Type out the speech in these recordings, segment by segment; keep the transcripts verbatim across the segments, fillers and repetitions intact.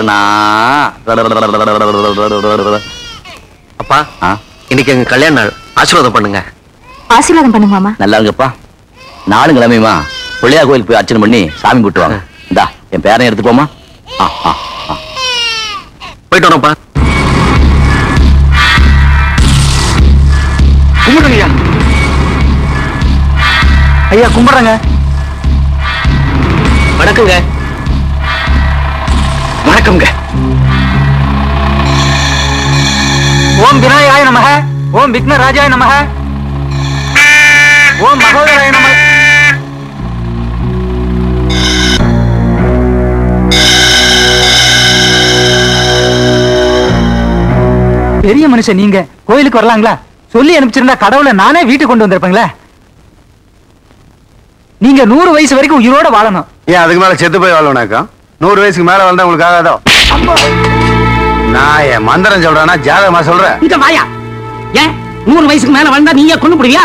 கும்பிடுறனா? அப்பா, இன்னைக்கு எங்க கல்யாண நாள், ஆசீர்வாதம் பண்ணுங்க. ஆசீர்வாதம் பண்ணுங்க மாமா. நல்லா இருங்கப்பா. நாளும் கிளம்பியுமா பிள்ளையார் கோயிலுக்கு போய் அர்ச்சனை பண்ணி சாமி கும்பிட்டுவாங்க. இந்தா என் பேரன் எடுத்து போமா. போயிட்டு வரோம்ப்பா. கும்பிடுங்க ஐயா. கும்பிடுறேங்க. வணக்கங்க. வணக்கங்க. ஓம் விநாயகாய நமஹ, ஓம் விக்ன ராஜாய நமஹ, ஓம் மகோதராய நமஹ. பெரிய மனுஷன் நீங்க கோயிலுக்கு வரலாங்களா? சொல்லி அனுப்பிச்சிருந்தா கடவுளை நானே வீட்டுக்கு கொண்டு வந்திருப்பேங்களா? நீங்க நூறு வயசு வரைக்கும் உயிரோட வாழணும். ஏன் அதுக்கு மேல செத்து போய் வாழணும்னாக்கா? நூறு வயசுக்கு மேல வாழ்ந்தா உங்களுக்கு ஆகாதோ? நான் என் மந்திரம் சொல்றேன்னா ஜாதகமா சொல்றேன். இங்க வாயா. ஏன் நூறு வயசுக்கு மேல வாழ்ந்தா நீங்க கொண்டு போடுவியா?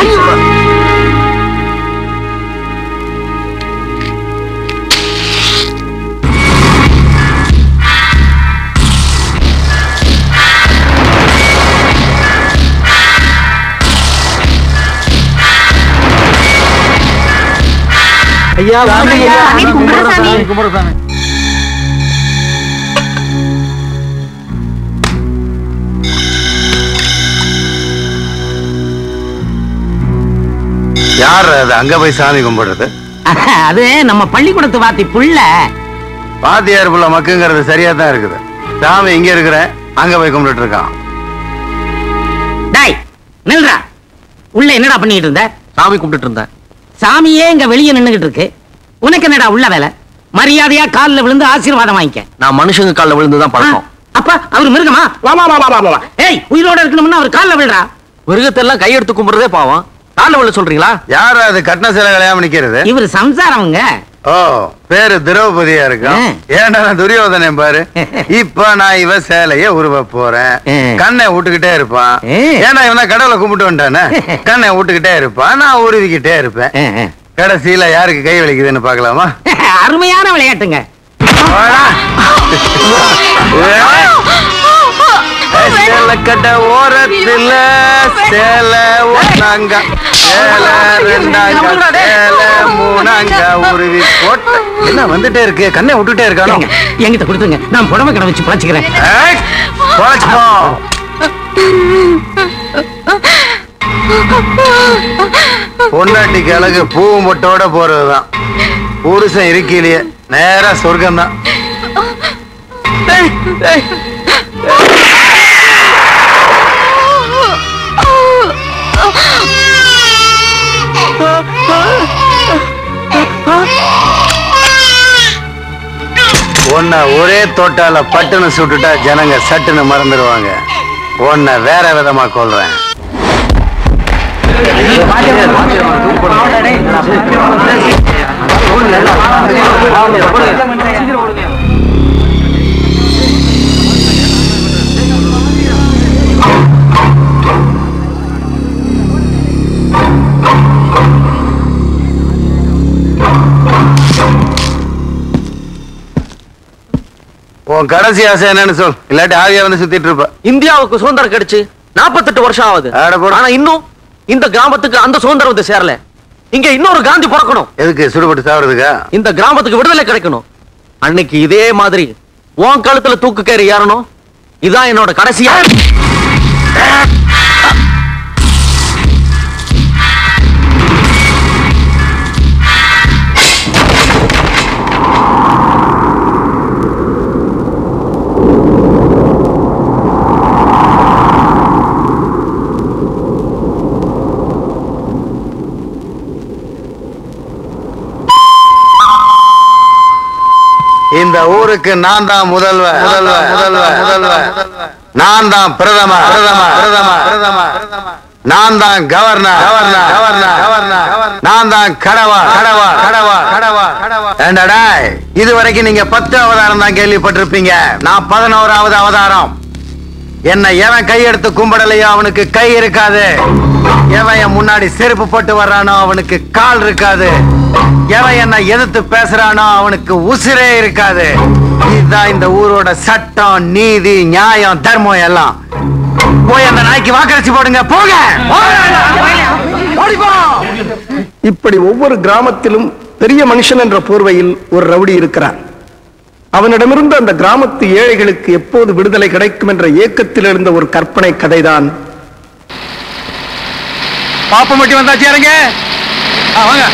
ஐயா கும்பிடுறசாமி. யார் அது அங்க போய் சாமி கும்பிடுறது? அது நம்ம பள்ளிக்கூடத்து வாத்தி புள்ள. வாத்தியார் புள்ள மக்குங்கிறது சரியா தான் இருக்குது. சாமி இங்க இருக்கிற அங்க போய் கும்பிட்டு இருக்கான். டேய் நில்றா. உள்ள என்னடா பண்ணிட்டு இருந்த? சாமி கும்பிட்டு இருந்தேன். சாமியே இங்க வெளியே நின்னுகிட்டு இருக்கு. உனக்கு என்னடா உள்ள வேலை? மரியாதையா காலில் விழுந்து ஆசீர்வாதம் வாங்கிக்க. நான் மனுஷங்க காலில் விழுந்துதான் பழக்கம். அப்ப அவர் மிருகமா? வா வா வா வா வா. ஏய் உயிரோட இருக்கணும்னா அவர் காலில் விழுறா. மிருகத்தெல்லாம் கையெடுத்து கும்பிடுறதே பாவம். காலில் விழ சொல்றீங்களா? யாரு அது கட்டின சிலை கல்யாணம் நிக்கிறது? இவர் சம்சாரவங்க. ஓ பேரு திரௌபதியா இருக்கும். ஏன்டா துரியோதனை பாரு. இப்ப நான் இவ சேலைய உருவ போறேன். கண்ணை விட்டுக்கிட்டே இருப்பான். ஏன்னா இவன் கடவுளை கும்பிட்டு வந்துட்டானே. கண்ணை விட்டுக்கிட்டே இருப்பான், நான் உருவிக்கிட்டே இருப்பேன். கடைசியில யாருக்கு கை வலிக்குதுன்னு பாக்கலாமா? அருமையான விளையாட்டுங்க. கட்ட ஓரத்துல சேலை ஒன்னாங்க, சேலை ரெண்டாங்க, சேலை மூணாங்க உருவி போட்டு என்ன வந்துட்டே இருக்கு. கண்ணை விட்டுட்டே இருக்கானோ? என்கிட்ட கொடுத்துங்க, நான் புடவை கடை வச்சு பழச்சிக்கிறேன். பொன்னாட்டிக்கு அழகு பூவும் பொட்டோட போறதுதான். புருஷன் இருக்கையிலேயே நேரா சொர்க்கம் தான். உன்னை ஒரே தோட்டால பட்டுன்னு சுட்டுட்டா ஜனங்க சட்டுன்னு மறந்துடுவாங்க. உன்னை வேற விதமா கொள்றேன். உன் கடைசி ஆசை என்னன்னு சொல், இல்லாட்டி ஆவியா வந்து சுத்திட்டு இருப்ப. இந்தியாவுக்கு சுதந்திரம் கிடைச்சு நாற்பத்தெட்டு வருஷம் ஆகுது. ஆனா இன்னும் இந்த கிராமத்துக்கு அந்த சுதந்திரம் வந்து சேரல. இங்க இன்னொரு காந்தி பிறக்கணும். எதுக்கு? சுடுபட்டு சாவறதுக்கா? இந்த கிராமத்துக்கு விடுதலை கிடைக்கணும். அன்னைக்கு இதே மாதிரி உன் கழுத்துல தூக்கு கயிறு ஏறணும். இதான் என்னோட கடைசியா. இந்த ஊருக்கு நான் தான் முதல்வர், முதல்வர், முதல்வர், முதல்வர். நான் தான் பிரதமர், பிரதமர், பிரதமர், பிரதமர். நான் தான் கவர்னர், கவர்னர், கவர்னர், கவர்னர். நான் தான் கடவா, கடவா, கடவா, கடவா, கடவா. ஏண்டா இது வரைக்கும் நீங்க பத்து அவதாரம் தான் கேள்விப்பட்டிருப்பீங்க. நான் பதினோராவது அவதாரம். என்ன எவன் கையெடுத்து கும்பிடலையோ அவனுக்கு கை இருக்காது. எவன் என் முன்னாடி செருப்பு போட்டு வர்றானோ அவனுக்கு கால் இருக்காது. எவன் என்ன எதிர்த்து பேசுறானோ அவனுக்கு உசிரே இருக்காது. இதுதான் இந்த ஊரோட சட்டம், நீதி, நியாயம், தர்மம் எல்லாம். போய் அந்த நாய்க்கு வாக்களிச்சு போடுங்க. போங்க. இப்படி ஒவ்வொரு கிராமத்திலும் பெரிய மனுஷன் என்ற போர்வையில் ஒரு ரவுடி இருக்கிறான். அவனிடமிருந்து அந்த கிராமத்து ஏழைகளுக்கு எப்போது விடுதலை கிடைக்கும் என்ற ஏக்கத்தில் இருந்த ஒரு கற்பனை கதைதான். பாப்ப மட்டும் வந்தாச்சு, இறங்க. வாங்க.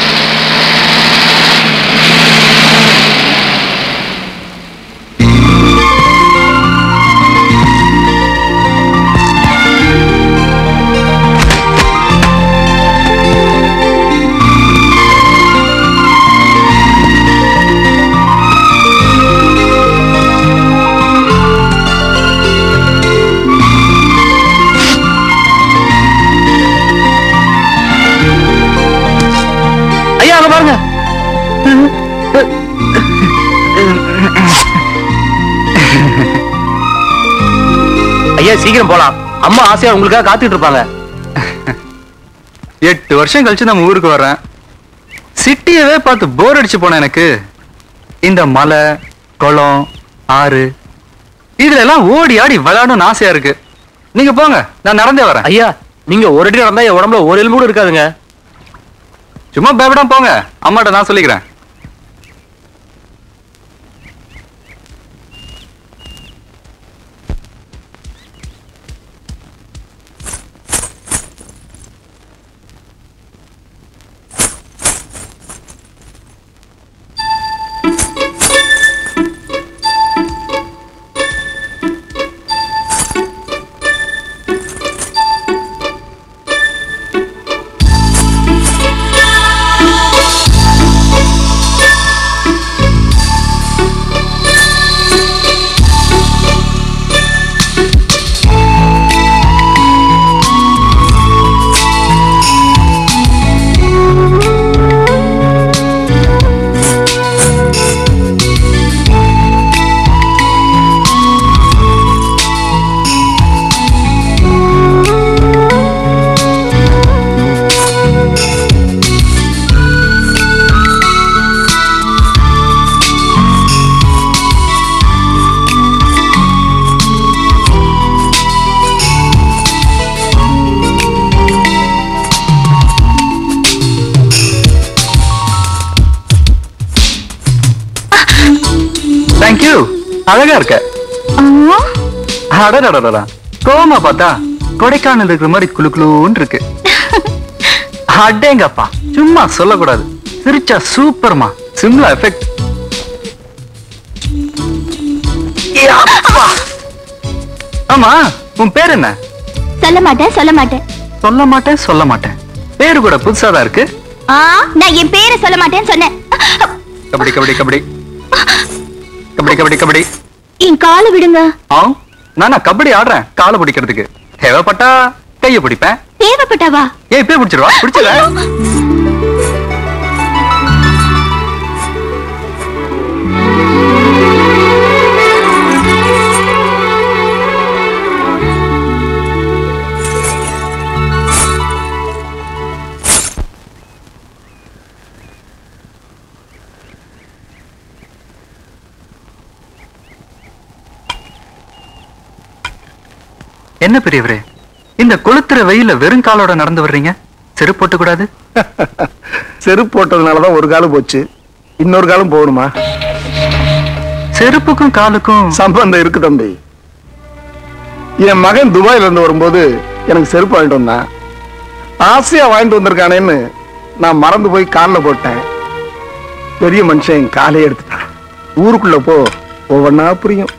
ஐயா சீக்கிரம் போலாம், அம்மா ஆசையா உங்களுக்காக காத்துட்டு இருப்பாங்க. எட்டு வருஷம் கழிச்சு நம்ம ஊருக்கு வர்றேன். சிட்டியவே பார்த்து போர் அடிச்சு போன எனக்கு இந்த மலை, குளம், ஆறு இதுல எல்லாம் ஓடி ஆடி விளையாடணும்னு ஆசையா இருக்கு. நீங்க போங்க, நான் நடந்தே வரேன். ஐயா நீங்க ஒரு அடி நடந்தா என் உடம்புல ஒரு எலும்பு கூட இருக்காதுங்க. சும்மா பயப்படாம போங்க, அம்மாட்ட நான் சொல்லிக்கிறேன். அழகா இருக்க. கோமா பார்த்தா கொடைக்கானல் இருக்கிற மாதிரி குளு குளுன்னு இருக்கு. அடேங்கப்பா, சும்மா சொல்லக்கூடாது, சிரிச்சா சூப்பர்மா. சிம்லா எஃபெக்ட். ஆமா, உன் பேர் என்ன? சொல்ல மாட்டேன் சொல்ல மாட்டேன் சொல்ல மாட்டேன் சொல்ல மாட்டேன் பேரு கூட புதுசாதான் இருக்கு. நான் என் பேரை சொல்ல மாட்டேன்னு சொன்னேன். கபடி கபடி கபடி கபடி கபடி கபடி. என் காலை விடுங்க. நானா கபடி ஆடுறேன் காலை பிடிக்கிறதுக்கு. தேவைப்பட்டா கைய பிடிப்பேன். தேவைப்பட்டாவா? ஏன் இப்பே பிடிச்சிருவா? பிடிச்சல. என்ன பெரியவரே, இந்த கொளுத்துற வெயில வெறும் காலோட நடந்து வர்றீங்க? செருப்பு போட்டு கூடாது? செருப்பு போட்டதுனாலதான் ஒரு காலம் போச்சு, இன்னொரு காலம் போகணுமா? செருப்புக்கும் காலுக்கும் சம்பந்தம் இருக்கு தம்பி. என் மகன் துபாயில இருந்து வரும்போது எனக்கு செருப்பு வாங்கிட்டு வந்தான். ஆசையா வாங்கிட்டு வந்திருக்கானேன்னு நான் மறந்து போய் காலில் போட்டேன். பெரிய மனுஷன் காலையே எடுத்துட்டான். ஊருக்குள்ள போ, ஒவ்வொன்னா புரியும்.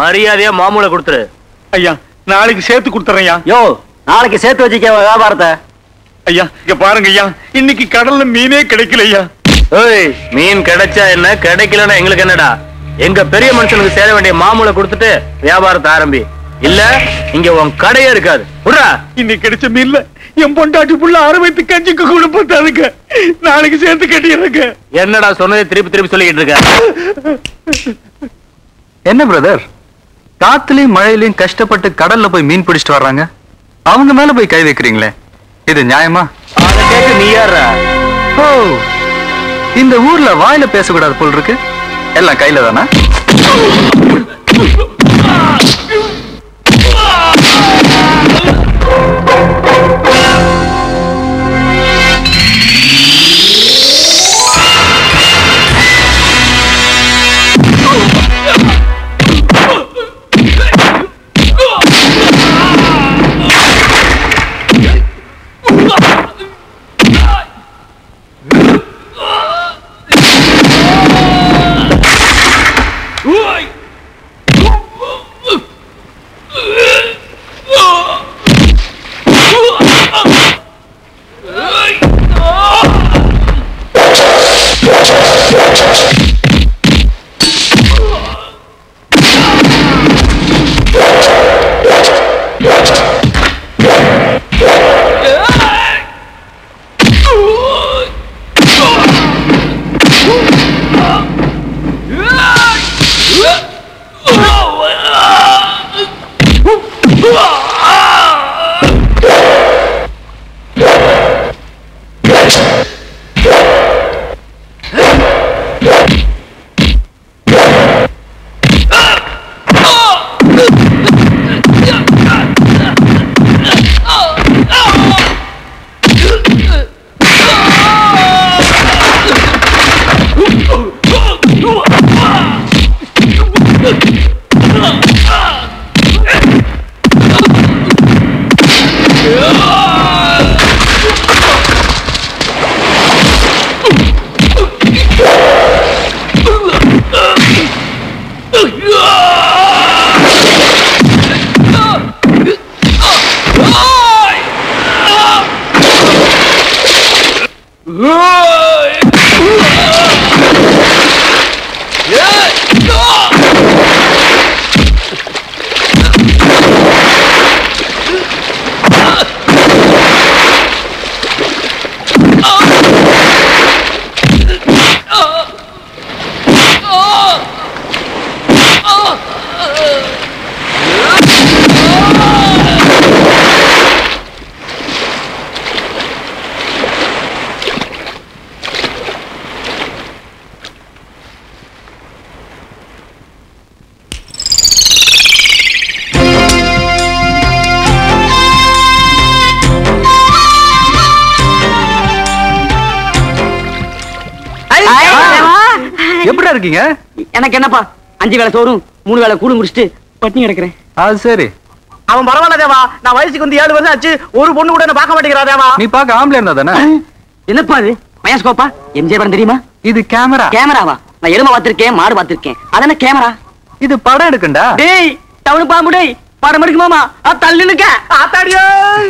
மரியாதையா மாமூல கொடுத்துரு. ஐயா, நாளைக்கு சேர்த்து கொடுத்துறேன். யோ, நாளைக்கு சேர்த்து வச்சுக்க வியாபாரத்தை. ஐயா இங்க பாருங்க ஐயா, இன்னைக்கு கடல்ல மீனே கிடைக்கல ஐயா. ஏய், மீன் கிடைச்சா என்ன, கிடைக்கலன்னா எங்களுக்கு என்னடா? எங்க பெரிய மனுஷனுக்கு சேர வேண்டிய மாமூலை கொடுத்துட்டு வியாபாரத்தை ஆரம்பி, இல்ல இங்க உன் கடையே இருக்காது. விடுறா. இன்னைக்கு கிடைச்ச மீன்ல என் பொண்டாட்டி புள்ள அரை வைத்து கஞ்சிக்கு கூட போட்டாருங்க. நாளைக்கு சேர்த்து கட்டிடுறேங்க. என்னடா சொன்னதை திருப்பி திருப்பி சொல்லிக்கிட்டு இருக்க? என்ன பிரதர், காத்துலயும் மழையிலயும் கஷ்டப்பட்டு கடல்ல போய் மீன் பிடிச்சிட்டு வர்றாங்க, அவங்க மேல போய் கை வைக்கிறீங்களே, இது நியாயமா? அதை கேட்க நீ யாரா? ஓ, இந்த ஊர்ல வாயில பேசக்கூடாது போல் இருக்கு, எல்லாம் கையில தானா? எப்படிடா இருக்கீங்க? எனக்கு என்னப்பா, அஞ்சு வேளை சோறும் மூணு வேளை கூடு முடிச்சுட்டு பட்டினி கிடக்குறேன். அது சரி. அவன் பரவாயில்ல தேவா, நான் வயசுக்கு வந்து ஏழு வருஷம் ஆச்சு, ஒரு பொண்ணு கூட என்ன பார்க்க மாட்டேங்கிறா தேவா. நீ பார்க்க ஆம்பளை இருந்தா தானே? என்னப்பா அது மயாஸ்கோப்பா? எம்ஜே படம் தெரியுமா? இது கேமரா. கேமராவா? நான் எருமை பார்த்திருக்கேன், மாடு பார்த்திருக்கேன், அதான கேமரா. இது படம் எடுக்கண்டா. டேய் டவுனு பாம்பு, டேய் படம் எடுக்குமாமா, தள்ளி நிக்க ஆத்தாடியோ.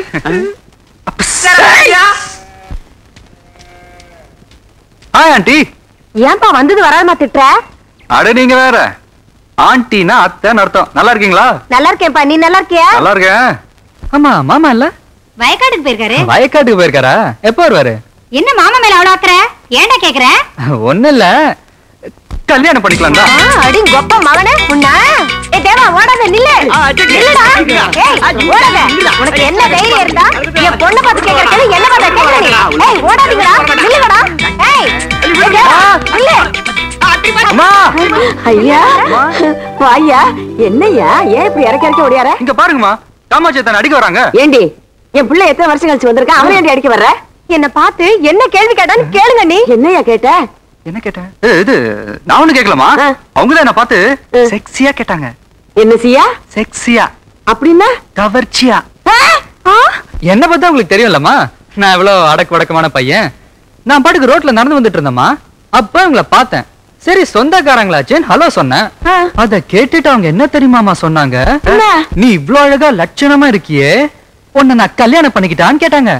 Hi aunty. ஏன்பா வந்தது வராம திட்டுற? அட நீங்க வேற, ஆண்டினா அத்தைன்னு அர்த்தம். நல்லா இருக்கீங்களா? நல்லா இருக்கேன்ப்பா, நீ நல்லா இருக்கியா? நல்லா இருக்கேன். ஆமா மாமா இல்ல வயக்காட்டுக்கு போயிருக்காரு. வயக்காட்டுக்கு போயிருக்காரா? எப்ப வருவாரு? என்ன மாமா மேல அவ்வளவு ஆத்துற? ஏன்டா கேக்குற? ஒண்ணு இல்ல, கல்யாணம் பண்ணிக்கலாம் தான். அடி கொப்ப மகனே உன்ன. ஏய் தேவா ஓடாத, நில்லு. நில்லுடா. ஏய் ஓடாத. உனக்கு என்ன தைரியம் இருந்தா என் பொண்ணு பார்த்து கேக்குறீங்க, என்ன பார்த்து கேக்குறீங்க? ஏய் ஓடாதீங்கடா, நில்லுங்கடா. ஏய் தேவா நில்லு. அம்மா ஐயா வாயா, என்னய்யா ஏன் இப்படி இறக்கி இறக்கி ஓடியார? இங்க பாருங்கம்மா, காமாட்சி தான் அடிக்க வராங்க. ஏண்டி என் பிள்ளை எத்தனை வருஷம் கழிச்சு வந்திருக்கா, அவன் ஏண்டி அடிக்க வர்ற? என்ன பார்த்து என்ன கேள்வி கேட்டான்னு கேளுங்க. நீ என்னையா கேட்ட? என்ன கேட்டேன்? இது நான் ஒண்ணு கேட்கலாமா? அவங்கதான் என்ன பார்த்து செக்ஸியா கேட்டாங்க. என்ன சியா? செக்ஸியா அப்படின்னா கவர்ச்சியா. என்ன பார்த்தா உங்களுக்கு தெரியும்லம்மா, நான் எவ்வளவு அடக்கு வடக்கமான பையன். நான் பாட்டுக்கு ரோட்ல நடந்து வந்துட்டு இருந்தேம்மா, அப்ப உங்களை பார்த்தேன். சரி சொந்தக்காரங்களாச்சேன்னு ஹலோ சொன்னேன். அத கேட்டுட்டு அவங்க என்ன தெரியுமாமா சொன்னாங்க? நீ இவ்ளோ அழகா லட்சணமா இருக்கியே, உன்னை நான் கல்யாணம் பண்ணிக்கிட்டான்னு கேட்டாங்க.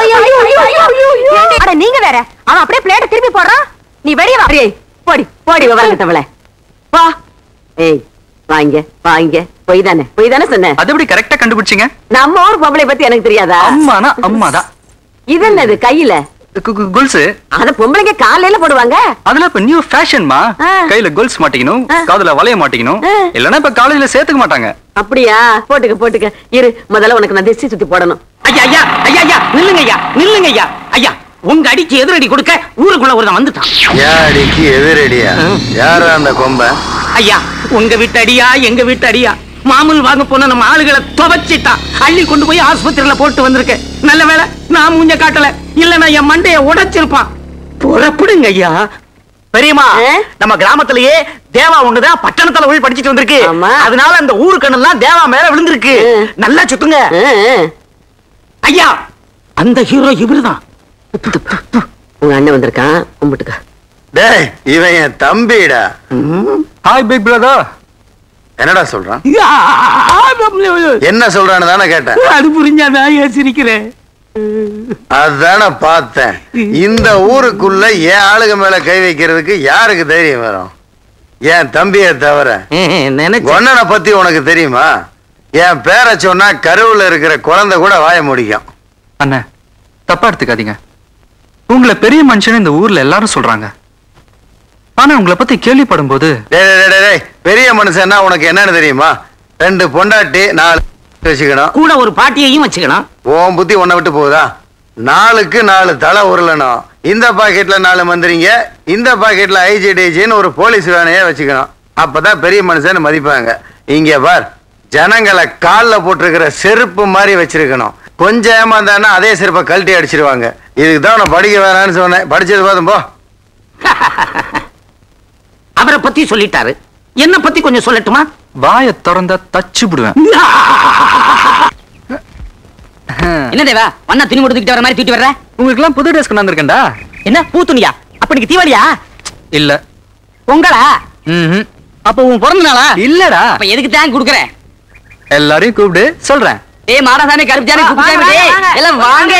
அட நீங்க வேற, அவன் அப்படியே பிளேட்டை திருப்பி போடுறான். நீ வெளியே வா. போடி போடி விவரங்கிட்டவள வா. ஏய் வாங்க வாங்க. பொய் தானே பொய் தானே சொன்னேன். அது எப்படி கரெக்டா கண்டுபிடிச்சீங்க? நம்ம ஊர் பொம்பளை பத்தி எனக்கு தெரியாதா? அம்மானா அம்மாதான். இது என்னது கையில? கொலுசு. அத பொம்பளைங்க காலையில போடுவாங்க. அதுல இப்ப நியூ ஃபேஷன்மா. கையில கொலுசு மாட்டிக்கணும், காதுல வளைய மாட்டிக்கணும், இல்லன்னா இப்ப காலேஜ்ல சேர்த்துக்க மாட்டாங்க. அப்படியா? போட்டுக்க போட்டுக்க. இரு முதல்ல உனக்கு நான் திசை சுத்தி போடணும். ஐயா ஐயா ஐயா ஐயா நில்லுங்க ஐயா நில்லுங்க ஐயா. ஐயா உங்க அடிக்கு எதிரடி கொடுக்க ஊருக்குள்ள ஒருத்தன் வந்துட்டான். யார் அடிக்கு எதிரடியா? யாரா அந்த கொம்ப? ஐயா உங்க வீட்டு அடியா எங்க வீட்டு அடியா? மாமூல் வாங்க போன நம்ம ஆளுகளை துவச்சிட்டான். அள்ளி கொண்டு போய் ஆஸ்பத்திரியில போட்டு வந்திருக்கேன். நல்ல வேலை நான் மூஞ்ச காட்டல, இல்லன்னா என் மண்டைய உடைச்சிருப்பான். புறப்படுங்க ஐயா. பெரியமா நம்ம கிராமத்திலேயே தேவா ஒண்ணுதான் பட்டணத்துல போய் படிச்சுட்டு வந்திருக்கு. அதனால அந்த ஊரு கண்ணெல்லாம் தேவா மேல விழுந்திருக்கு. நல்லா சுத்துங்க ஐயா. அந்த ஹீரோ இவருதான். உங்க அண்ணன் வந்திருக்கான், கும்பிட்டுக்க. டேய் இவன் என் தம்பிடா. Hi big brother. என்னடா சொல்றான்? என்ன சொல்றான்னு தானே கேட்டேன். அது புரிஞ்சாதான் சிரிக்கிறேன். அதான பார்த்தேன். இந்த ஊருக்குள்ள என் ஆளுக மேல கை வைக்கிறதுக்கு யாருக்கு தைரியம் வரும்? என் தம்பியை தவிர. ஒன்னனை பத்தி உனக்கு தெரியுமா? என் பேரை சொன்னா கருவுல இருக்கிற குழந்தை கூட வாய முடிக்கும். அண்ணா தப்பா எடுத்துக்காதீங்க. உங்களை பெரிய மனுஷன் இந்த ஊர்ல எல்லாரும் சொல்றாங்க. ஆனா உங்களை பத்தி கேள்விப்படும் போது பெரிய மனுஷன்னா உனக்கு என்னன்னு தெரியுமா? ரெண்டு பொண்டாட்டி நாலு வச்சுக்கணும், கூட ஒரு பாட்டியையும் வச்சுக்கணும். உன் புத்தி உன்னை விட்டு போகுதா? நாலுக்கு நாலு தலை உருளணும். இந்த பாக்கெட்ல நாலு மந்திரிங்க, இந்த பாக்கெட்ல ஐஜி டிஜின்னு ஒரு போலீஸ் வேனையே வச்சுக்கணும். அப்பதான் பெரிய மனுஷன் மதிப்பாங்க. இங்க பார், ஜனங்களை காலில் போட்டிருக்கிற செருப்பு மாதிரி வச்சிருக்கணும். கொஞ்சம் ஏமாந்தானா அதே செருப்பை கழட்டி அடிச்சிருவாங்க. இதுக்குதான் நான் படிக்க வேணான்னு சொன்னேன். படிச்சது போதும் போ. அவரை பத்தி சொல்லிட்டாரு, என்ன பத்தி கொஞ்சம் சொல்லட்டுமா? வாய திறந்தா தச்சு விடுவேன். என்ன தேவா வண்ணா துணி கொடுத்துக்கிட்டு வர மாதிரி தூக்கிட்டு வர்ற? உங்களுக்கு எல்லாம் புது ட்ரெஸ் கொண்டு வந்திருக்கேன்டா. என்ன பூ துணியா? அப்ப தீபாவளியா? இல்ல. பொங்கலா? அப்ப உன் பிறந்த நாளா? இல்லடா. அப்ப எதுக்கு தான் குடுக்குற? எல்லாரையும் கூப்பிடு சொல்றேன். ஏய் மாடசாமி கருப்புச்சாமி குப்புச்சாமி எல்லாம் வாங்க.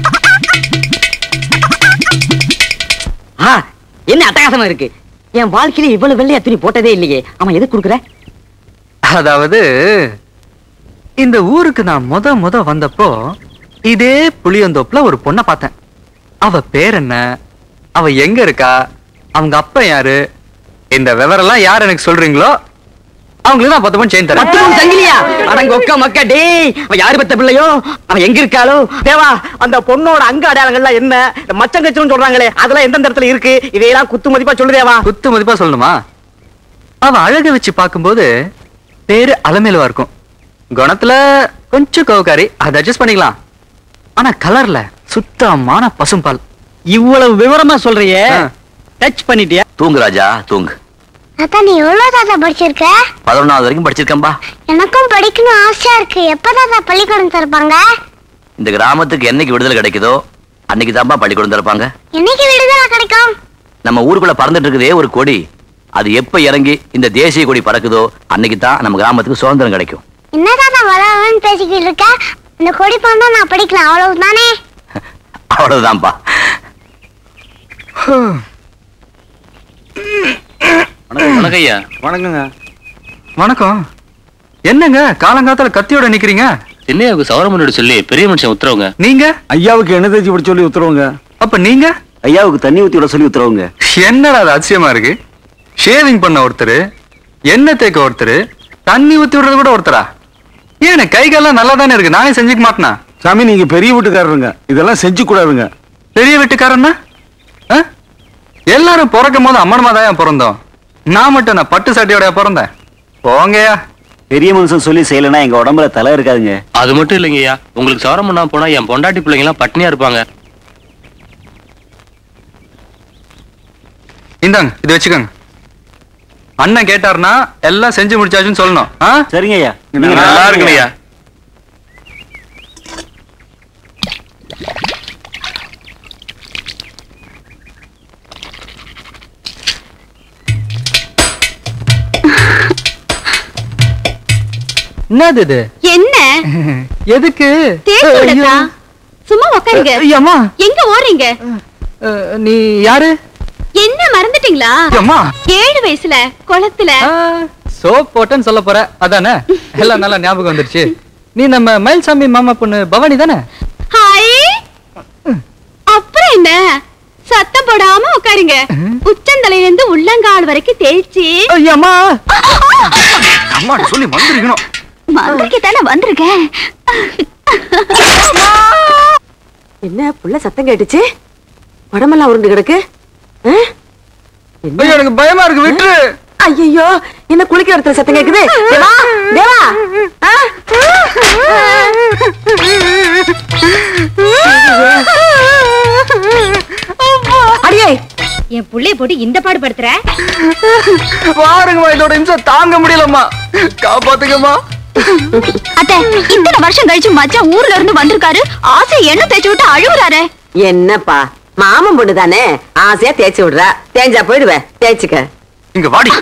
என்ன அட்டகாசமா இருக்கு. என் வாழ்க்கையில இவ்வளவு வெள்ளையா துணி போட்டதே இல்லையே. அவன் எதுக்கு குடுக்குற? அதாவது இந்த ஊருக்கு நான் முத முத வந்தப்போ இதே புளியந்தோப்புல ஒரு பொண்ணை பார்த்தேன். அவ பேர் என்ன, அவ எங்க இருக்கா, அவங்க அப்பா யாரு, இந்த விவரெல்லாம் யார் எனக்கு சொல்றீங்களோ அவங்களுக்கு நான் பத்து பவுன் செயின் தரேன். பத்து பவுன் சங்கிலியா? அடங்க ஒக்க மக்கா. டேய் அவ யாரு பத்த பிள்ளையோ, அவன் எங்க இருக்காளோ? தேவா அந்த பொண்ணோட அங்க அடையாளங்கள்லாம் என்ன? மச்சங்கச்சுன்னு சொல்றாங்களே அதெல்லாம் எந்த இடத்துல இருக்கு? இதையெல்லாம் குத்து மதிப்பா சொல்லு தேவா. குத்து மதிப்பா சொல்லணுமா? அவ அழக வச்சு பார்க்கும்போது பேரு அலமேலுவா இருக்கும். குணத்துல கொஞ்சம் கவுக்காரி, அதை அட்ஜஸ்ட் பண்ணிக்கலாம். ஆனா கலர்ல சுத்தமான பசும்பால். இவ்வளவு விவரமா சொல்றியே, டச் பண்ணிட்டியா? தூங்கு ராஜா தூங்கு. தாத்தா நீ எவ்வளவு தாத்தா படிச்சிருக்க? பதினொன்னாவது வரைக்கும் படிச்சிருக்கேன்பா. எனக்கும் படிக்கணும் ஆசையா இருக்கு. எப்ப தாத்தா பள்ளிக்கூடம் திறப்பாங்க? இந்த கிராமத்துக்கு என்னைக்கு விடுதலை கிடைக்குதோ அன்னைக்கு தான்பா பள்ளிக்கூடம் திறப்பாங்க. என்னைக்கு விடுதலை கிடைக்கும்? நம்ம ஊருக்குள்ள பறந்துட்டு இருக்குதே ஒரு கொடி, அது எப்ப இறங்கி இந்த தேசிய கொடி பறக்குதோ அன்னைக்கு தான் நம்ம கிராமத்துக்கு சுதந்திரம் கிடைக்கும். என்ன தாத்தா வளவன்னு பேசிக்கிட்டு இருக்க? இந்த கொடி பறந்தா நான் படிக்கலாம், அவ்வளவுதானே? அவ்வளவுதான்ப்பா. வணக்கம் ஐயா. வணக்கங்க. வணக்கம். என்னங்க காலங்காலத்துல கத்தியோட நிக்கிறீங்க? சின்னையாவுக்கு சௌரமனோட சொல்லி பெரிய மனுஷன் உத்தரவுங்க. நீங்க? ஐயாவுக்கு எண்ணெய் தேய்ச்சி விட சொல்லி உத்தரவுங்க. அப்ப நீங்க? ஐயாவுக்கு தண்ணி ஊத்தி விட சொல்லி உத்தரவுங்க. என்னடா அது அதிசயமா இருக்கு. ஷேவிங் பண்ண ஒருத்தர், எண்ணெய் தேய்க்க ஒருத்தர், தண்ணி ஊத்தி விடுறது கூட ஒருத்தரா? ஏன் கை காலம் நல்லா தானே இருக்கு, நானே செஞ்சுக்க மாட்டேனா? சாமி நீங்க பெரிய வீட்டுக்காரருங்க, இதெல்லாம் செஞ்சு கூடாதுங்க. பெரிய வீட்டுக்காரன்னா எல்லாரும் பிறக்கும் போது அம்மனமா தான் பிறந்தோம். நான் மட்டும் நான் பட்டு சட்டையோட பிறந்தேன். போங்கயா. பெரிய மனுஷன் சொல்லி செய்யலன்னா எங்க உடம்புல தலை இருக்காதுங்க. அது மட்டும் இல்லைங்கய்யா, உங்களுக்கு சவரம் பண்ணா போனா என் பொண்டாட்டி பிள்ளைங்க எல்லாம் பட்னியா இருப்பாங்க. இந்தாங்க இது வச்சுக்கோங்க. அண்ணன் கேட்டாருன்னா எல்லாம் செஞ்சு முடிச்சாச்சுன்னு சொல்லணும். சரிங்க ஐயா. நல்லா இருக்குங்கய்யா. என்னது இது? என்ன எதுக்கு? தேய்ச்சி விடுங்க. சும்மா உட்காருங்க. அம்மா எங்க ஓடுறீங்க? நீ யாரு? என்ன மறந்துட்டீங்களா? அம்மா ஏழு வயசுல குளத்துல சோப் போட்டேன்னு சொல்ல போற அதானே? எல்லாம் நல்லா ஞாபகம் வந்துருச்சு. நீ நம்ம மயில்சாமி மாமா பொண்ணு பவானி தானே? ஹாய். அப்புறம் என்ன? சத்தம் போடாம உட்காருங்க. உச்சந்தலையில இருந்து உள்ளங்கால் வரைக்கும் தேய்ச்சி. அம்மா அம்மா சொல்லி வந்திருக்கணும். மந்திரிக்கு தானே வந்திருக்கேன். என்ன புள்ள சத்தம் கேட்டுச்சு? உடம்பெல்லாம் உருண்டு கிடக்கு. எனக்கு பயமா இருக்கு, விட்டு. ஐயோ என்ன குளிக்கிற இடத்துல சத்தம் கேக்குது? தேவா தேவா அடியே என் புள்ளைய போட்டு இந்த பாடு படுத்துற. பாருங்கம்மா, இதோட இம்சம் தாங்க முடியலம்மா, காப்பாத்துங்கம்மா. அத்தை, இத்தனை வருஷம் கழிச்சு மச்சான் ஊர்ல இருந்து வந்திருக்காரு. ஆசை என்ன தேய்ச்சி விட்டு அழுகுறாரு. என்னப்பா மாமன் பொண்ணு தானே, ஆசையா தேய்ச்சி விடுறா. தேஞ்சா போயிடுவேன், தேய்ச்சிக்க. இங்க வாடி.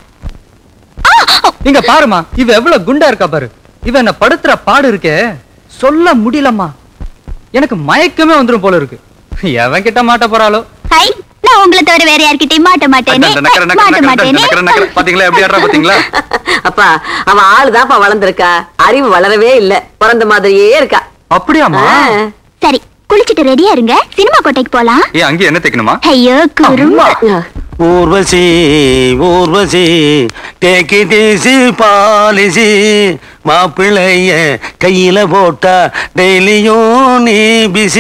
இங்க பாருமா, இவ எவ்வளவு குண்டா இருக்கா பாரு. இவ என்ன படுத்துற பாடு இருக்கே சொல்ல முடியலம்மா. எனக்கு மயக்கமே வந்துரும் போல இருக்கு. எவன் கிட்ட மாட்ட போறாளோ? ஹை, நான் உங்களை தவிர வேற யார்கிட்டயும் மாட்ட மாட்டேனே. மாட்ட மாட்டேனே. பாத்தீங்களா எப்படி ஆடுறா பாத்தீங்களா? அப்பா அவன் ஆளுதான்ப்பா வளர்ந்திருக்கா, அறிவு வளரவே இல்ல, பிறந்த மாதிரியே இருக்கா. அப்படியாமா? சரி, குளிச்சிட்டு ரெடியா இருங்க, சினிமா கோட்டைக்கு போலாம். ஏ அங்க என்ன தேக்கணுமா? ஐயோ குறும்பா. Urvasi Urvasi take it easy policy மாப்பிள்ளைய கையில போட்டா டெய்லியும் நீ பிசி.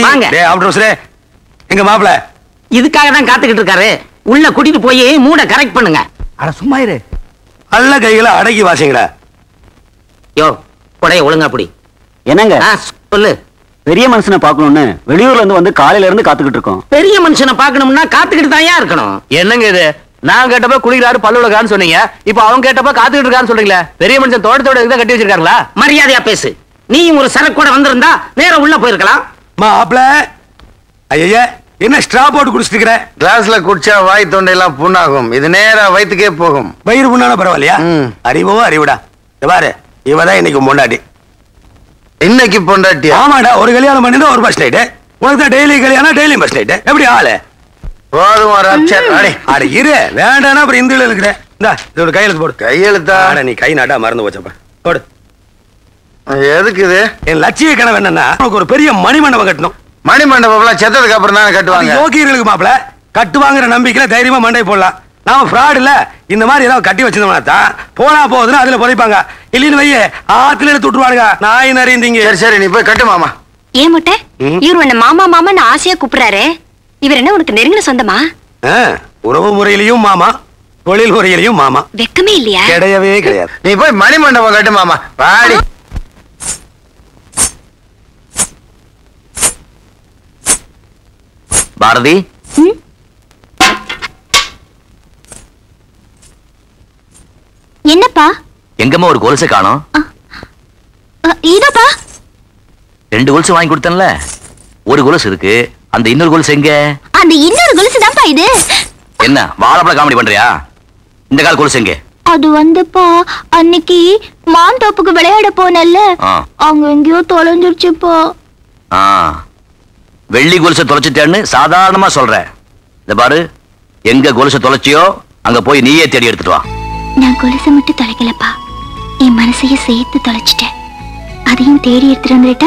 எங்க மாப்பிள்ள இதுக்காக தான் காத்துக்கிட்டு இருக்காரு. உள்ள கூட்டிட்டு போய் மூட கரெக்ட் பண்ணுங்க. அட சும்மா இரு, அல்ல கைகளை அடக்கி வாசிங்கடா. யோ கொடைய ஒழுங்கா புடி. என்னங்க சொல்லு. பெரிய மனுஷனை பாக்கணும்னு வெளியூர்ல இருந்து வந்து காலையில இருந்து காத்துக்கிட்டு இருக்கோம். பெரிய மனுஷனை பாக்கணும்னா காத்துக்கிட்டு தான் இருக்கணும். என்னங்க இது? நான் கேட்டப்ப குளிக்கிறாரு பல்லுலகான்னு சொன்னீங்க, இப்ப அவங்க கேட்டப்ப காத்துக்கிட்டு இருக்கான்னு சொல்றீங்களா? பெரிய மனுஷன் தோட்டத்தோட இதை கட்டி வச்சிருக்காங்களா? மரியாதையா பேசு. நீயும் ஒரு சரக்கோட வந்திருந்தா நேரம் உள்ள போயிருக்கலாம். மாப்பிள ஐயா என்ன ஸ்ட்ரா போட்டு குடிச்சிட்டு இருக்கிற? கிளாஸ்ல குடிச்சா வாய் தொண்டையெல்லாம் புண்ணாகும், இது நேரா வயிற்றுக்கே போகும். வயிறு புண்ணான பரவாயில்லையா? அறிவோ அறிவுடா. பாரு இவதான் இன்னைக்கு முன்னாடி. இன்னைக்கு பொண்டாட்டி? ஆமாடா, ஒரு கல்யாணம் பண்ணி ஒரு பஸ் நைட்டு. உனக்கு தான் டெய்லி கல்யாணம், டெய்லி பஸ் நைட்டு. எப்படி ஆளு? போதும் ரப்சர். அடே அட இரு, வேண்டானா அப்புறம் இந்துல இருக்கிறேன். இந்தா இது ஒரு கையெழுத்து போடு. கையெழுத்தா? நீ கை நாட்டா மறந்து போச்சப்ப போடு. எதுக்கு இது? என் லட்சிய கனவு என்னன்னா உனக்கு ஒரு பெரிய மணிமண்டபம் கட்டணும். மணிமண்டபம் செத்ததுக்கு அப்புறம் தானே கட்டுவாங்க. யோகியர்களுக்கு மாப்பிள கட்டுவாங்கிற நம்பிக்கையில தைரியமா மண்டை போடலாம். நாம ஃப்ராட் இல்ல, இந்த மாதிரி ஏதாவது கட்டி வச்சிருந்தோம்னா தான் போனா போகுதுன்னு அதுல பொழைப்பாங்க. இல்லைன்னு வையே ஆத்துல எடுத்து விட்டுருவானுங்க. நாய் நிறைந்தீங்க. சரி சரி நீ போய் கட்டு மாமா. ஏன் முட்டை, இவர் உன்ன மாமா மாமான்னு ஆசையா கூப்பிடுறாரு. இவர் என்ன உனக்கு நெருங்கின சொந்தமா? உறவு முறையிலையும் மாமா, தொழில் முறையிலையும் மாமா. வெக்கமே இல்லையா? கிடையவே கிடையாது. நீ போய் மணிமண்டபம் கட்டு மாமா. பாடி பாரதி, என்னப்பா? எங்கம்மா ஒரு கொலுசை காணோம்? இதோப்பா. ரெண்டு கொலுசு வாங்கி கொடுத்தேன்ல, ஒரு கொலுசு இருக்கு, அந்த இன்னொரு கொலுசு எங்க? அந்த இன்னொரு கொலுசு தான்ப்பா இது. என்ன வாழைப்பழ காமெடி பண்றியா? இந்த கால் கொலுசு எங்க? அது வந்துப்பா அன்னைக்கு மான் தோப்புக்கு விளையாட போனல்ல, அங்க எங்கேயோ தொலைஞ்சிருச்சுப்பா. வெள்ளி கொலுசை தொலைச்சிட்டேன்னு சாதாரணமா சொல்ற. இந்த பாரு, எங்க கொலுசை தொலைச்சியோ அங்க போய் நீயே தேடி எடுத்துட்டு வா. நான் கொலுசை மட்டும் தொலைக்கலப்பா, என் மனசைய சேர்த்து தொலைச்சிட்டேன். அதையும் தேடி எடுத்துட்டு வந்துட்டா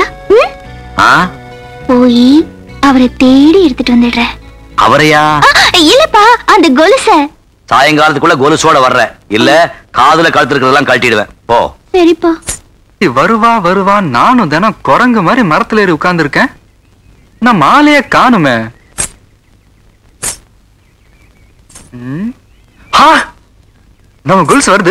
போய் அவரை தேடி எடுத்துட்டு வந்துடுறேன். அவரையா? இல்லப்பா, அந்த கொலுச. சாயங்காலத்துக்குள்ள கொலுசோட வர்ற, இல்ல காதுல கழுத்து இருக்கிறதெல்லாம் கழட்டிடுவேன். போ. சரிப்பா. வருவா வருவா, நானும் தினம் குரங்கு மாதிரி மரத்துல ஏறி உட்கார்ந்து இருக்கேன். நான் மாலைய காணுமே. நம்ம கொலுசு வருது.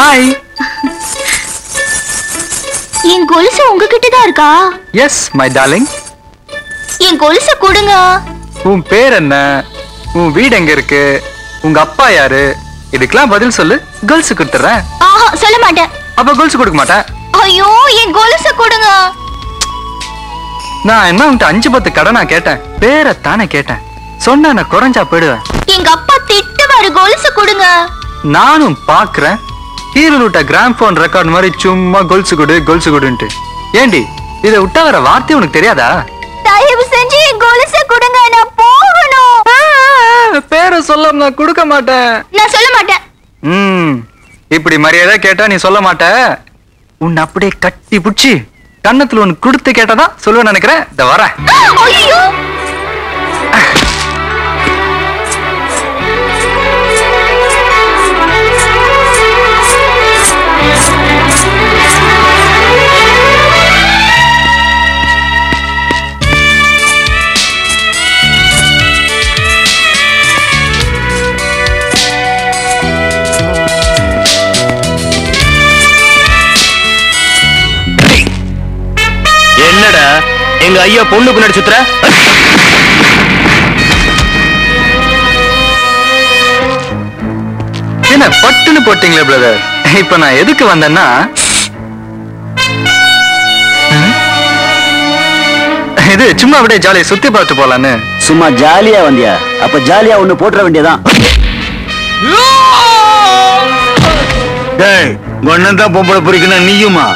ஹாய். என் கொலுசு உங்ககிட்ட தான் இருக்கா? S my darling. என் கொலுசு கொடுங்க. உன் பேர் என்ன? உன் வீடு எங்க இருக்கு? உங்க அப்பா யாரு? இதுக்கெல்லாம் பதில் சொல்லு. கொலுசு கொடுத்துறேன். ஆஹா, சொல்ல மாட்டேன். அப்ப கொலுசு கொடுக்க மாட்டேன். ஐயோ, என் கொலுசு கொடுங்க. நான் என்ன உன்கிட்ட அஞ்சு பத்து கடனா கேட்டேன்? பேரை தானே கேட்டேன். சொன்ன நான் குறைஞ்சா போயிடுவேன். எங்க அப்பா திட்டுவாரு, கொலுசு கொடுங்க. நானும் பாக்குறேன். ஹீரோ விட்ட கிராம்ஃபோன் ரெக்கார்ட் மாதிரி சும்மா கொலுசு கொடு கொலுசு கொடுன்ட்டு. ஏண்டி இதை விட்டா வர வார்த்தை உனக்கு தெரியாதா? தயவு செஞ்சு என் கொலுசு கொடுங்க, நான் போகணும். பேரை சொல்ல நான் கொடுக்க மாட்டேன். நான் சொல்ல மாட்டேன். ம் இப்படி மரியாதை கேட்டா நீ சொல்ல மாட்ட. உன்னை அப்படியே கட்டி புடிச்சு கன்னத்துல ஒன்னு கொடுத்து கேட்டாதான் சொல்லுவேன் நினைக்கிறேன். இத வர. ஐயோ, என்னடா எங்க ஐயா பொண்ணு பின்னாடி சுத்துற? என்ன பட்டுன்னு போட்டீங்களே பிரதர். இப்ப நான் எதுக்கு வந்தேன்னா, இது சும்மா அப்படியே ஜாலியா சுத்தி பார்த்து போலான்னு. சும்மா ஜாலியா வந்தியா? அப்ப ஜாலியா ஒண்ணு போட்டுற வேண்டியதான். டேய், ஒண்ணன் தான் பொம்பளை பொறிக்கணும், நீயுமா?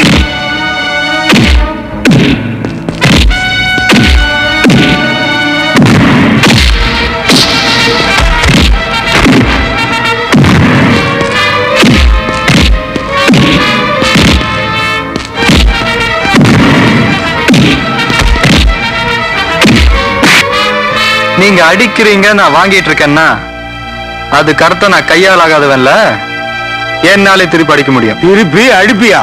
நீங்க அடிக்கிறீங்க, நான் வாங்கிட்டு இருக்கேன்னா அது கருத்தை நான் கையால் ஆகாதவன்ல. என்னாலே திருப்பி அடிக்க முடியும். திருப்பி அடிப்பியா?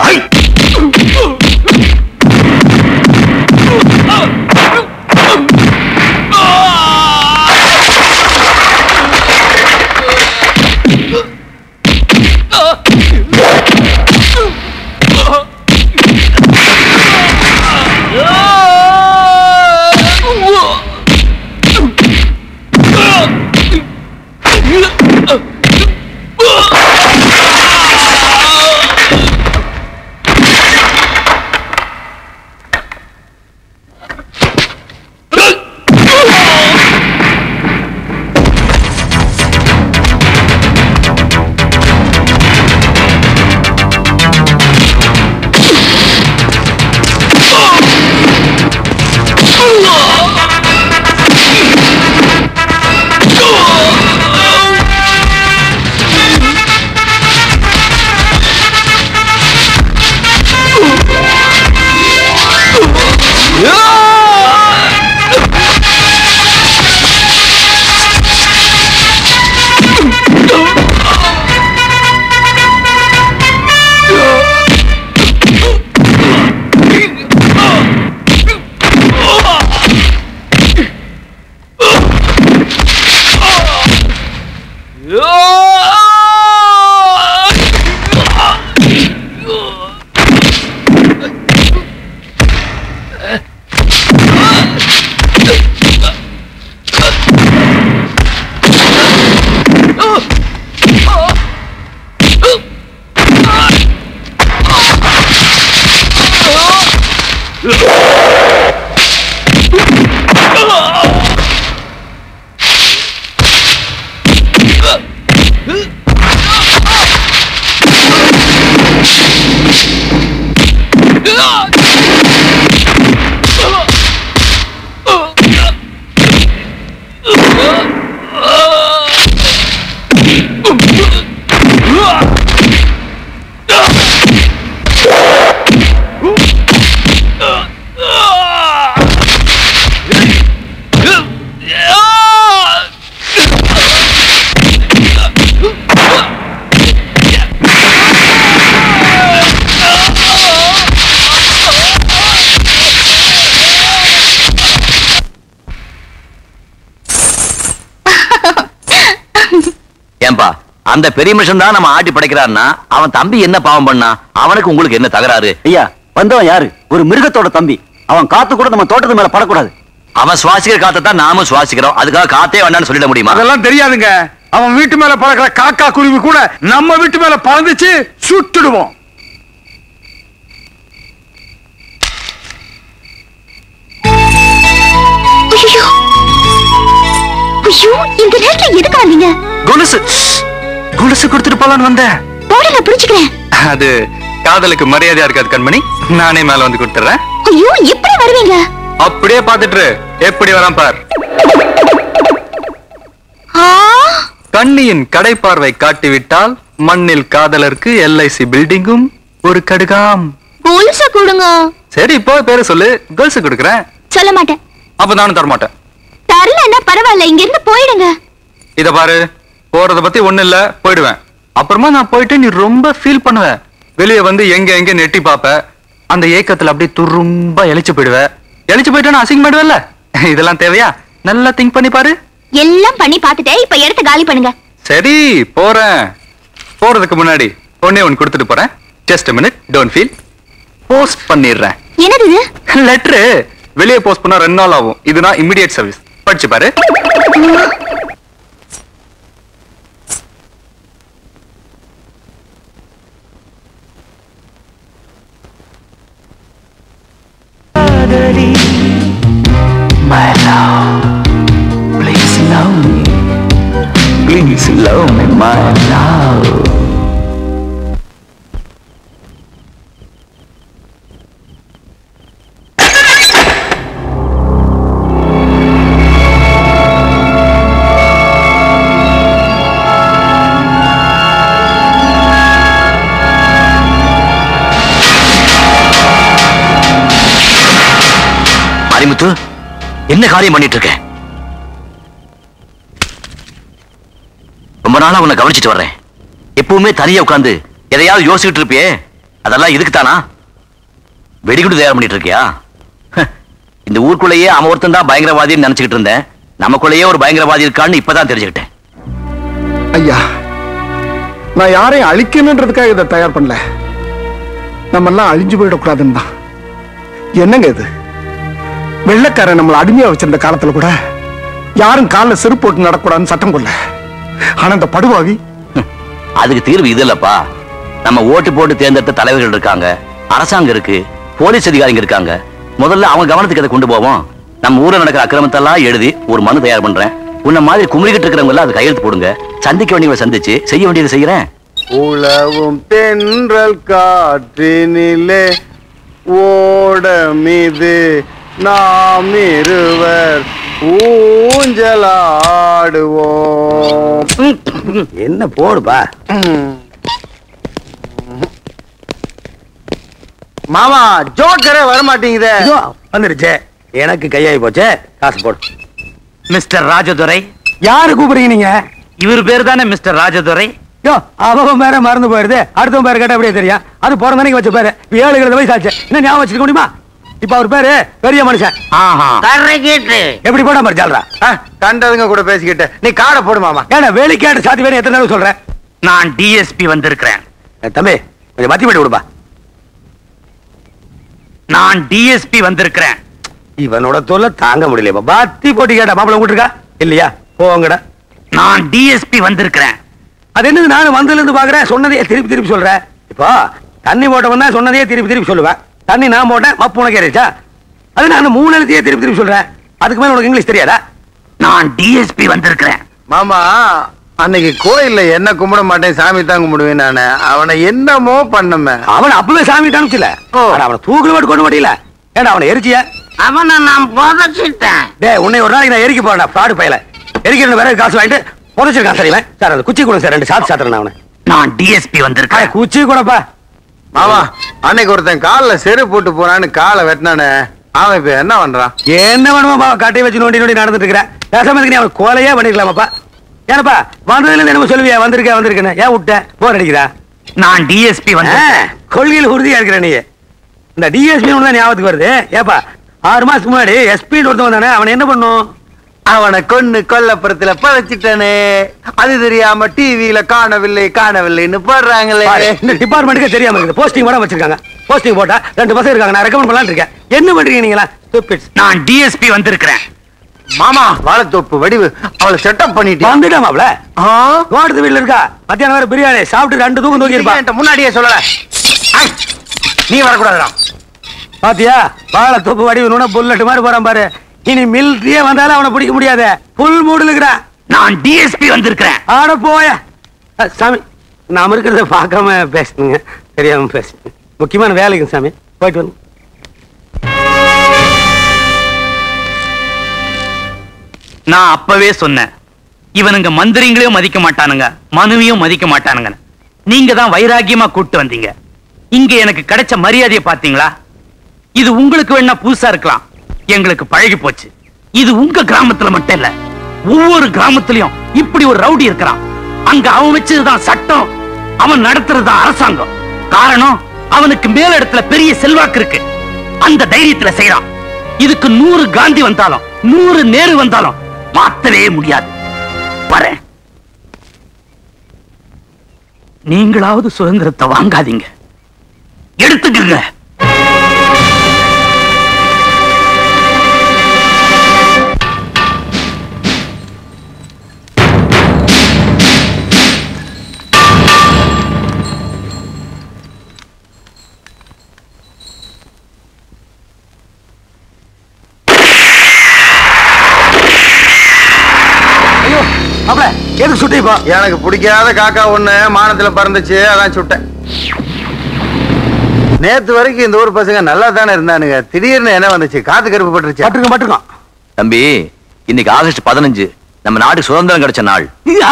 அந்த பெரிய மனுஷன் தான் நம்ம ஆட்டி படைக்கிறான்னா அவன் தம்பி என்ன பாவம் பண்ணா? அவனுக்கு உங்களுக்கு என்ன தகராறு? ஐயா வந்தவன் யாரு? ஒரு மிருகத்தோட தம்பி. அவன் காத்து கூட நம்ம தோட்டத்து மேல படக்கூடாது. அவன் சுவாசிக்கிற காத்தை தான் நாமும் சுவாசிக்கிறோம். அதுக்காக காத்தே வேண்டாம்னு சொல்லிட முடியுமா? அதெல்லாம் தெரியாதுங்க. அவன் வீட்டு மேல பறக்கிற காக்கா குருவி கூட நம்ம வீட்டு மேல பறந்துச்சு சுட்டுடுவோம். ஐயோ ஐயோ, இந்த நேரத்துல எதுக்கு வந்தீங்க? கொலுசு கொலுசு கொடுத்துட்டு போலான்னு வந்தேன். போடல, புடிச்சுக்கிறேன். அது காதலுக்கு மரியாதையா இருக்காது கண்மணி. நானே மேல வந்து கொடுத்துறேன். ஐயோ, எப்படி வருவீங்க? அப்படியே பாத்துட்டு எப்படி வரான் பார். கண்ணியின் கடைப்பார்வை காட்டிவிட்டால் மண்ணில் காதலருக்கு எல்ஐசி பில்டிங்கும் ஒரு கடுகாம். கோல்ஸ கொடுங்க. சரி, இப்போ பேரு சொல்லு. கோல்ஸ் கொடுக்கறேன். சொல்ல மாட்டேன். அப்ப நானும் தர மாட்டேன். தரலன்னா பரவாயில்ல, இங்க இருந்து போயிடுங்க. இத பாரு, போறத பத்தி ஒண்ணு இல்ல, போயிடுவேன். அப்புறமா நான் போயிட்டு நீ ரொம்ப ஃபீல் பண்ணுவ. வெளியே வந்து எங்க எங்க நெட்டி பாப்ப. அந்த ஏக்கத்துல அப்படியே துரும்ப எழிச்சு போயிடுவ. எழிச்சு போயிட்டா அசிங்கமாயிடுவல்ல. இதெல்லாம் தேவையா? நல்லா திங்க் பண்ணி பாரு. எல்லாம் பண்ணி பார்த்துட்டே இப்ப எடுத்து காலி பண்ணுங்க. சரி, போறேன். போறதுக்கு முன்னாடி ஒண்ணே ஒன்னு கொடுத்துட்டு போறேன். Just a minute, don't feel. Post பண்ணிடுறேன். என்னது இது? லெட்டர். வெளியே போஸ்ட் பண்ணா ரெண்டு நாள் ஆகும். இதுனா இமிடியேட் சர்வீஸ். படிச்சு பாரு. My love, please love me. Please love me, my love. Marimuthu, என்ன காரியம் பண்ணிட்டு இருக்க? ரொம்ப நாளா உன்னை கவனிச்சிட்டு வர்றேன். எப்பவுமே தனியா உட்கார்ந்து எதையாவது யோசிச்சுட்டு இருப்பியே, அதெல்லாம் இதுக்கு தானா? வெடிகுண்டு தயார் பண்ணிட்டு இருக்கியா? இந்த ஊருக்குள்ளேயே அவன் ஒருத்தன் தான் பயங்கரவாதின்னு நினைச்சுக்கிட்டு இருந்தேன். நமக்குள்ளேயே ஒரு பயங்கரவாதி இருக்கான்னு இப்பதான் தெரிஞ்சுக்கிட்டேன். ஐயா, நான் யாரையும் அழிக்கணுன்றதுக்காக இதை தயார் பண்ணல. நம்ம எல்லாம் அழிஞ்சு போயிடக்கூடாதுன்னு தான். என்னங்க இது? வெள்ளைக்காரன் நம்மளை அடிமையா வச்சிருந்த காலத்துல கூட யாரும் காலில் செருப்பு போட்டு நடக்கூடாதுன்னு சட்டம் கொள்ள. ஆனா இந்த படுவாவி, அதுக்கு தீர்வு இது இல்லப்பா. நம்ம ஓட்டு போட்டு தேர்ந்தெடுத்த தலைவர்கள் இருக்காங்க, அரசாங்கம் இருக்கு, போலீஸ் அதிகாரிகள் இருக்காங்க. முதல்ல அவங்க கவனத்துக்கு அதை கொண்டு போவோம். நம்ம ஊர்ல நடக்கிற அக்கிரமத்தெல்லாம் எழுதி ஒரு மனு தயார் பண்றேன். உன்ன மாதிரி குமரிக்கிட்டு இருக்கிறவங்க எல்லாம் அதை கையெழுத்து போடுங்க. சந்திக்க வேண்டியவங்களை சந்திச்சு செய்ய வேண்டியதை செய்யறேன். உலவும் தென்றல் காற்றினிலே ஓட மீது நாம் இருவர் ஊஞ்சலாடுவோம். என்ன போடுப்பா மாமா, ஜோக்கரே வர மாட்டேங்குதே. வந்துருச்சே. எனக்கு கையாகி போச்சே. காசு போடு. மிஸ்டர் ராஜதுரை. யாரு கூப்பிடுறீங்க நீங்க? இவர் பேர் தானே மிஸ்டர் ராஜதுரை? யோ, அவன் பேர மறந்து போயிருது. அடுத்தவன் பேர் கேட்டா அப்படியே தெரியும். அது போற மணிக்கு வச்ச பேரு. ஏழு எழுபது வயசு ஆச்சு. என்ன ஞாபகம் வச்சுக்க முடியுமா? இப்ப அவர் பேரு பெரிய மனுஷன். எப்படி போட மாதிரி சொல்றா? கண்டதுங்க கூட பேசிக்கிட்டு நீ காடை போடு மாமா. ஏன்னா வேலைக்காடு சாத்தி வேணும். எத்தனை தடவை சொல்றேன்? நான் டிஎஸ்பி வந்திருக்கிறேன். தம்பி, கொஞ்சம் மத்தி போட்டு விடுப்பா. நான் டிஎஸ்பி வந்திருக்கிறேன். இவனோட தொல்லை தாங்க முடியல. பாத்தி போட்டு கேட்டா மாப்பிள்ள உங்ககிட்ட இருக்கா இல்லையா? போங்கடா. நான் டிஎஸ்பி வந்திருக்கிறேன். அது என்னது? நானும் வந்ததுல இருந்து பாக்குறேன். சொன்னதையே திருப்பி திருப்பி சொல்றேன். இப்போ தண்ணி போட்டவன் தான் சொன்னதையே திருப்பி திருப்பி சொல்லுவேன். தண்ணி நான் போட்டேன், மப்பு உனக்கு ஏறிச்சா? அது நான் மூணு எழுத்தையே திருப்பி திருப்பி சொல்றேன். அதுக்கு மேல உனக்கு இங்கிலீஷ் தெரியாதா? நான் டிஎஸ்பி வந்திருக்கிறேன். மாமா, அன்னைக்கு கோயில்ல என்ன கும்பிட மாட்டேன், சாமி தான் கும்பிடுவேன் நானு. அவனை என்னமோ பண்ணுமே. அவன் அப்பவே சாமி தாமிச்சல. அவனை தூக்குல போட்டு கொண்டு மாட்டீங்களா? ஏன்னா அவனை எரிச்சிய அவனை நான் புதைச்சிட்டேன். டே, உன்னை ஒரு நாளைக்கு நான் எரிக்க போறேன். ஃப்ராடு பையல எரிக்கிற வேற காசு வாங்கிட்டு புதைச்சிருக்கான். சரிங்களா சார்? அந்த குச்சி கூட சார் ரெண்டு சாத்து சாத்துறேன் அவனை. நான் டிஎஸ்பி வந்திருக்கேன். குச்சி கூடப்பா. மாமா, அன்னைக்கு ஒருத்தன் காலில் செரு போட்டு போறான்னு காலை வெட்டினானே, அவன் இப்ப என்ன பண்றான்? என்ன வேணுமா? கட்டை வச்சு நோண்டி நோண்டி நடந்துட்டு இருக்கிறேன். பேசாமதுக்கு நீ அவன் கோலையே பண்ணிக்கலாமாப்பா? ஏனப்பா வந்ததுல இருந்து என்ன சொல்லுவியா? வந்திருக்க வந்திருக்கேன்னு ஏன் விட்ட? போர் அடிக்கிறா? நான் டிஎஸ்பி வந்து கொள்கையில் உறுதியா இருக்கிற நீ. இந்த டிஎஸ்பி தான் ஞாபகத்துக்கு வருது. ஏப்பா, ஆறு மாசத்துக்கு முன்னாடி எஸ்பி ஒருத்தன் வந்தானே, அவன் என்ன பண்ணும்? அவனை கொன்னு கொல்லப்புறத்துல பழச்சிட்டனே, அது தெரியாம டிவியில காணவில்லை காணவில்லைன்னு போடுறாங்களே. இந்த டிபார்ட்மெண்ட்டுக்கு தெரியாம இருக்குது. போஸ்டிங் போட வச்சிருக்காங்க. போஸ்டிங் போட்டா ரெண்டு பசங்க இருக்காங்க. நான் ரெக்கமெண்ட் பண்ணலாம்னு இருக்கேன். என்ன பண்றீங்க நீங்களா? நான் டிஎஸ்பி வந்திருக்கிறேன். மாமா வாழைத்தோப்பு வடிவு அவளை செட்டப் பண்ணிட்டு வந்துட்டேன் மாப்ள. தோட்டத்து வீட்டுல இருக்கா. மத்தியானம் வேற பிரியாணி சாப்பிட்டு ரெண்டு தூக்கம் தூக்கி இருப்பா. முன்னாடியே சொல்லல, நீ வரக்கூடாதுடா. பாத்தியா வாழைத்தோப்பு வடிவு புல்லட் மாதிரி போறான் பாரு. இனி மிலிட்டரியே வந்தாலும் அவனை பிடிக்க முடியாது. புல் மூடுல இருக்கிறான். நான் டிஎஸ்பி வந்திருக்கிறேன். ஆட போய சாமி, நாம இருக்கிறத பார்க்காம பேசுங்க, தெரியாம பேசுங்க. முக்கியமான வேலைக்கு சாமி, போயிட்டு வந்து. நான் அப்பவே சொன்னேன், இவனுங்க மந்திரிங்களையும் மதிக்க மாட்டானுங்க, மனுவையும் மதிக்க மாட்டானுங்க. நீங்க தான் வைராக்கியமா கூட்டு வந்தீங்க. இங்க எனக்கு கிடைச்ச மரியாதையை பாத்தீங்களா? இது உங்களுக்கு வேணா புதுசா இருக்கலாம், எங்களுக்கு பழகி போச்சு. இது உங்க கிராமத்துல மட்டும் இல்ல, ஒவ்வொரு கிராமத்திலையும் இப்படி ஒரு ரவுடி இருக்கிறான். அங்க அவன் வச்சதுதான் சட்டம், அவன் நடத்துறதுதான் அரசாங்கம். காரணம், அவனுக்கு மேல இடத்துல பெரிய செல்வாக்கு இருக்கு. அந்த தைரியத்துல செய்யறான். இதுக்கு நூறு காந்தி வந்தாலும் நூறு நேரு வந்தாலும் மாத்தவே முடியாது. வரேன். நீங்களாவது சுதந்திரத்தை வாங்காதீங்க, எடுத்துக்கங்க. எதுக்கு சுட்டிப்பா? எனக்கு பிடிக்காத காக்கா ஒண்ணு மானத்துல பறந்துச்சு, அதான் சுட்டேன். நேத்து வரைக்கும் இந்த ஊர் பசங்க நல்லா தானே இருந்தானுங்க, திடீர்னு என்ன வந்துச்சு? காத்து கருப்பு பட்டுருச்சு. பட்டுருங்க பட்டுருங்க தம்பி, இன்னைக்கு ஆகஸ்ட் பதினஞ்சு நம்ம நாடு சுதந்திரம் கிடைச்ச நாள்.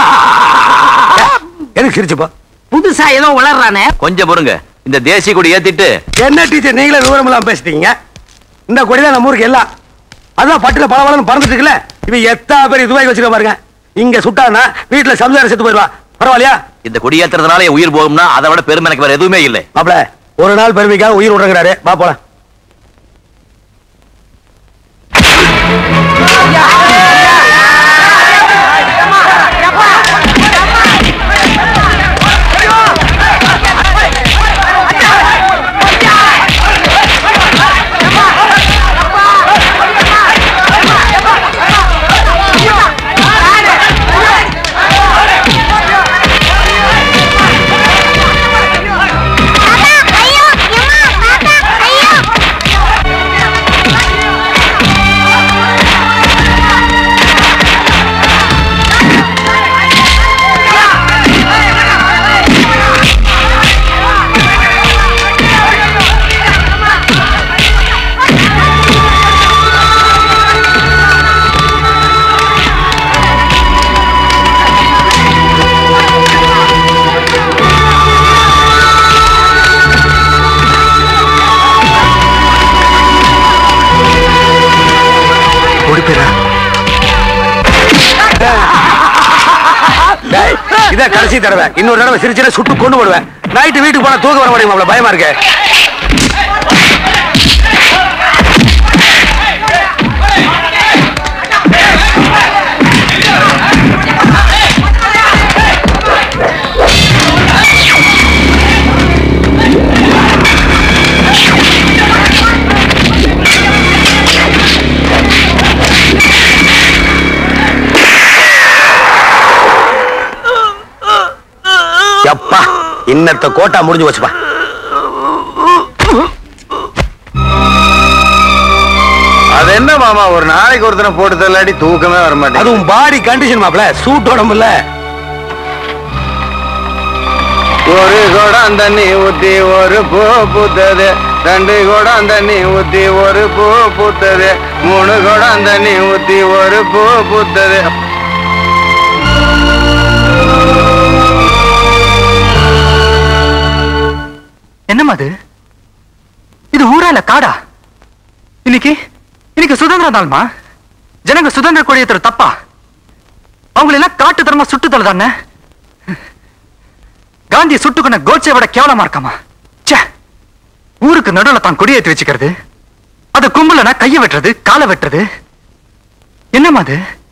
எதுக்கு சிரிச்சுப்பா? புதுசா ஏதோ வளர்றானே. கொஞ்சம் பொறுங்க, இந்த தேசிய கொடி ஏத்திட்டு. என்ன டீச்சர் நீங்களே விவரம் எல்லாம் பேசிட்டீங்க? இந்த கொடிதான் நம்ம ஊருக்கு எல்லாம். அதான் பட்டுல பல பலன்னு பறந்துட்டு இருக்குல்ல. இவன் எத்தா பேர் இதுவாய் வச்சுக்க பாருங்க. இங்க சுட்டானா வீட்டுல சம்சாரம் செத்து போயிடுவா. பரவாயில்லையா? இந்த கொடி ஏத்துறதுனால என் உயிர் போகும்னா அதை விட பெருமை எனக்கு வேற எதுவுமே இல்லை. மாப்ள, ஒரு நாள் பெருமைக்காக உயிர் விடுறாரு. வா போலாம். இதான் கடைசி தடவை. இன்னொரு தடவை சிரிச்சு சுட்டு கொண்டு போடுவேன். நைட்டு வீட்டுக்கு போனா தூக்க வர முடியுமா? பயமா இருக்கு. எப்பா இன்னத்த கோட்டா முடிஞ்சு வச்சுப்பா. அது என்ன மாமா, ஒரு நாளைக்கு ஒருத்தனை போட்டு தள்ளாடி தூக்கமே வர மாட்டேன். அதுவும் பாடி கண்டிஷன் மாப்ள, சூட் உடம்புல. ஒரு குடம் தண்ணி ஊத்தி ஒரு பூ பூத்தது, ரெண்டு குடம் தண்ணி ஊத்தி ஒரு பூ பூத்தது, மூணு குடம் தண்ணி ஊத்தி ஒரு பூ பூத்தது. என்னமா அது? இது ஊரால காடா? இன்னைக்கு இன்னைக்கு சுதந்திர நாள்மா. ஜனங்க சுதந்திர கொடி ஏத்துற தப்பா? அவங்களை எல்லாம் காட்டு தரமா சுட்டுதல் தானே. காந்தியை சுட்டுக்கொண்ட கோட்சை விட கேவலமா இருக்காமா? ஊருக்கு நடுவில் தான் கொடி ஏற்றி வச்சுக்கிறது, அது கும்பலனா கைய வெட்டுறது, காலை வெட்டுறது. என்னமா அது?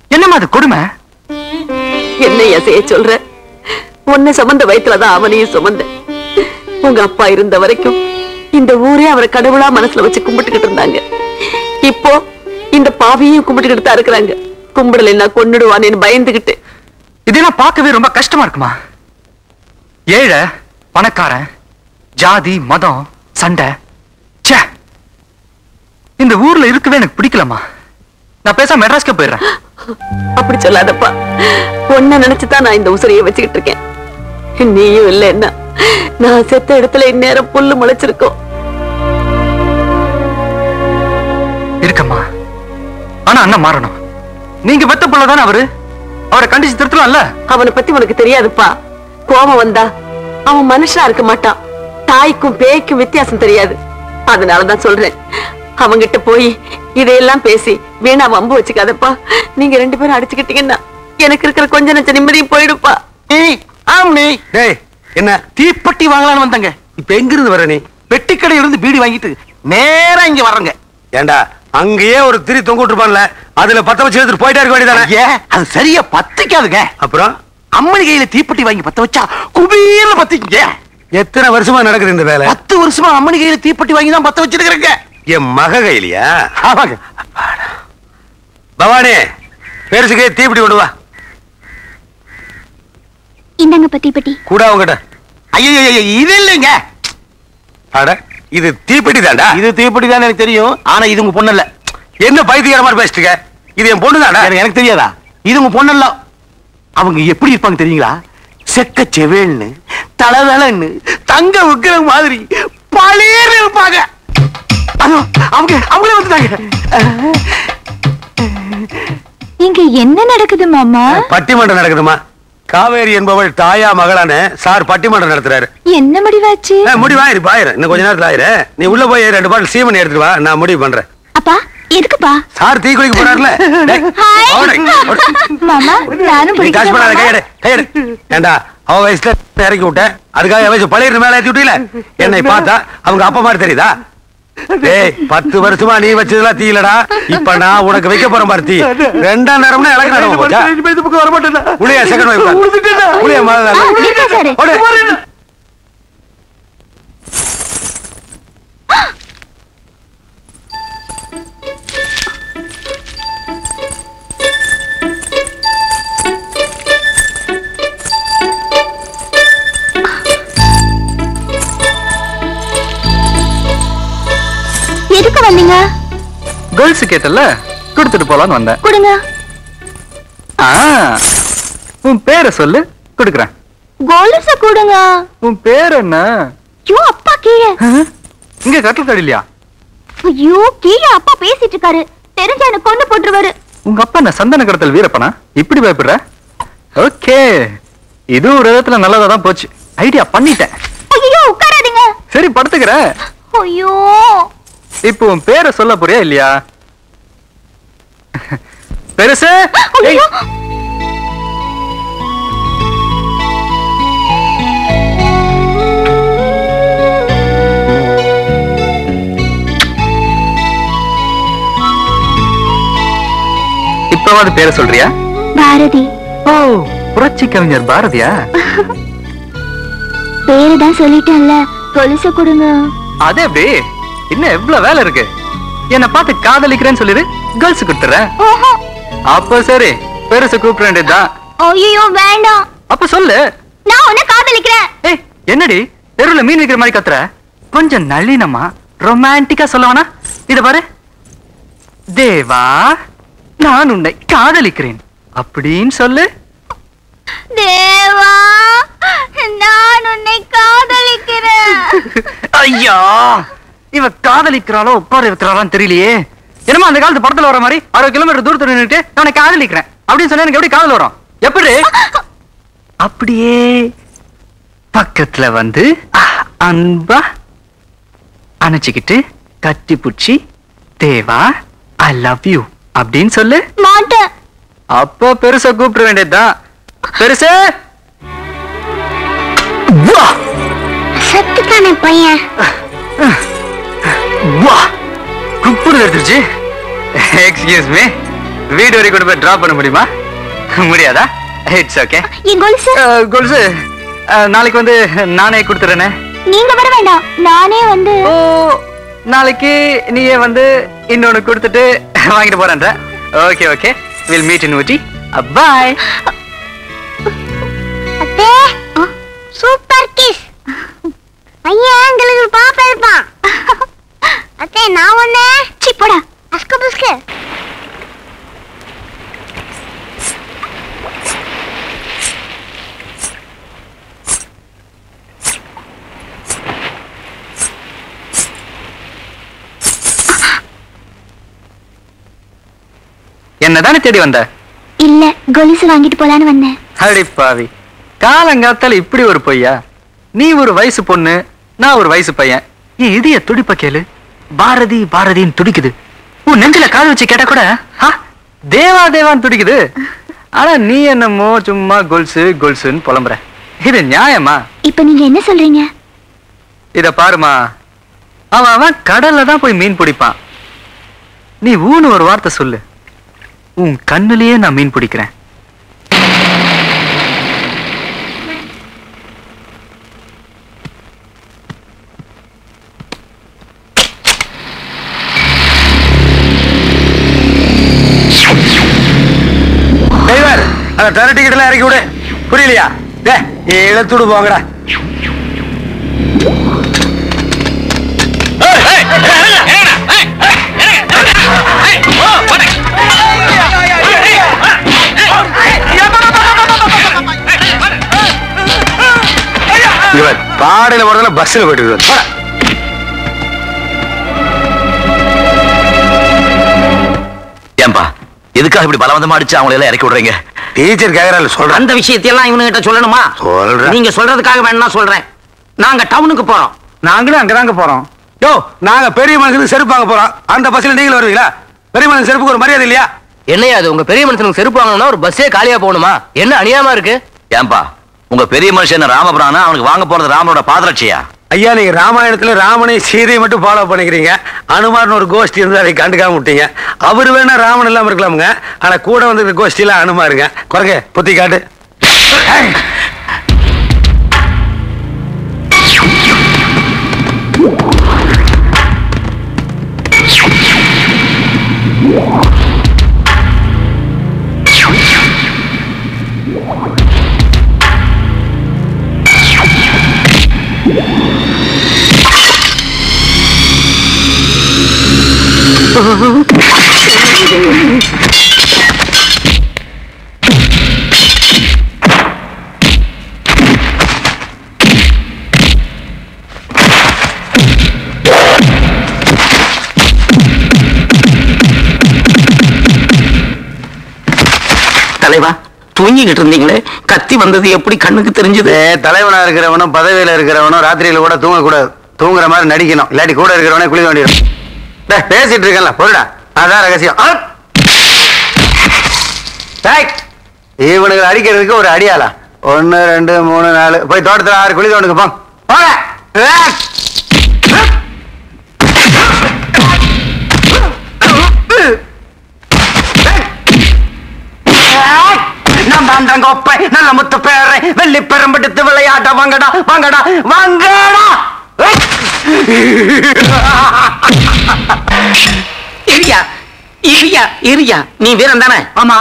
என்னம்மா அது கொடுமை? என்னையா செய்ய சொல்ற? உன்னை சுமந்த வயிற்றுலதான் அவனையும் சுமந்த. உங்க அப்பா இருந்த வரைக்கும் இந்த ஊரே அவரை கடவுளா மனசுல வச்சு கும்பிட்டுக்கிட்டு இருந்தாங்க. இப்போ இந்த பாவியையும் கும்பிட்டுக்கிட்டு தான் இருக்கிறாங்க. கும்பிடல என்ன கொன்னுடுவானேன்னு பயந்துகிட்டு. இதெல்லாம் பார்க்கவே ரொம்ப கஷ்டமா இருக்குமா? ஏழை பணக்காரன், ஜாதி மதம் சண்டை, ச்சே, இந்த ஊர்ல இருக்கவே எனக்கு பிடிக்கலமா. நான் பேசாம மெட்ராஸ்க்கு போயிடுறேன். அப்படி சொல்லாதப்பா. பொண்ண நினைச்சுதான் நான் இந்த உசுரையை வச்சுக்கிட்டு இருக்கேன். நீயும் இல்ல என்ன, நான் செத்த இடத்துல இந்நேரம் புல்லு முளைச்சிருக்கோம். இருக்கம்மா, ஆனா அண்ணன் மாறணும். நீங்க பெத்த புள்ளதானே அவரு, அவரை கண்டிச்சு திருத்தலாம்ல. அவனை பத்தி உனக்கு தெரியாதுப்பா. கோபம் வந்தா அவன் மனுஷனா இருக்க மாட்டான். தாய்க்கும் பேய்க்கும் வித்தியாசம் தெரியாது. அதனாலதான் சொல்றேன், அவங்கிட்ட போய் இதையெல்லாம் பேசி வீணா வம்பு வச்சுக்காதப்பா. நீங்க ரெண்டு பேரும் அடிச்சுக்கிட்டீங்கன்னா எனக்கு இருக்கிற கொஞ்ச நச்ச நிம்மதியும் போயிடுப்பா. என்ன தீப்பெட்டி வாங்கலான்னு வந்தங்க. இப்ப எங்க இருந்து வர நீ? பெட்டி கடையில இருந்து பீடி வாங்கிட்டு நேரா இங்க வர்றங்க. ஏண்டா அங்கேயே ஒரு திரி தொங்கிட்டு இருப்பான்ல, அதுல பத்த வச்சு எடுத்துட்டு போயிட்டா இருக்க வேண்டியதானே? அது சரியா பத்திக்காதுங்க. அப்புறம் அம்மனி கையில தீப்பெட்டி வாங்கி பத்த வச்சா குபீர்ல பத்திங்க. எத்தனை வருஷமா நடக்குது இந்த வேலை? பத்து வருஷமா அம்மனி கையில தீப்பெட்டி வாங்கி தான் பத்த வச்சிருக்கிறேங்க. என் மக கையிலையா? ஆமாங்க. பவானி, பெருசுக்கு தீப்பெட்டி கொண்டு வா. இந்தங்க பத்தி பட்டி கூட அவங்ககிட்ட. ஐயோ இது இல்லைங்க. அட, இது தீப்பெட்டி தாண்டா. இது தீப்பெட்டி தான் எனக்கு தெரியும். ஆனா இது உங்க பொண்ணு இல்ல. என்ன பைத்தியக்கார மாதிரி பேசிட்டுக்க? இது என் பொண்ணு தாண்டா. எனக்கு தெரியாதா? இது உங்க பொண்ணு இல்ல. அவங்க எப்படி இருப்பாங்க தெரியுங்களா? செக்க செவேல்னு தலதலன்னு தங்க விக்கிரம் மாதிரி பழைய இருப்பாங்க. அவங்க அவங்களே வந்துட்டாங்க. இங்க என்ன நடக்குது மாமா? பட்டிமன்றம் நடக்குதுமா. காவேரி என்பவள் தாயா மகளான சார் பட்டிமன்றம் நடத்துறாரு. என்ன முடிவாச்சு? முடிவாயிரு பாயிரு. இன்னும் கொஞ்ச நேரத்துல ஆயிரு. நீ உள்ள போய் ரெண்டு பாட்டில் சீமன் எடுத்துட்டு வா, நான் முடிவு பண்றேன். அப்பா எதுக்குப்பா? சார் தீ குளிக்க போறாருல. மாமா நானும் நீ காசு பண்ணாத, கையெடு கையெடு. ஏண்டா அவ வயசுல இறக்கி விட்டேன், அதுக்காக வயசு பழைய மேல ஏத்தி விட்டீல. என்னை பார்த்தா அவங்க அப்பா மாதிரி தெரியுதா? டேய், பத்து வருஷமா நீ வச்சதெல்லாம் தீலடா. இப்ப நான் உனக்கு வைக்க போறேன் பாரு தீ. ரெண்டாம் நேரம்னா எனக்கு நடக்கும் போச்சா? வர மாட்டேன். புளியா செகண்ட் வைப்பா. புளியா முதல்ல. எதுக்கு வந்தீங்க? கேர்ள்ஸ் கேட்டல, கொடுத்துட்டு போலான்னு வந்தேன். கொடுங்க. உன் பேரை சொல்லு, கொடுக்குறேன். கோல்ஸ் கொடுங்க. உன் பேர் என்ன? ஐயோ அப்பா கீழே. இங்க கட்டல் கடிலையா? ஐயோ கீழே அப்பா பேசிட்டு இருக்காரு. தெரிஞ்சா எனக்கு கொண்டு போட்டுருவாரு. உங்க அப்பா என்ன சந்தன கடத்தல் வீரப்பனா? இப்படி பயப்படுற? ஓகே, இது ஒரு விதத்துல நல்லதா தான் போச்சு. ஐடியா பண்ணிட்டேன். ஐயோ உட்காராதீங்க. சரி படுத்துக்கிறேன். ஐயோ இப்போ உன் பேரை சொல்ல போறியா இல்லையா? பெருசு. இப்பவாது பேரை சொல்றியா? பாரதி. ஓ, புரட்சி கவிஞர் பாரதியா? பேருதான் சொல்லிட்டேன்ல, கொலுசு கொடுங்க. அதே எப்படி? இன்னும் எவ்வளவு வேலை இருக்கு. என்ன பார்த்து காதலிக்கிறேன்னு சொல்லிடு, கேர்ள்ஸ் கொடுத்துறேன். அப்ப சரி, பெருசு கூப்பிட வேண்டியதுதான். ஐயோ வேண்டாம். அப்ப சொல்லு, நான் உன்னை காதலிக்கிறேன். ஏய் என்னடி தெருவுல மீன் விக்கிற மாதிரி கத்துற? கொஞ்சம் நளினமா ரொமான்டிக்கா சொல்லவனா? இத பாரு, தேவா நான் உன்னை காதலிக்கிறேன் அப்படின்னு சொல்லு. தேவா நான் உன்னை காதலிக்கிறேன். ஐயா, இவ காதலிக்கிறாளோ உட்கார இருக்கிறாளான்னு தெரியலையே. என்னமா அந்த காலத்து படத்துல வர மாதிரி அறுபது கிலோமீட்டர் தூரத்துல நின்னுட்டு நான் காதலிக்கிறேன் அப்படின்னு சொன்னா எனக்கு எப்படி காதல் வரும்? எப்படி? அப்படியே பக்கத்துல வந்து அன்பா அணைச்சுக்கிட்டு கட்டி புடிச்சி தேவா ஐ லவ் யூ அப்படின்னு சொல்லு. மாட்டேன். அப்போ பெருசா கூப்பிட வேண்டியதுதான். பெருசு சத்துக்கான பையன். வா, குப்புடு எடுத்துருச்சு. எக்ஸ்கியூஸ் மீ, வீடு வரைக்கும் கொண்டு போய் டிராப் பண்ண முடியுமா? முடியாதா? It's okay. என் கொலுசு கொலுசு நாளைக்கு வந்து நானே கொடுத்துறேனே. நீங்க வர வேண்டாம், நானே வந்து. ஓ, நாளைக்கு நீயே வந்து இன்னொன்னு கொடுத்துட்டு வாங்கிட்டு போறேன்ற. Okay okay, will meet in Ooty. Bye. அத்தே, சூப்பர் கிஸ். ஐயா உங்களுக்கு பாப்பா இருப்பான். அத்தே நான் ஒண்ணே. சி போடா. அஸ்கு புஸ்கு. என்னதானே தேடி வந்த? இல்ல, கொலுசு வாங்கிட்டு போலான்னு வந்தேன். அடி பாவி, காலங்காத்தால இப்படி ஒரு பொய்யா? நீ ஒரு வயசு பொண்ணு, நான் ஒரு வயசு பையன். நீ இதய துடிப்ப கேளு. பாரதி பாரதின்னு துடிக்குது. உன் நெஞ்சில காது வச்சு கேட்டா கூட தேவா தேவான்னு துடிக்குது. ஆனா நீ என்னமோ சும்மா கொலுசு கொலுசுன்னு புலம்புற. இது நியாயமா? இப்ப நீங்க என்ன சொல்றீங்க? இத பாருமா, அவன் அவன் கடல்ல தான் போய் மீன் பிடிப்பான். நீ ஊன்னு ஒரு வார்த்தை சொல்லு, உன் கண்ணுலயே நான் மீன் பிடிக்கிறேன். அந்த டர டிக்கெட்ல இறக்கி விடு. புரியலையா? இழுத்துடு போங்கடா. பாடையில போறதுல பஸ்ல போயிட்டு ஏன்பா எதுக்காக இப்படி பலவந்தமா அடிச்சு அவங்களை எல்லாம் இறக்கி விடுறீங்க? டீச்சர் கேக்குறாரு, சொல்றேன். அந்த விஷயத்தையெல்லாம் இவனுகிட்ட சொல்லணுமா? சொல்றேன். நீங்க சொல்றதுக்காக வேணா சொல்றேன். நாங்க டவுனுக்கு போறோம். நாங்களும் அங்கதாங்க போறோம். யோ, நாங்க பெரிய மனுஷனுக்கு செருப்பு வாங்க போறோம். அந்த பஸ்ல நீங்களும் வருவீங்களா? பெரிய மனுஷன் செருப்புக்கு ஒரு மரியாதை இல்லையா? என்னையா அது? உங்க பெரிய மனுஷனுக்கு செருப்பு வாங்கணும்னா ஒரு பஸ்ஸே காலியா போகணுமா? என்ன அநியாயமா இருக்கு? ஏன்பா உங்க பெரிய மனுஷன் ராமபுரானா, அவனுக்கு வாங்க போறது ராமனோட பாதரட்சியா? ஐயா, நீங்க ராமாயணத்துல ராமனை சீதையை மட்டும் ஃபாலோ பண்ணிக்கிறீங்க. அனுமார்னு ஒரு கோஷ்டி இருந்து அதை கண்டுக்காம விட்டீங்க. அவரு வேணா ராமன் இல்லாம இருக்கலாமுங்க, ஆனா கூட வந்து கோஷ்டியில அனுமாருங்க. குறைங்க, புத்தி காட்டு. தலைவா, தூங்கிக்கிட்டு இருந்தீங்களே, கத்தி வந்தது எப்படி கண்ணுக்கு தெரிஞ்சது? தலைவனா இருக்கிறவனும் பதவியில இருக்கிறவனும் ராத்திரியில கூட தூங்க கூடாது. தூங்குற மாதிரி நடிக்கணும், இல்லாட்டி கூட இருக்கிறவனே குளிக்க வேண்டியது. பேசிட்டு இருக்கல பொருடா, அதான் ரகசியம். இவனுக்கு அடிக்கிறதுக்கு ஒரு அடியாளா? ஒன்னு ரெண்டு மூணு நாலு, போய் தோட்டத்துல ஆறு குளிக்க வேண்டுங்க போங்க. நல்ல முத்து பேரை வெள்ளி பெரும்பெடுத்து விளையாட்ட வாங்கடா வாங்கடா வாங்கடா. இரியா இரியா இரியா, நீ வீரன் தானே? ஆமா.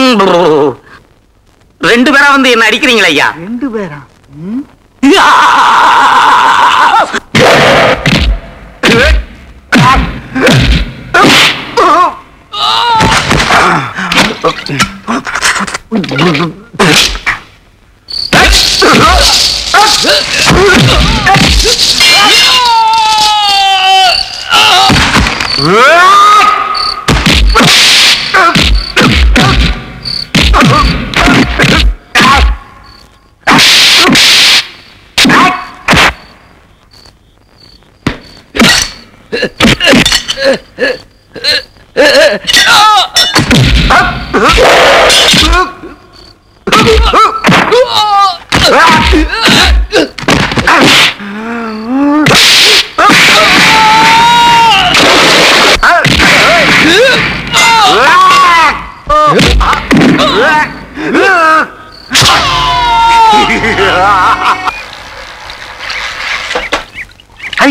ரெண்டு பேரா வந்து என்ன அடிக்கிறீங்களா ஐயா? ரெண்டு பேரா?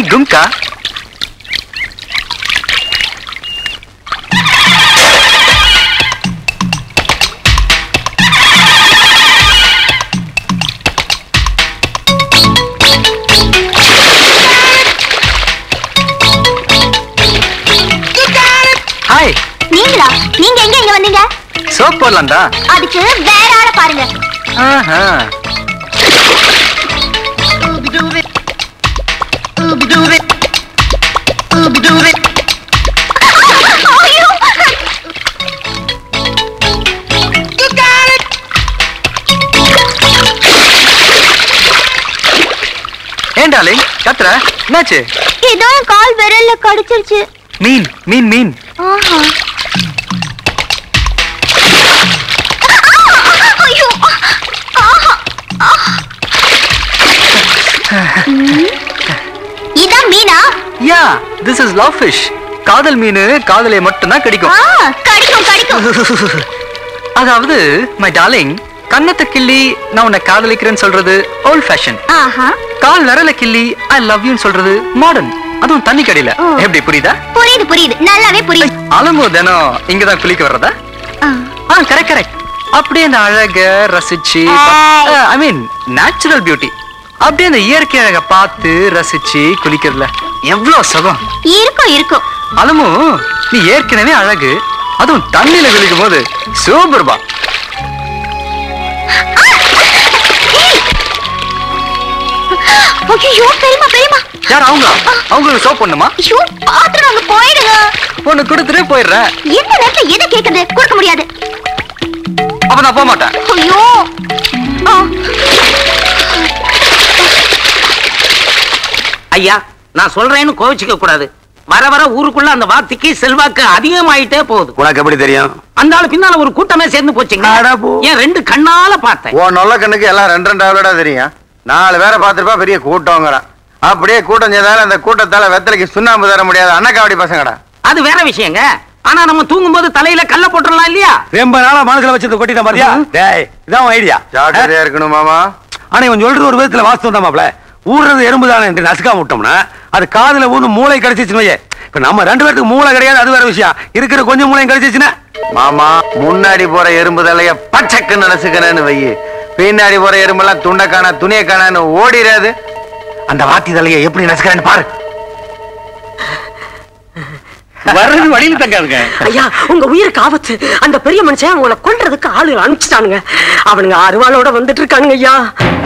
கும்கா. ஹாய். நீங்களா? நீங்க எங்க இங்க வந்தீங்க? சோப் போடலாம்டா. அதுக்கு வேற ஆளை பாருங்க. ஆஹா. ஏன் டார்லிங் கத்துற? என்னாச்சு? ஏதோ கால் விரல்ல கடிச்சிருச்சு. மீன் மீன் மீன். ஆஹா. ஐயோ. ஆஹா. இதான் மீனா? யா, this is love fish. காதல் மீன் காதலை மட்டும் தான் கடிக்கும். ஆ, கடிக்கும் கடிக்கும். அதாவது my darling, கண்ணத்தை கிள்ளி நான் உன்னை காதலிக்கிறேன்னு சொல்றது old fashion. ஆஹா. கால் விரல கிள்ளி I love you சொல்றது மாடர்ன். அதுவும் தண்ணி கடையில. எப்படி புரியுதா? புரியுது புரியுது, நல்லாவே புரியுது. அலமோ தினம் இங்கதான் குளிக்க வர்றதா? ஆ கரெக்ட் கரெக்ட். அப்படியே அந்த அழக ரசிச்சு, ஐ மீன் நேச்சுரல் பியூட்டி, அப்படியே அந்த இயற்கை அழக பார்த்து ரசிச்சு குளிக்கிறதுல எவ்வளவு சுகம் இருக்கும் இருக்கும். அலமோ நீ ஏற்கனவே அழகு, அதுவும் தண்ணியில குளிக்கும் போது சூப்பர்பா. ஐயோ பெரியமா பெரியமா. யார் அவங்க? அவங்களுக்கு சோப் பண்ணுமா? ஐயோ பாத்துட்டு அங்க போயிடுங்க. ஒண்ணு கொடுத்துட்டு போயிடுறேன். எந்த நேரத்துல எதை கேக்குறது? கொடுக்க முடியாது. அப்ப நான் போக மாட்டேன். ஐயோ. ஐயா நான் சொல்றேன்னு கோவிச்சுக்க கூடாது. வர வர ஊருக்குள்ள அந்த வார்த்தைக்கு செல்வாக்கு அதிகமாயிட்டே போகுது. உனக்கு எப்படி தெரியும்? அந்த ஆளு பின்னால ஒரு கூட்டமே சேர்ந்து போச்சுங்க. ஏன் ரெண்டு கண்ணால பார்த்தேன். ஓ நொல்ல கண்ணுக்கு எல்லாம் ரெண்டு ரெண்டு ஆளோட தெரியும். நாலு பேரை பார்த்திருப்பா, பெரிய கூட்டங்கிறான். அப்படியே கூட்டம் செய்தாலும் அந்த கூட்டத்தால வெத்தலைக்கு சுண்ணாம்பு தர முடியாது அண்ணக்காவடி பசங்கடா. அது வேற விஷயங்க. ஆனா நம்ம தூங்கும் போது தலையில கல்ல போட்டுடலாம் இல்லையா? ரொம்ப நாளா மனசுல வச்சது கொட்டிட்ட மாதிரியா? டேய் இதான் ஐடியா. ஜாக்கிரதையா இருக்கணும் மாமா. ஆனா இவன் சொல்றது ஒரு விதத்துல வாஸ்தவம் தான் மாப்ள. ஊர்றது எறும்பு தானே என்று நசுக்காம விட்டோம்னா அது காதுல ஊன்னு மூளை கிடைச்சிச்சுன்னு வையே. இப்ப நம்ம ரெண்டு பேருக்கு மூளை கிடையாது, அது வேற விஷயம். இருக்கிற கொஞ்சம் மூளையும் கிடைச்சிச்சுன்னா மாமா முன்னாடி போற எறும்பு தலைய பச்சைக்குன்னு நசுக்கணும்னு வையி, பின்னாடி போற எறும்பெல்லாம் துண்டக்கான துணியை காணு ஓடிடாது. அந்த வாத்தி தலையை எப்படி நசுக்கிறேன்னு பாரு. வர்றது வழியில தங்காதுங்க. ஐயா உங்க உயிருக்கு ஆபத்து. அந்த பெரிய மனுஷன் உங்களை கொல்றதுக்கு ஆளு அனுப்பிச்சிட்டானுங்க. அவனுங்க அருவாளோட வந்துட்டு இருக்கானுங்க ஐயா.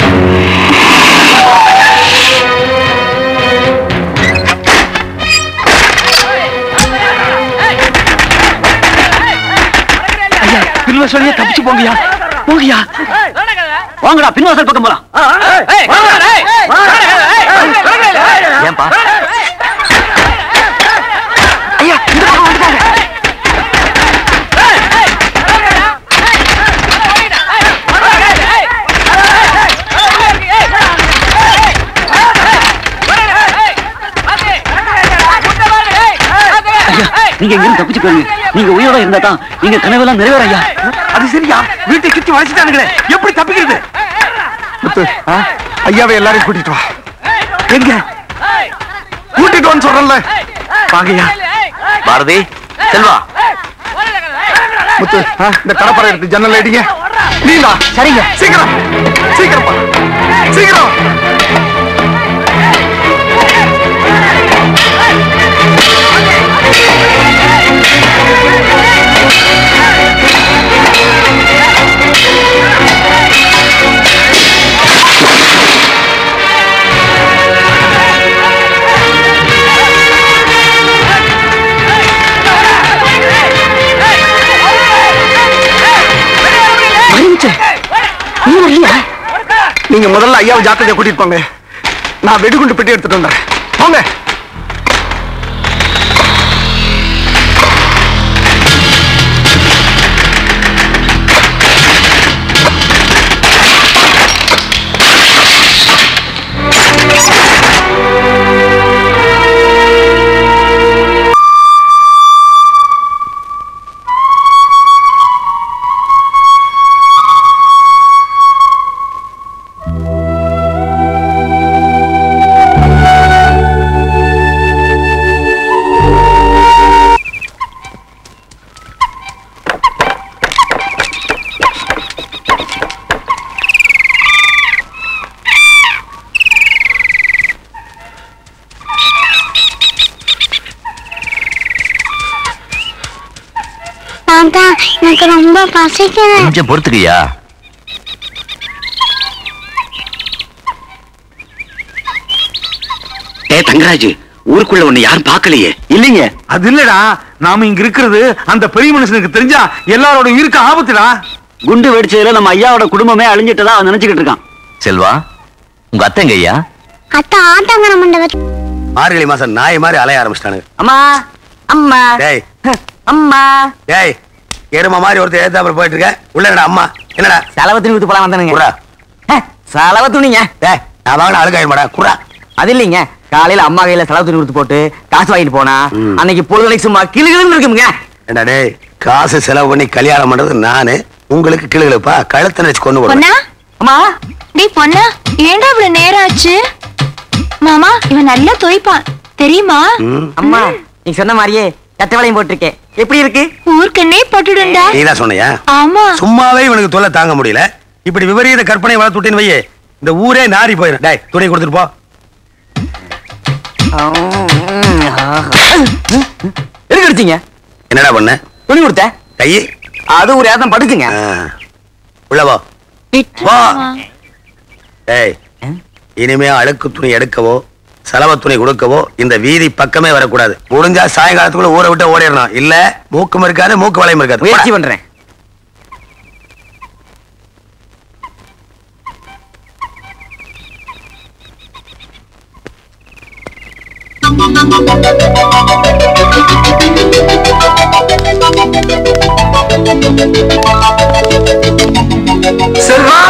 ஐயா பின்வாசலியே தப்பிச்சு போங்கயா போங்கயா. வாங்கடா பின்வாசல் பக்கம் போலாம். ஏன்பா? ஐயா இந்த பக்கம் வந்துட்டாங்க. நீங்க எங்க தப்பிச்சு போறீங்க? நீங்க உயிரோட இருந்தா தான் நீங்க கனவெல்லாம் நிறைவேற. ஐயா அது சரியா? வீட்டை சுத்தி வளைச்சிட்டானுங்களே, எப்படி தப்பிக்கிறது? ஐயாவை எல்லாரையும் கூட்டிட்டு வா. எங்க கூட்டிட்டு வான்னு சொல்றேன்ல. வாங்கய்யா. பாரதி, செல்வா, முத்து இந்த கடப்பரை எடுத்து ஜன்னல் அடிங்க. நீங்களா? சரிங்க. சீக்கிரம் சீக்கிரப்பா சீக்கிரம். நீங்க முதல்ல ஐயாவை ஜாக்கிரதையா கூட்டிட்டு போங்க. நான் வெடிகுண்டு பெட்டி எடுத்துட்டு வந்தேன். போங்க. தாத்தா எனக்கு ரொம்ப பசிக்குது. கொஞ்சம் பொறுத்துக்கியா. ஏ தங்கராஜ், ஊருக்குள்ள ஒண்ணு யாரும் பாக்கலையே? இல்லைங்க. அது இல்லடா, நாம இங்க இருக்கிறது அந்த பெரிய மனுஷனுக்கு தெரிஞ்சா எல்லாரோட உயிருக்கு ஆபத்துடா. குண்டு வெடிச்சதுல நம்ம ஐயாவோட குடும்பமே அழிஞ்சிட்டதா அவன் நினைச்சுக்கிட்டு இருக்கான். செல்வா, உங்க அத்தைங்க ஐயா? அத்தை ஆட்டாங்கர மண்டபம். மார்கழி மாசம் நாய் மாதிரி அலைய ஆரம்பிச்சிட்டானுங்க. அம்மா அம்மா டேய் அம்மா டேய், எருமா மாதிரி ஒருத்தர் ஏத்தாப்புல போயிட்டு இருக்க. உள்ள என்னடா அம்மா? என்னடா செலவு துணி ஊத்து போலாம் வந்தானுங்க. குறா. செலவு துணிங்க. டேய், நான் வாங்கின அழுகாயிடுமாடா குறா. அது இல்லைங்க, காலையில அம்மா கையில செலவு துணி கொடுத்து போட்டு காசு வாங்கிட்டு போனா அன்னைக்கு பொழுதுனைக்கு சும்மா கிளுகிளுன்னு இருக்குங்க. என்ன டேய், காசு செலவு பண்ணி கல்யாணம் பண்றது நானு, உங்களுக்கு கிளுகிழுப்பா? கழுத்தை நினைச்சு கொண்டு போறேன். பொண்ணா அம்மா டேய் பொண்ணா, ஏன்டா இவ்வளவு நேரம் ஆச்சு? மாமா இவன் நல்லா தோய்ப்பான் தெரியுமா? அம்மா நீ சொன்ன மாதிரியே கட்ட வேலையும் போட்டிருக்கேன். எப்படி இருக்கு? ஊர்க்கண்ணே பட்டுடுண்டா. நீதான் சொன்னியா? ஆமா. சும்மாவே இவனுக்கு தொல்லை தாங்க முடியல. இப்படி விபரீத கற்பனை வளர்த்து விட்டேன்னு வையே, இந்த ஊரே நாரி போயிடும். டேய், துணி கொடுத்துட்டு போ. எதுக்கு அடிச்சீங்க? என்னடா பண்ண? துணி கொடுத்த கை அது ஒரு ஏதம் படுக்குங்க. உள்ள போ. போ. ஏய், இனிமே அழுக்கு துணி எடுக்கவோ செலவு துணி கொடுக்கவோ இந்த வீதி பக்கமே வரக்கூடாது. முடிஞ்சா சாயங்காலத்துக்குள்ள ஊரை விட்டு ஓடிடணும். இல்ல மூக்கும் இருக்காது, மூக்கு வளையும் இருக்காது. முயற்சி பண்றேன். செல்வா!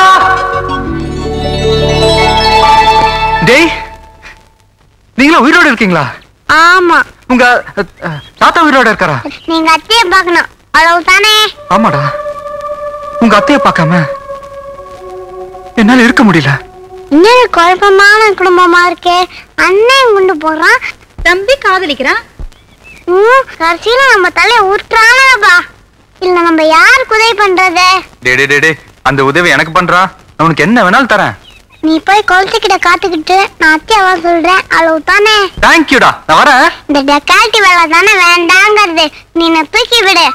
டேய், நீங்களா உயிரோட இருக்கீங்களா? ஆமா. உங்க அஹ், தாத்தா உயிரோட இருக்காரா? நீங்க அத்தைய பார்க்கணும் அவ்வளவுதானே? ஆமாடா, உங்க அத்தைய பார்க்காம என்னால இருக்க முடியல. இன்னொரு குழப்பமான குடும்பமா இருக்கே. அண்ணன் கொண்டு போறான், தம்பி காதலிக்கிறான். கடைசியில நம்ம தலைய ஊற்றானப்பா. இல்ல நம்ம யாருக்கு உதவி பண்றது? டே டே டே டே, அந்த உதவி எனக்கு பண்றா, நான் உனக்கு என்ன வேணாலும் தரேன். நீ போய் குழந்தைகிட்ட காத்துக்கிட்டு நான் அத்தியாவா சொல்றேன் அவ்வளவுதானே? தேங்க்யூடா, நான் வரேன். இந்த டெக்கால்ட்டி வேலை தானே வேண்டாங்கிறது. நீ என்ன தூக்கி விடு.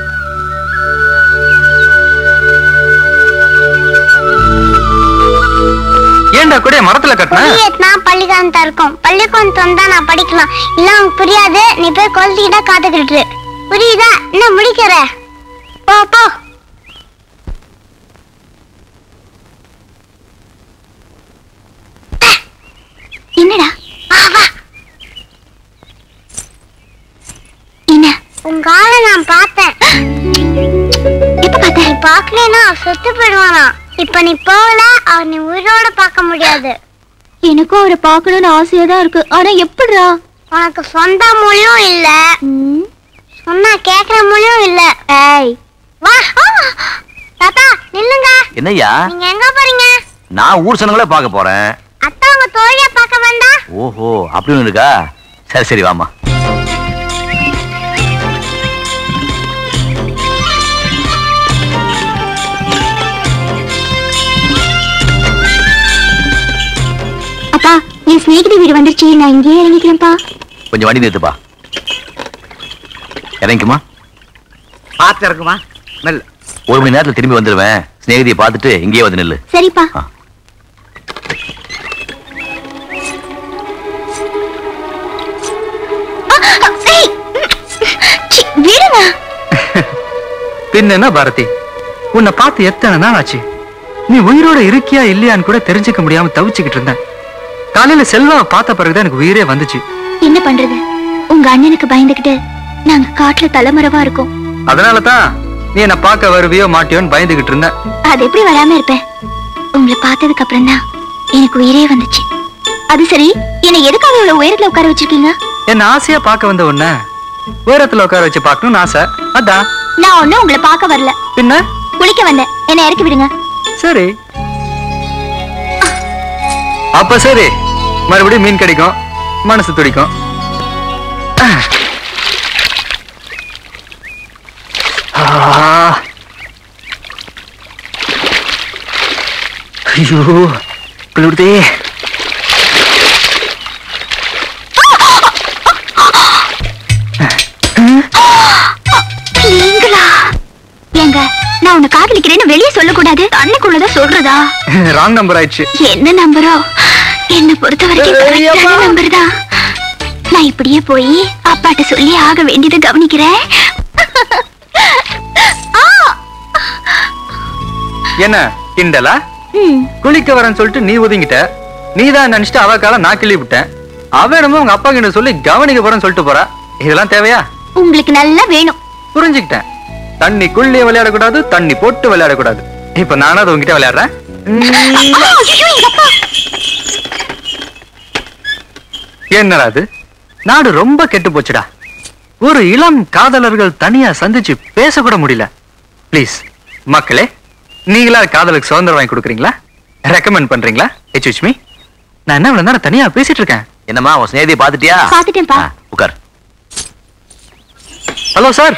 ஏன்டா கூட மரத்துல கட்டினா? பள்ளிக்கூடம் இருக்கும், பள்ளிக்கூடம் வந்தா நான் படிக்கலாம். இல்ல உனக்கு புரியாது, நீ போய் குழந்தைகிட்ட காத்துக்கிட்டு. புரியுதா? என்ன முடிக்கிற? போ போ. என்னடா என்ன உங்க ஆளை நான் பார்த்தேன். இப்ப பார்த்தேன். நீ பாக்கலன்னா சொத்து போயிடுவானா. இப்ப நீ போகல, அவர் நீ உயிரோட பார்க்க முடியாது. எனக்கும் அவரை பார்க்கணும்னு ஆசையா தான் இருக்கு. ஆனா எப்படிடா? உனக்கு சொந்த மொழியும் இல்ல, சொன்னா கேக்குற மொழியும் இல்ல. ஏய் வா. தாத்தா நில்லுங்க. என்னய்யா? நீங்க எங்க போறீங்க? நான் ஊர் சனங்களே பார்க்க போறேன். அத்தா உங்க தோழியா பார்க்க வந்தா? ஓஹோ, அப்படி ஒண்ணு இருக்கா? சரி சரி வாமா. அப்பா என் ஸ்நேகிதி வீடு வந்துருச்சு, நான் இங்கேயே இறங்கிக்கிறேன்ப்பா. கொஞ்சம் வண்டி நிறுத்துப்பா. இறங்கிக்குமா? பாத்து இருக்குமா? நல்ல ஒரு மணி நேரத்துல திரும்பி வந்துருவேன். ஸ்நேகிதியை பார்த்துட்டு இங்கேயே வந்து நில்லு. சரிப்பா. பின்ன பாரதி, உன்னை பார்த்து எத்தனை நாள் ஆச்சு? நீ உயிரோட இருக்கியா இல்லையான்னு கூட தெரிஞ்சுக்க முடியாம தவிச்சுக்கிட்டு இருந்தேன். காலையில செல்வாவை பார்த்த பிறகுதான் எனக்கு உயிரே வந்துச்சு. என்ன பண்றது, உங்க அண்ணனுக்கு பயந்துகிட்டு நாங்க காட்டுல தலைமறைவா இருக்கோம். அதனாலதான் நீ என்ன பார்க்க வருவியோ மாட்டியோன்னு பயந்துகிட்டு இருந்த. அது எப்படி வராம இருப்பேன்? உங்களை பார்த்ததுக்கு அப்புறம் தான் எனக்கு உயிரே வந்துச்சு. அது சரி, என்னை எதுக்காக இவ்வளவு உயரத்துல உட்கார வச்சிருக்கீங்க? என்ன ஆசையா பார்க்க வந்த உன்ன உயரத்துல உட்கார வச்சு பார்க்கணும்னு ஆசை. அதான். நான் ஒண்ணும் உங்களை பார்க்க வரல, பின்ன குளிக்க வந்தேன். என்ன இறக்கி விடுங்க. சரி, அப்ப சரி, மறுபடியும் மீன் கிடைக்கும், மனசு துடிக்கும். ஐயோ குளிர்தே. நீங்களா? சொல்றதா? ராங் நம்பர் ஆயிடுச்சு. என்ன நம்பரோ? என்ன பொறுத்த வரைக்கும் நம்பர் தான். நான் இப்படியே போய் அப்பாட்ட சொல்லி ஆக வேண்டியதை கவனிக்கிறேன். என்ன கிண்டலா? குளிக்க வரேன்னு சொல்லிட்டு நீ ஒதுங்கிட்ட. நீதான் நினைச்சிட்டு அவ கால நான் கிள்ளி விட்டேன். அவ என்னமோ உங்க அப்பா கிட்ட சொல்லி கவனிக்க போறேன்னு சொல்லிட்டு போறா. இதெல்லாம் தேவையா? உங்களுக்கு நல்லா வேணும். புரிஞ்சுக்கிட்டேன். தண்ணி குள்ளே விளையாடக்கூடாது, தண்ணி போட்டு விளையாடக்கூடாது. இப்ப நானும் அது உங்ககிட்ட விளையாடுறேன். என்னடா அது? நாடு ரொம்ப கெட்டு போச்சுடா. ஒரு இளம் காதலர்கள் தனியா சந்திச்சு பேசக்கூட முடியல. பிளீஸ் மக்களே, நீங்களா காதலுக்கு சுதந்திரம் வாங்கி கொடுக்குறீங்களா? ரெக்கமெண்ட் பண்றீங்களா? எச்எச் மீ. நான் என்ன இவ்வளவு நேரம் தனியா பேசிட்டு இருக்கேன். என்னம்மா உன் ஸ்நேகிதியை பாத்துட்டியா? பாத்துட்டேன்ப்பா. உட்கார். Hello sir.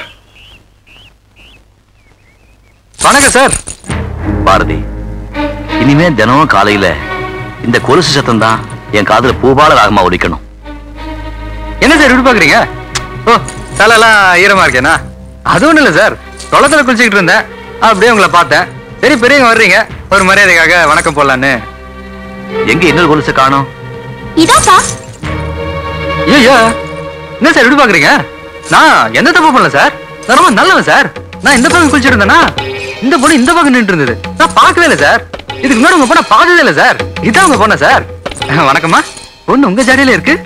வணக்கம் சார். பாரதி, இனிமே தினமும் காலையில இந்த கொலுசு சத்தம் தான் என் காதுல பூபால ராகமா ஒலிக்கணும். என்ன சார் இப்படி பாக்குறீங்க? ஓ, தலையெல்லாம் ஈரமா இருக்கேனா? அது ஒண்ணு இல்ல சார். குளத்துல குளிச்சுக்கிட்டு இருந்தேன், அப்படியே உங்களை பார்த்தேன். சரி பெரியவங்க வர்றீங்க, ஒரு மரியாதைக்காக வணக்கம் போடலான்னு. எங்க இன்னொரு கொலுசு காணோம்? இதாப்பா. ஐயா, என்ன சார் இப்படி பாக்குறீங்க? நான் எந்த தப்பு பண்ணல சார். நான் ரொம்ப நல்லவன் சார். நான் இந்த பக்கம் குளிச்சுட்டு இருந்தேனா, இந்த பொண்ணு இந்த பக்கம் நின்று இருந்தது. நான் பார்க்கவே இல்லை சார். இதுக்கு முன்னாடி உங்க பொண்ணை பார்த்ததே இல்லை சார். இதான் உங்க பொண்ணா சார்? வணக்கம்மா. பொண்ணு உங்க ஜாடியில இருக்கு.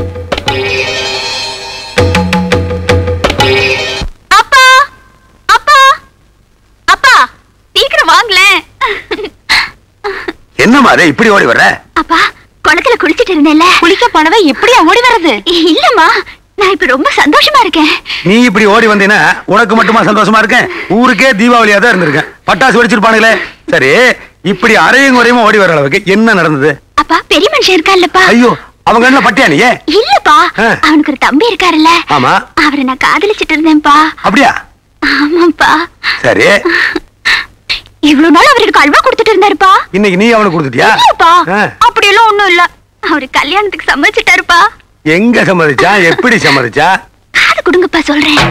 அப்பா அப்பா அப்பா, சீக்கிரம் வாங்களேன். என்னமா அது இப்படி ஓடி வர்ற? அப்பா, குளத்துல குளிச்சிட்டு இருந்தேன்ல. குளிக்க போனவ எப்படியா ஓடி வர்றது? இல்லம்மா, நான் இப்ப ரொம்ப சந்தோஷமா இருக்கேன். நீ இப்படி ஓடி வந்தீனா உனக்கு மட்டுமா சந்தோஷமா இருக்கேன்? ஊருக்கே தீபாவளியா தான் இருந்திருக்கேன். பட்டாசு வெடிச்சிருப்பானுங்களே. சரி, இப்படி அரையும் குறையுமா ஓடி வர அளவுக்கு என்ன நடந்தது? அப்பா, பெரிய மனுஷன் இருக்கான்லப்பா. ஐயோ, அவங்க என்ன பட்டியா நீ? இல்லப்பா, அவனுக்கு ஒரு தம்பி இருக்காருல்ல. ஆமா, அவரை நான் காதலிச்சிட்டு இருந்தேன்ப்பா. அப்படியா? ஆமாப்பா. சரி, இவ்வளவு நாள் அவருக்கு அல்வா கொடுத்துட்டு இருந்தாருப்பா. இன்னைக்கு நீ அவனுக்கு கொடுத்துட்டியா? இல்லப்பா, அப்படியெல்லாம் ஒண்ணும் இல்ல. அவரு கல்யாணத்துக்கு சம்மதிச்சிட்டாருப்பா. எங்க சம்மதிச்சா? எப்படி சம்மதிச்சா? காது கொடுங்கப்பா, சொல்றேன்.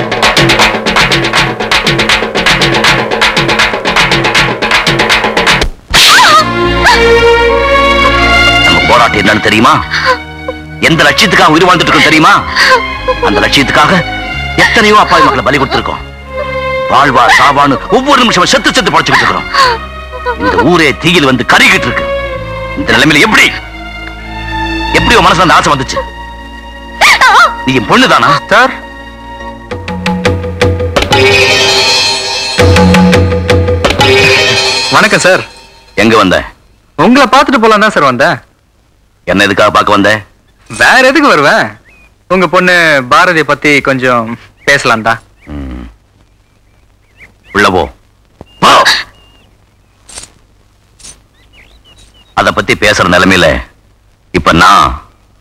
நம்ம போராட்டம் என்னன்னு தெரியுமா? எந்த லட்சியத்துக்காக உயிர் வாழ்ந்துட்டு இருக்கோம் தெரியுமா? அந்த லட்சியத்துக்காக எத்தனையோ அப்பாவி மக்களை பலி கொடுத்திருக்கோம். வாழ்வா சாவான்னு ஒவ்வொரு நிமிஷம் செத்து செத்து படைச்சுக்கிட்டு இருக்கிறோம். இந்த ஊரே தீயில் வந்து கருகிட்டு இருக்கு. இந்த நிலைமையில எப்படி எப்படி உன் மனசுல அந்த ஆசை வந்துச்சு? நீ என் பொண்ணுதானா சார்? வணக்கம் சார். எங்க வந்த? உங்களை பார்த்துட்டு போலாம் தான் சார் வந்தேன். என்ன எதுக்காக பார்க்க வந்த? வேற எதுக்கு வருவேன்? உங்க பொண்ணு பாரதியை பத்தி கொஞ்சம் பேசலாம் தான். உள்ள போ. அத பத்தி பேசுற நிலைமையில இப்ப நான்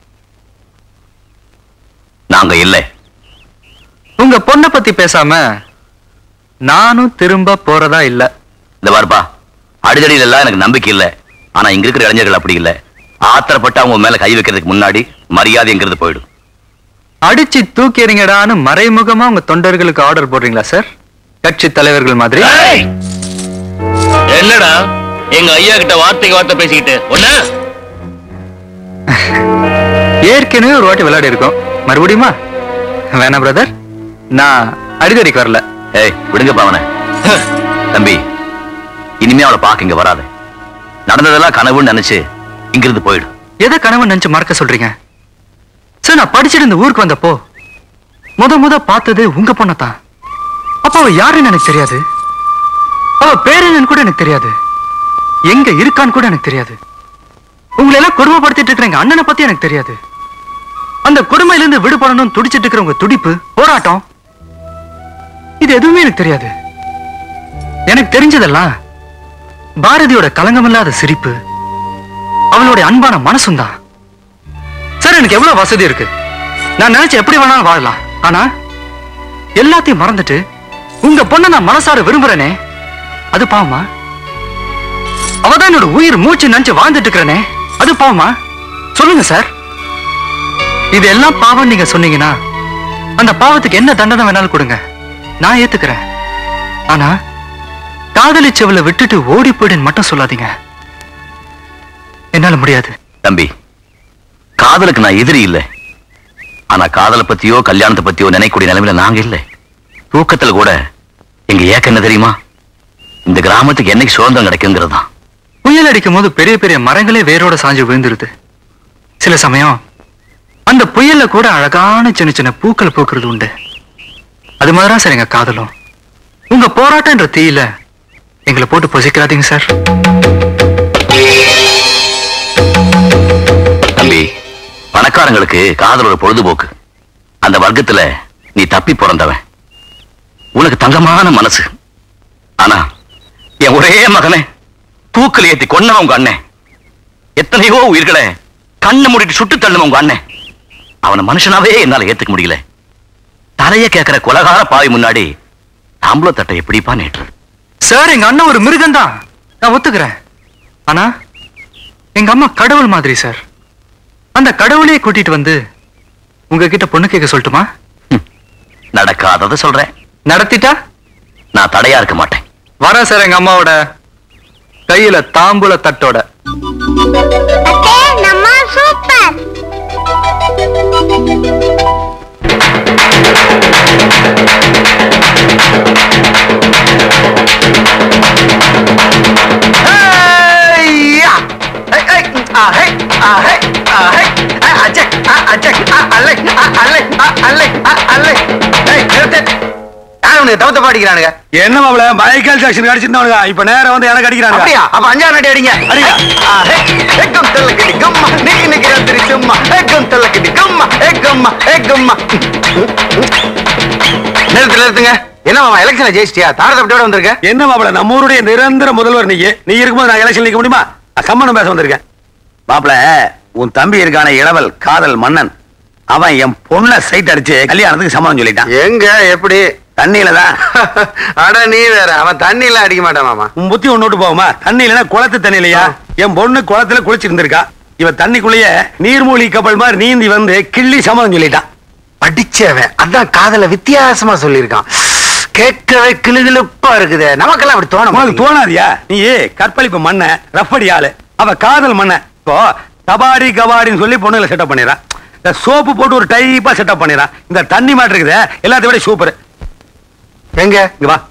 நாங்க இல்ல. உங்க பொண்ணை பத்தி பேசாம நானும் திரும்ப போறதா இல்ல. இந்த பாருப்பா, அடிதடியில எல்லாம் எனக்கு நம்பிக்கை இல்ல. ஆனா இங்க இருக்கிற இளைஞர்கள் அப்படி இல்ல. ஆத்திரப்பட்டு அவங்க மேல கை வைக்கிறதுக்கு முன்னாடி மரியாதைங்கிறது போயிடும். அடிச்சு தூக்கிறீங்கடான்னு மறைமுகமா உங்க தொண்டர்களுக்கு ஆர்டர் போடுறீங்களா சார்? கட்சி தலைவர்கள் மாதிரி. என்னடா எங்க ஐயா கிட்ட வார்த்தைக்கு வார்த்தை பேசிக்கிட்டு ஒண்ணு? ஏற்கனவே ஒரு வாட்டி விளையாடி இருக்கோம், மறுபடியுமா? வேணாம் பிரதர், நான் அடிதடிக்கு வரல. ஏய் விடுங்க பாவன தம்பி, இனிமே அவளை பாக்க இங்க வராது. நடந்ததெல்லாம் கனவுன்னு நினைச்சு இங்கிருந்து போயிடு. எதை கனவு நினைச்சு மறக்க சொல்றீங்க சார்? நான் படிச்சுட்டு இந்த ஊருக்கு வந்தப்போ முத முத பார்த்தது உங்க பொண்ணத்தான். அப்ப அவ யாருன்னு எனக்கு தெரியாது. அவ பேர் என்னன்னு கூட எனக்கு தெரியாது. எங்க இருக்கான்னு கூட எனக்கு தெரியாது. உங்களை எல்லாம் கொடுமைப்படுத்திட்டு இருக்கிற எங்க அண்ணனை பத்தி எனக்கு தெரியாது. அந்த கொடுமையில இருந்து விடுபடணும் துடிச்சிட்டு இருக்கிற உங்க துடிப்பு, போராட்டம், இது எதுவுமே எனக்கு தெரியாது. எனக்கு தெரிஞ்சதெல்லாம் பாரதியோட கலங்கமில்லாத சிரிப்பு, அவளுடைய அன்பான மனசும் தான். சார், எனக்கு எவ்வளவு வசதி இருக்கு, நான் நினைச்சு எப்படி வேணாலும் வாழலாம். ஆனா எல்லாத்தையும் மறந்துட்டு உங்க பொண்ணை நான் மனசார விரும்புறேனே, அது பாவமா? அவதான் என்னோட உயிர் மூச்சு நினைச்சு வாழ்ந்துட்டு இருக்கிறேனே, அது பாவமா? சொல்லுங்க சார். இதெல்லாம் பாவம் நீங்க சொன்னீங்கன்னா அந்த பாவத்துக்கு என்ன தண்டனை வேணாலும் கொடுங்க, நான் ஏத்துக்கிறேன். ஆனா காதலிச்சவளை விட்டுட்டு ஓடி போயிடுன்னு மட்டும் சொல்லாதீங்க. என்னால முடியாது. தம்பி, காதலுக்கு நான் எதிரி இல்லை. ஆனா காதலை பத்தியோ கல்யாணத்தை பத்தியோ நினைக்கூடிய நிலைமையில நாங்க இல்லை. தூக்கத்துல கூட எங்க ஏக்க என்ன தெரியுமா? இந்த கிராமத்துக்கு என்னைக்கு சுதந்திரம் கிடைக்குங்கிறது தான். புயல் அடிக்கும் போது பெரிய பெரிய மரங்களே வேரோட சாஞ்சு விழுந்துருது. சில சமயம் அந்த புயல்ல கூட அழகான சின்ன சின்ன பூக்கள் பூக்கிறது உண்டு. அது மாதிரிதான் சார் எங்க காதலும். உங்க போராட்டம்ன்ற தீயில எங்களை போட்டு பொசிக்கிறாதீங்க சார். தம்பி, பணக்காரங்களுக்கு காதல் ஒரு பொழுதுபோக்கு. அந்த வர்க்கத்துல நீ தப்பி பிறந்தவன். உனக்கு தங்கமான மனசு. ஆனா என் ஒரே மகனை தூக்கில் ஏத்தி கொன்னவன் உங்க அண்ணன். எத்தனையோ உயிர்களை கண்ணை மூடிட்டு சுட்டு தள்ளுவன் உங்க அண்ணன். அவனை மனுஷனாவே என்னால ஏத்துக்க முடியல. தலைய கேட்கிற கொலகார பாவி முன்னாடி தாம்பூல தட்டை எப்படிப்பா நேற்று? சார், எங்க அண்ணன் ஒரு மிருகம் தான், நான் ஒத்துக்கிறேன். ஆனா எங்க அம்மா கடவுள் மாதிரி சார். அந்த கடவுளையே கூட்டிட்டு வந்து உங்ககிட்ட பொண்ணு கேட்க சொல்லட்டுமா? நடக்காதத சொல்றேன். நடத்திட்டா நான் தடையா இருக்க மாட்டேன். வர சார் எங்க அம்மாவோட கையில தாம்பூல தட்டோட. நம்ம சூப்பர். தவத்த பாடிக்கிறானுங்க. என்ன மாப்ள மைக்கேல் ஜாக்சன் அடிச்சிருந்தவனுங்க இப்ப நேரா வந்து எனக்கு அடிக்கிறாங்க. அப்படியா? அப்ப அஞ்சாறு நடி அடிங்க. அடிங்க. ஏகம் தல்லக்கடி கம்மா நிக்கி நிக்கிற திரி சும்மா. ஏகம் தல்லக்கடி கம்மா ஏகம்மா ஏகம்மா. நிறுத்து நிறுத்துங்க. என்ன மாமா எலெக்ஷன்ல ஜெயிச்சிட்டியா? தாரதப்பட்டோட வந்திருக்க. என்ன மாப்ள நம்ம ஊருடைய நிரந்தர முதல்வர் நீங்க. நீ இருக்கும்போது நான் எலெக்ஷன் நிக்க முடியுமா? சம்மணம் பேச வந்திருக்கேன். மாப்ள, உன் தம்பி இருக்கான இளவல் காதல் மன்னன். அவன் என் பொண்ண சைட் அடிச்சு கல்யாணத்துக்கு சம்மதம் சொல்லிட்டான். எங்க எப்படி? தண்ணியில தான். அட நீ வேற. அவன் தண்ணியில அடிக்க மாட்டான் மாமா. உன் புத்தி ஒண்ணு விட்டு போகுமா? தண்ணியில குளத்து தண்ணியிலையா? என் பொண்ணு குளத்துல குளிச்சு இருந்திருக்கா. இவன் தண்ணிக்குள்ளேயே நீர்மூழ்கி கப்பல் மாதிரி நீந்தி வந்து கிள்ளி சம்மதம் சொல்லிட்டான். படிச்சவன் அதான் காதல வித்தியாசமா சொல்லியிருக்கான். கேட்கவே கிளுகிழுப்பா இருக்குது. நமக்கெல்லாம் அப்படி தோணும். உனக்கு தோணாதியா? நீ கற்பழிப்பு மண்ண ரப்படி ஆளு. அவ காதல் மண்ண. இப்போ கபாடி கபாடின்னு சொல்லி பொண்ணுல செட்டப் பண்ணிடுறான். இந்த சோப்பு போட்டு ஒரு டைப்பா செட்டப் பண்ணிடுறான். இந்த தண்ணி மாட்டு இருக்குது எல்லாத்தையும் விட சூப்பர். எங்க இங்க வா.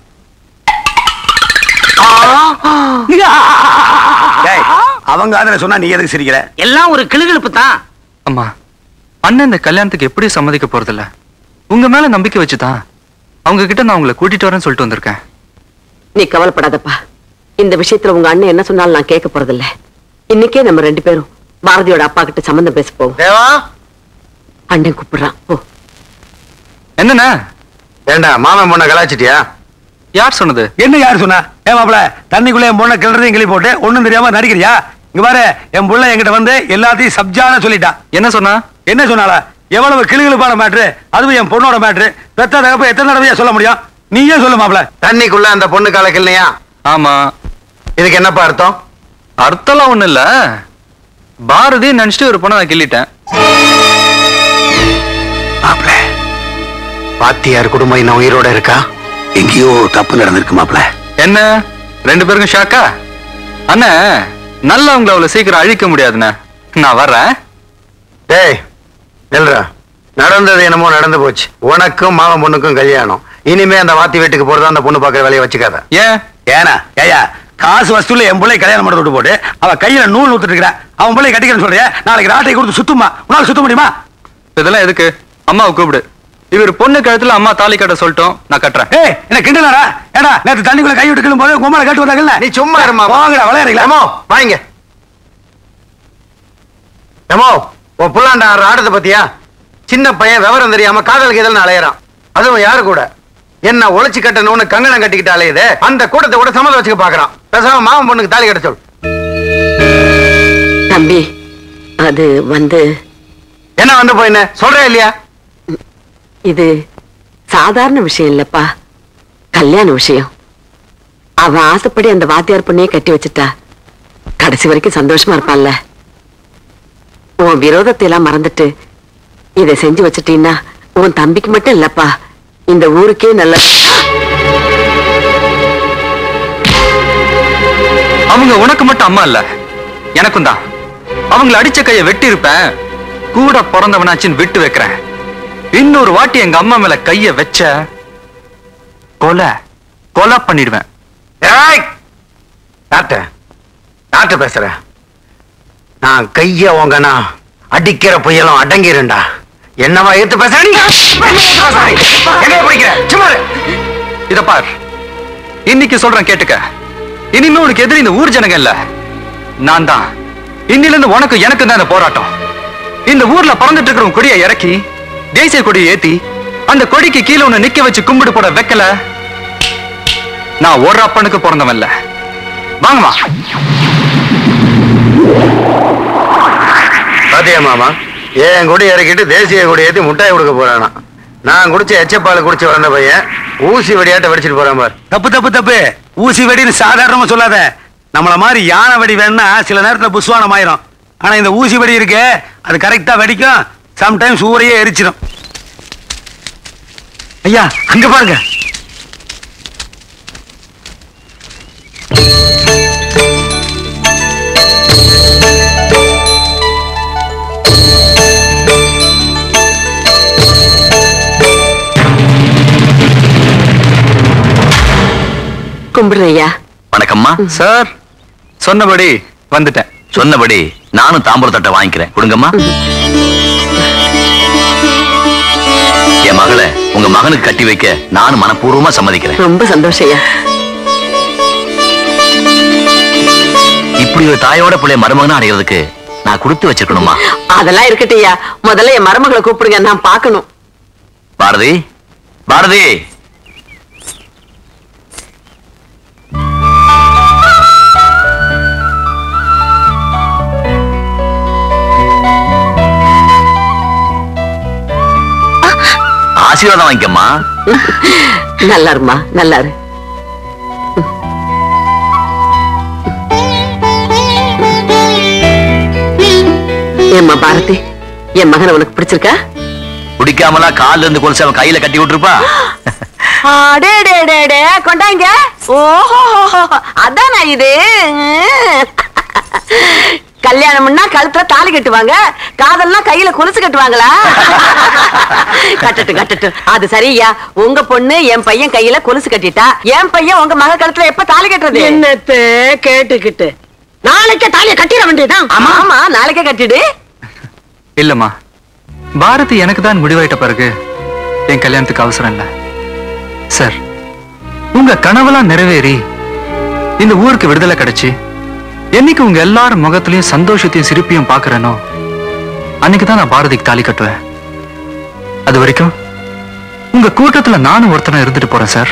அவங்க அதுல சொன்னா நீ எதுக்கு சிரிக்கிற? எல்லாம் ஒரு கிளுகிழுப்பு தான். அம்மா, அண்ணன் இந்த கல்யாணத்துக்கு எப்படி சம்மதிக்க போறதில்ல. உங்க மேல நம்பிக்கை வச்சுதான் அவங்க கிட்ட நான் உங்களை கூட்டிட்டு வரேன்னு சொல்லிட்டு வந்திருக்கேன். நீ கவலைப்படாதப்பா. இந்த விஷயத்துல உங்க அண்ணன் என்ன சொன்னாலும் நான் கேட்க போறதில்ல. இன்னைக்கே நம்ம ரெண்டு பேரும் பாரதியோட அப்பா கிட்ட சம்பந்தம் பேச போவோம். தேவா, அண்ணன் கூப்பிடுறான். ஓ, என்னண்ணா? ஏண்டா மாமன் பொண்ணை கலாச்சிட்டியா? யார் சொன்னது? என்ன யாரு சொன்னா? ஏ மாப்ள, தண்ணிக்குள்ள என் பொண்ணை கிளறதையும் கிளி போட்டு ஒண்ணும் தெரியாம நடிக்கிறியா? இங்க பாரு, என் புள்ள என்கிட்ட வந்து எல்லாத்தையும் சப்ஜான சொல்லிட்டா. என்ன சொன்னா? என்ன சொன்னாலா? எவ்வளவு கிளுகிழுப்பான மேட்ரு. அதுவும் என் பொண்ணோட மேட்ரு. பெத்த தகப்ப எத்தனை தடவையா சொல்ல முடியும்? நீயே சொல்லு மாப்ள. தண்ணிக்குள்ள அந்த பொண்ணு கலக்கலையா? ஆமா. இதுக்கு என்னப்பா அர்த்தம்? அர்த்தம்லாம் ஒண்ணு இல்ல. பாரதி நினைச்சிட்டு ஒரு பொண்ணை நான் கிள்ளிட்டேன். மாப்ள, பாத்தியார் குடும்பம் இன்னும் உயிரோட இருக்கா? எங்கேயோ தப்பு நடந்திருக்கு மாப்ள. என்ன ரெண்டு பேருக்கும் ஷாக்கா? அண்ணா, நல்லவங்களை அவ்வளவு சீக்கிரம் அழிக்க முடியாதுண்ணே. நான் வர்றேன். டேய் நெல்றா, நடந்தது என்னமோ நடந்து போச்சு. உனக்கும் மாமன் பொண்ணுக்கும் கல்யாணம். இனிமே அந்த வாத்தி வீட்டுக்கு போறதா அந்த பொண்ணு பாக்குற வேலையை வச்சுக்காத. ஏன்? ஏனா ஏயா காசு வசூல என் பிள்ளை கல்யாணம் பண்ண விட்டு போட்டு அவ கையில நூல் ஊத்துட்டு இருக்கிற. அவன் பிள்ளை கட்டிக்கிறேன்னு சொல்றியா? நாளைக்கு ராட்டை கொடுத்து சுத்துமா? உன்னால சுத்த முடியுமா? இதெல்லாம் எதுக்கு? அம்மாவை கூப்பிடு. இவர் பொண்ணு கழுத்துல அம்மா தாலி கட்ட சொல்லட்டும், நான் கட்டுறேன். ஏய், என்ன கிண்டலாடா? ஏடா நேத்து தண்ணிக்குள்ள கை விட்டு கிள்ளும் போது உமால கட்டு வந்தாங்கல்ல? நீ சும்மா இருமா. வாங்கடா விளையாடுறீங்களா? வாங்க. ஏமோ, உன் புள்ளாண்டா ஆடுறத பத்தியா? சின்ன பையன் விவரம் தெரியாம காதலுக்கு எதில் அலையறான். அதுவும் யாரு கூட? என்ன ஒளிச்சு கட்டணும்னு கங்கணம் கட்டிக்கிட்டு அலையுது. அந்த கூட்டத்தை கூட சம்மதம் வச்சுக்க பாக்குறான். பேசாம மாமன் பொண்ணுக்கு தாலி கட்ட சொல். தம்பி, அது வந்து என்ன வந்து போயின்னு சொல்றே இல்லையா? இது சாதாரண விஷயம் இல்லப்பா, கல்யாண விஷயம். அவன் ஆசைப்படி அந்த வாத்தியார் பொண்ணையே கட்டி வச்சுட்டா கடைசி வரைக்கும் சந்தோஷமா இருப்பான்ல. உன் விரோதத்தை எல்லாம் மறந்துட்டு இதை செஞ்சு வச்சுட்டீன்னா உன் தம்பிக்கு மட்டும் இல்லப்பா, இந்த ஊருக்கே நல்ல. அவங்க உனக்கு மட்டும் அம்மா இல்ல, எனக்கும் தான். அவங்கள அடிச்ச கைய வெட்டி இருப்பேன், கூட பிறந்தவனாச்சின்னு விட்டு வைக்கிறேன். இன்னொரு வாட்டி எங்க அம்மா மேல கைய வச்ச கொலை கொலை பண்ணிடுவேன். டாக்டர் டாக்டர் பேசுற. நான் கைய உங்கனா அடிக்கிற புயலும் அடங்கிருண்டா. என்னவா ஏத்து பேசுற? இத பார், இன்னைக்கு சொல்றேன் கேட்டுக்க. இனிமே உனக்கு எதிரி இந்த ஊர் ஜனங்க இல்ல, நான் தான். இன்னில இருந்து உனக்கு எனக்கு தான் இந்த போராட்டம். இந்த ஊர்ல பறந்துட்டு இருக்கிற கொடியை இறக்கி தேசிய கொடியை ஏத்தி அந்த கொடிக்கு கீழே உன்னை நிக்க வச்சு கும்பிடு போட வைக்கல, நான் ஒரு அப்பனுக்கு பிறந்தவன் இல்ல. வாங்கம்மா. பாத்தியா மாமா, ஏன் கொடி இறக்கிட்டு தேசிய கொடி ஏத்தி முட்டாய் கொடுக்க போறானா? நான் குடிச்ச எச்சப்பால் குடிச்சு வளர்ந்த பையன் ஊசி வெடியாட்ட வெடிச்சிட்டு போறான் பார். தப்பு தப்பு தப்பு. ஊசி வெடின்னு சாதாரணமா சொல்லாத. நம்மள மாதிரி யானை வெடி வேணும்னா சில நேரத்துல புஸ்வானம் ஆயிரும். ஆனா இந்த ஊசி வெடி இருக்கு, அது கரெக்டா வெடிக்கும், சம்டைம்ஸ் ஊரையே எரிச்சிடும். ஐயா அங்க பாருங்க. கும்பிடுறையா. வணக்கம்மா. சார் சொன்னபடி வந்துட்டேன். சொன்னபடி நானும் தாம்பூல தட்டை வாங்கிக்கிறேன். கொடுங்கம்மா. என் மகளை உங்க மகனுக்கு கட்டி வைக்க நானும் மனப்பூர்வமா சம்மதிக்கிறேன். ரொம்ப சந்தோஷம். இப்படி ஒரு தாயோட பிள்ளைய மருமகனா அடைகிறதுக்கு நான் கொடுத்து வச்சிருக்கணுமா? அதெல்லாம் இருக்கட்டையா, முதல்ல என் மருமகளை கூப்பிடுங்க, நான் பார்க்கணும். பாரதி, பாரதி. ஆசீர்வாதம் வாங்கிக்கம்மா. நல்லா இருமா, நல்லா இரு. ஏம்மா பாரதி, என் மகனை உனக்கு பிடிச்சிருக்கா? பிடிக்காமலா கால்ல இருந்து கொலுசு அவன் கையில கட்டி விட்டுருப்பா. கொண்டாங்க. ஓஹோ, அதானா இது? கல்யாணம்னா கழுத்துல தாலி கட்டுவாங்க, காதல்னா கையில கொலுசு கட்டுவாங்களா? கட்டட்டு கட்டட்டு. அது சரியா, உங்க பொண்ணு என் பையன் கையில கொலுசு கட்டிட்டா, என் பையன் உங்க மக கழுத்துல எப்ப தாலி கட்டுறது? என்னத்த கேட்டுக்கிட்டு நாளைக்கே தாலிய கட்டிட வேண்டியதான். ஆமா ஆமா, நாளைக்கே கட்டிடு. இல்லம்மா, பாரதி எனக்கு தான் முடிவாயிட்ட பிறகு என் கல்யாணத்துக்கு அவசரம் இல்ல. சார், உங்க கனவெல்லாம் நிறைவேறி இந்த ஊருக்கு விடுதலை கிடைச்சு என்னைக்கு உங்க எல்லாரும் முகத்திலையும் சந்தோஷத்தையும் சிரிப்பையும் பாக்குறேனோ அன்னைக்குதான் நான் பாரதிக்கு தாலி கட்டுவேன். அது வரைக்கும் உங்க கூட்டத்துல நானும் ஒருத்தனை இருந்துட்டு போறேன் சார்.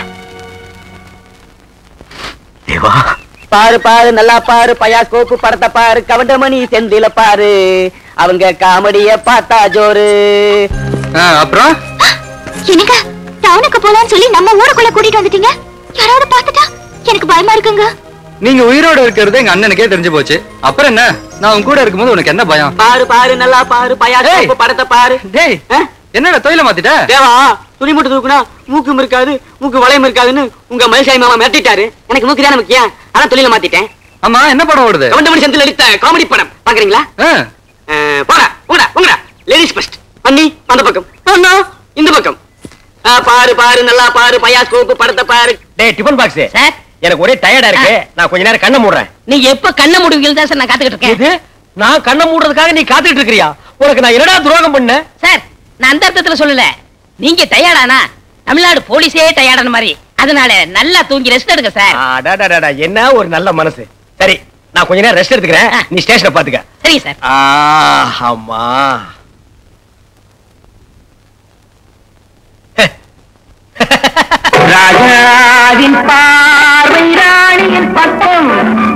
தேவா, பாரு பாரு நல்லா பாரு, பயாஸ்கோப்பு படத்தை பாரு, கவண்டமணி செந்தில பாரு, அவங்க காமெடிய பார்த்தா ஜோரு. அப்புறம் என்னங்க டவுனுக்கு போலான்னு சொல்லி நம்ம ஊருக்குள்ள கூட்டிட்டு வந்துட்டீங்க. யாராவது பார்த்துட்டா எனக்கு பயமா இருக்குங்க. நீங்க உயிரோட இருக்கிறது எங்க அண்ணனுக்கே தெரிஞ்சு போச்சு. அப்புறம் என்ன, நான் உன் கூட இருக்கும்போது உனக்கு என்ன பயம்? பாரு பாரு நல்லா பாரு, பயாஸ்கோப்பு படத்தை பாரு. டேய், என்னடா தொழில மாத்திட்ட? தேவா, துணி மட்டும் தூக்குனா மூக்கும் இருக்காது, மூக்கு வளையம் இருக்காதுன்னு உங்க மனுஷாய் மாமா மிரட்டிட்டாரு. எனக்கு மூக்கு தானே முக்கியம், ஆனா தொழில மாத்திட்டேன். ஆமா, என்ன படம் ஓடுது? கவண்டமணி செந்தில் எடுத்த காமெடி படம் பாக்குறீங்களா? போடா உங்கடா உங்கடா. Ladies first. அண்ணி அந்த பக்கம், அண்ணா இந்த பக்கம். பாரு பாரு நல்லா பாரு, பயாஸ்கோப்பு படத்தை பாரு. டேய் டிபன் பாக்ஸ் சார், எனக்கு ஒரே டயர்டா இருக்கு, நான் கொஞ்ச நேரம் கண்ணை மூடுறேன். நீங்க எப்ப கண்ண முடிவுகள் தான் சார் நான் காத்துக்கிட்டு இருக்கேன். இது நான் கண்ணை மூடுறதுக்காக நீ காத்துக்கிட்டு இருக்கிறியா? உனக்கு நான் என்னடா துரோகம் பண்ண? சார், நான் அந்த அர்த்தத்துல சொல்லல. நீங்க டயர்டானா தமிழ்நாடு போலீஸே டயர்டான மாதிரி, அதனால நல்லா தூங்கி ரெஸ்ட் எடுங்க சார். அடடடடா, என்ன ஒரு நல்ல மனசு. சரி, நான் கொஞ்ச நேரம் ரெஸ்ட் எடுத்துக்கிறேன், நீ ஸ்டேஷனை பாத்துக்க. சரிங்க சார். ஆமா, ராஜாவின் பார்வை ராணியின் பட்டம்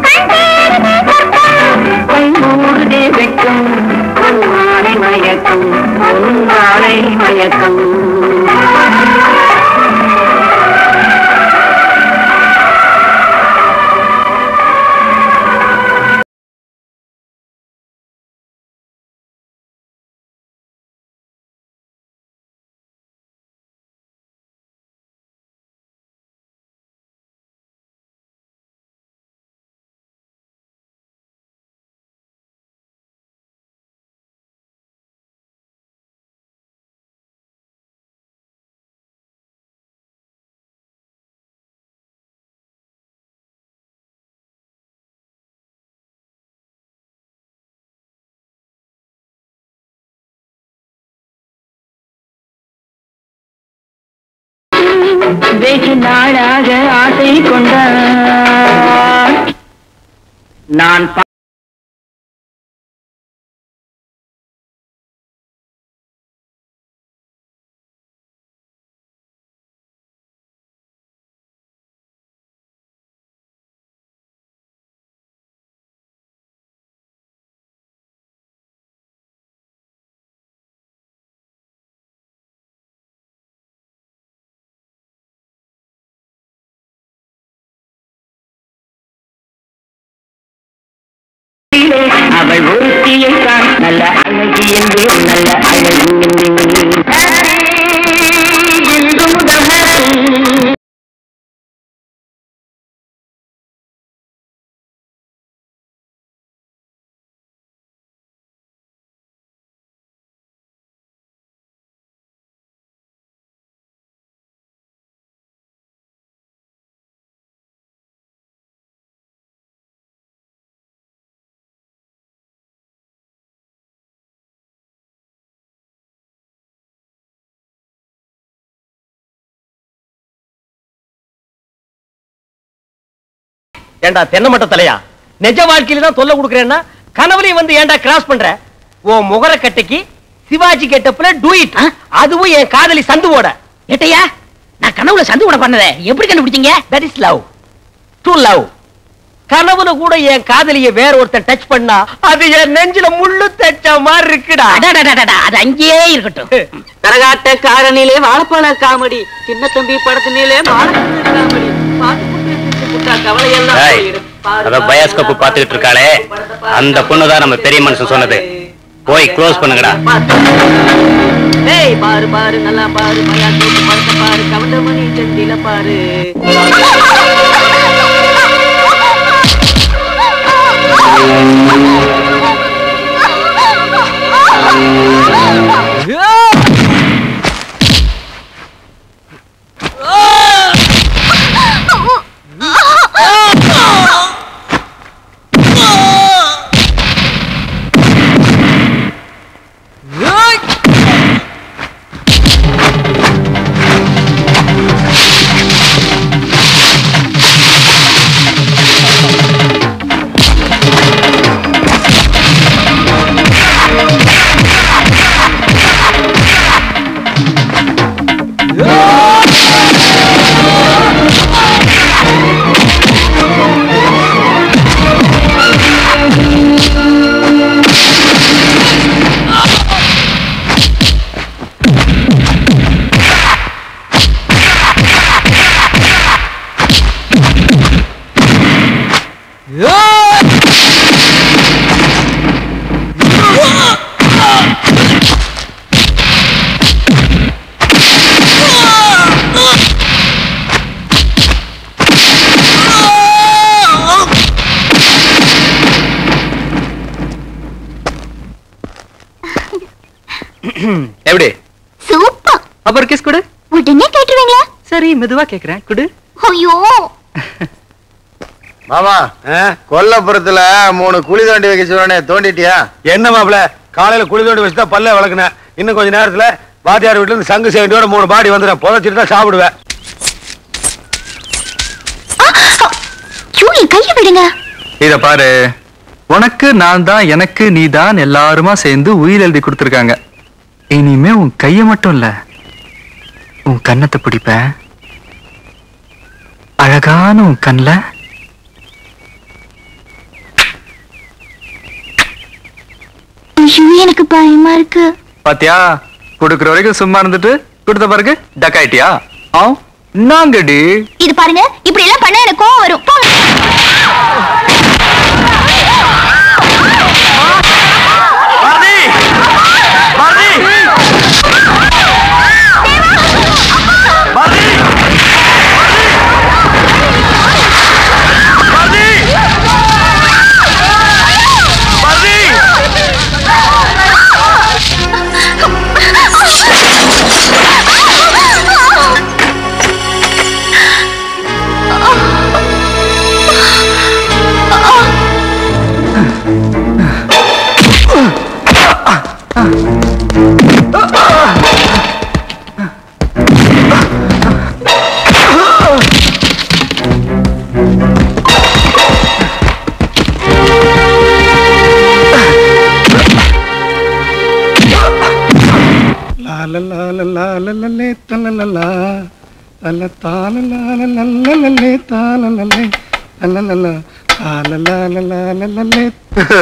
வெட்கம் மயக்கம் மயக்கம் வெகு நாளாக ஆசை கொண்டான் நான் அவள் ஒருத்தியை தான் நல்ல அழகி என்று நல்ல அழகு ஏண்டா தென்னமட்ட தலையா, நிஜ வாழ்க்கையில தான் தொல்லை கொடுக்கறேன்னா கனவுலையும் வந்து ஏண்டா கிராஸ் பண்ற? ஓ முகர கட்டைக்கு சிவாஜி கெட்டப்ல டூ இட், அதுவும் என் காதலி சந்துவோட. ஏட்டையா, நான் கனவுல சந்துவோட பண்ணதே எப்படி கண்டுபிடிச்சீங்க? That is love, true love. கனவுல கூட என் காதலிய வேற ஒருத்தன் டச் பண்ணா அது என் நெஞ்சில முள்ளு தச்ச மாதிரி இருக்குடா. அது அங்கேயே இருக்கட்டும். கரகாட்ட காரனிலே வாழப்பழ காமெடி, சின்ன தம்பி படத்தினிலே வாழப்பழ காமெடி. பயாஸ்கோப் பாத்துக்கிட்டு இருக்காளே அந்த பொண்ணுதான் நம்ம பெரிய மனுஷன் சொன்னது. போய் க்ளோஸ் பண்ணுங்கடா. ஏய் பாரு பாரு நல்லா பாரு, பயாஸ்கோப் படத்தை பாரு, கவண்டமணி செந்தில பாரு. எப்படி? சூப்பர். அப்புறம் கிஸ் கொடு. உடனே கேட்டுருவீங்களா? சரி மெதுவா கேக்குறேன், குடு. ஐயோ மாமா, கொல்லப்புறத்துல மூணு குழி தோண்டி வைக்க சொன்னே, தோண்டிட்டியா? என்ன மாப்பிள, காலையில குழி தோண்டி வச்சுதான் பல்ல வளர்க்குனேன். இன்னும் கொஞ்ச நேரத்துல வாத்தியார் வீட்டுல இருந்து சங்கு சேண்டியோட மூணு பாடி வந்துடும். புதைச்சிட்டு தான் சாப்பிடுவேன். கைய விடுங்க. இத பாரு, உனக்கு நான் தான், எனக்கு நீ தான், எல்லாருமா சேர்ந்து உயிர் எழுதி கொடுத்துருக்காங்க. இனிமே உன் கைய மட்டும் இல்ல, உன் கண்ணத்தை பிடிப்பேன். அழகான உன் கண்ல எனக்கு பயமா இருக்கு. பாத்தியா, குடுக்குற வரைக்கும் சும்மா இருந்துட்டு கொடுத்த பிறகு டக்காயிட்டியா? நாங்கடி இது பாருங்க, இப்படி எல்லாம் பண்ண எனக்கு கோவம் வரும். லல்லா லல்ல தாலலே தாலலே லல்லா தாலலே.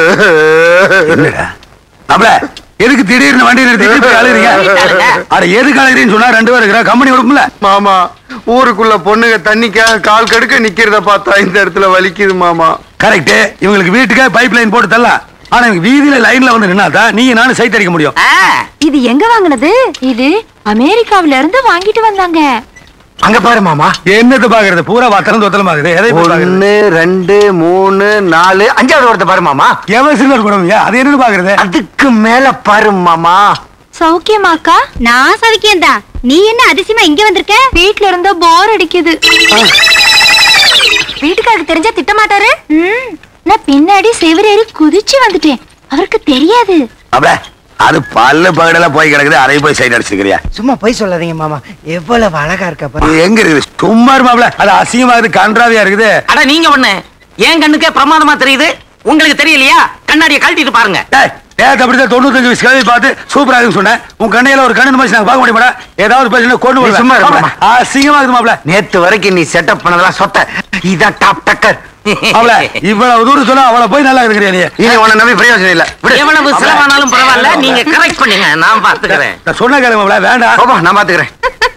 என்னடா எதுக்கு திடீர்னு வண்டி நிறுத்தி அழுகிறீங்க? அட எதுக்கு அழுகிறீன்னு சொன்னா ரெண்டு பேரும் இருக்கிற கம்பெனி விடும்ல. மாமா ஊருக்குள்ள பொண்ணுங்க தண்ணிக்காக கால் கடுக்க நிக்கிறத பார்த்தா இந்த இடத்துல வலிக்குது மாமா. கரெக்ட். இவங்களுக்கு வீட்டுக்கே பைப் லைன் போட்டு தரலாம். ஆனா இவங்க வீதியில லைன்ல வந்து நின்னாதான் நீங்க நானும் சைட் அடிக்க முடியும். இது எங்க வாங்குனது? இது அமெரிக்காவில இருந்து வாங்கிட்டு வந்தாங்க. அங்க பாரு மாமா. என்னது பாக்குறது? பூரா வத்தலம் தொத்தலம் பாக்குது. எதை ஒன்னு ரெண்டு மூணு நாலு அஞ்சாவது ஒருத்த பாரு மாமா. எவன் சில்வர் குடம்யா? அது என்னன்னு பாக்குறது? அதுக்கு மேல பாரு மாமா. சௌக்கியமாக்கா? நான் சௌக்கியம் தான். நீ என்ன அதிசயமா இங்க வந்திருக்க? வீட்ல இருந்தா போர் அடிக்குது. வீட்டுக்காரருக்கு தெரிஞ்சா திட்ட மாட்டாரு. நான் பின்னாடி செவரேறி குதிச்சு வந்துட்டேன். அவருக்கு தெரியாது. அப்ப அது பல்லு பகடல போய் கிடக்குது. அதை போய் சைட் அடிச்சிருக்கிறியா? சும்மா போய் சொல்லாதீங்க மாமா. எவ்வளவு அழகா இருக்க. எங்க இருக்குது? சும்மா இருமாப்ல. அது அசிங்கமா இருக்குது, கன்றாவியா இருக்குது. அட நீங்க ஒண்ணு ஏன் கண்ணுக்கே பிரமாதமா தெரியுது, உங்களுக்கு தெரியலையா? கண்ணாடியை கழட்டிட்டு பாருங்க. அப்படிதான் தொண்ணூத்தஞ்சு வயசு கல்வி பார்த்து சூப்பராக சொன்னேன். உன் கண்ணையில ஒரு கண்ணு மாதிரி பார்க்க முடியுமா? ஏதாவது பிரச்சனை கொண்டு சும்மா அசிங்கமா இருக்குமாப்ல. நேத்து வரைக்கும் நீ செட்டப் பண்ணதெல்லாம் சொத்த. இதான் டாப் டக்கர். அவள இவ்வளவு தூரம் சொன்னா அவளை போய் நல்லா இருக்கிறியா நீ? இனி உன்னை நம்பி பிரயோஜனம் இல்ல. எவ்வளவு செலவானாலும் பரவாயில்ல, நீங்க கரெக்ட் பண்ணுங்க, நான் பாத்துக்கிறேன். நான் சொன்ன கேளுங்க மாப்ள. வேண்டாம், நான் பாத்துக்கிறேன்.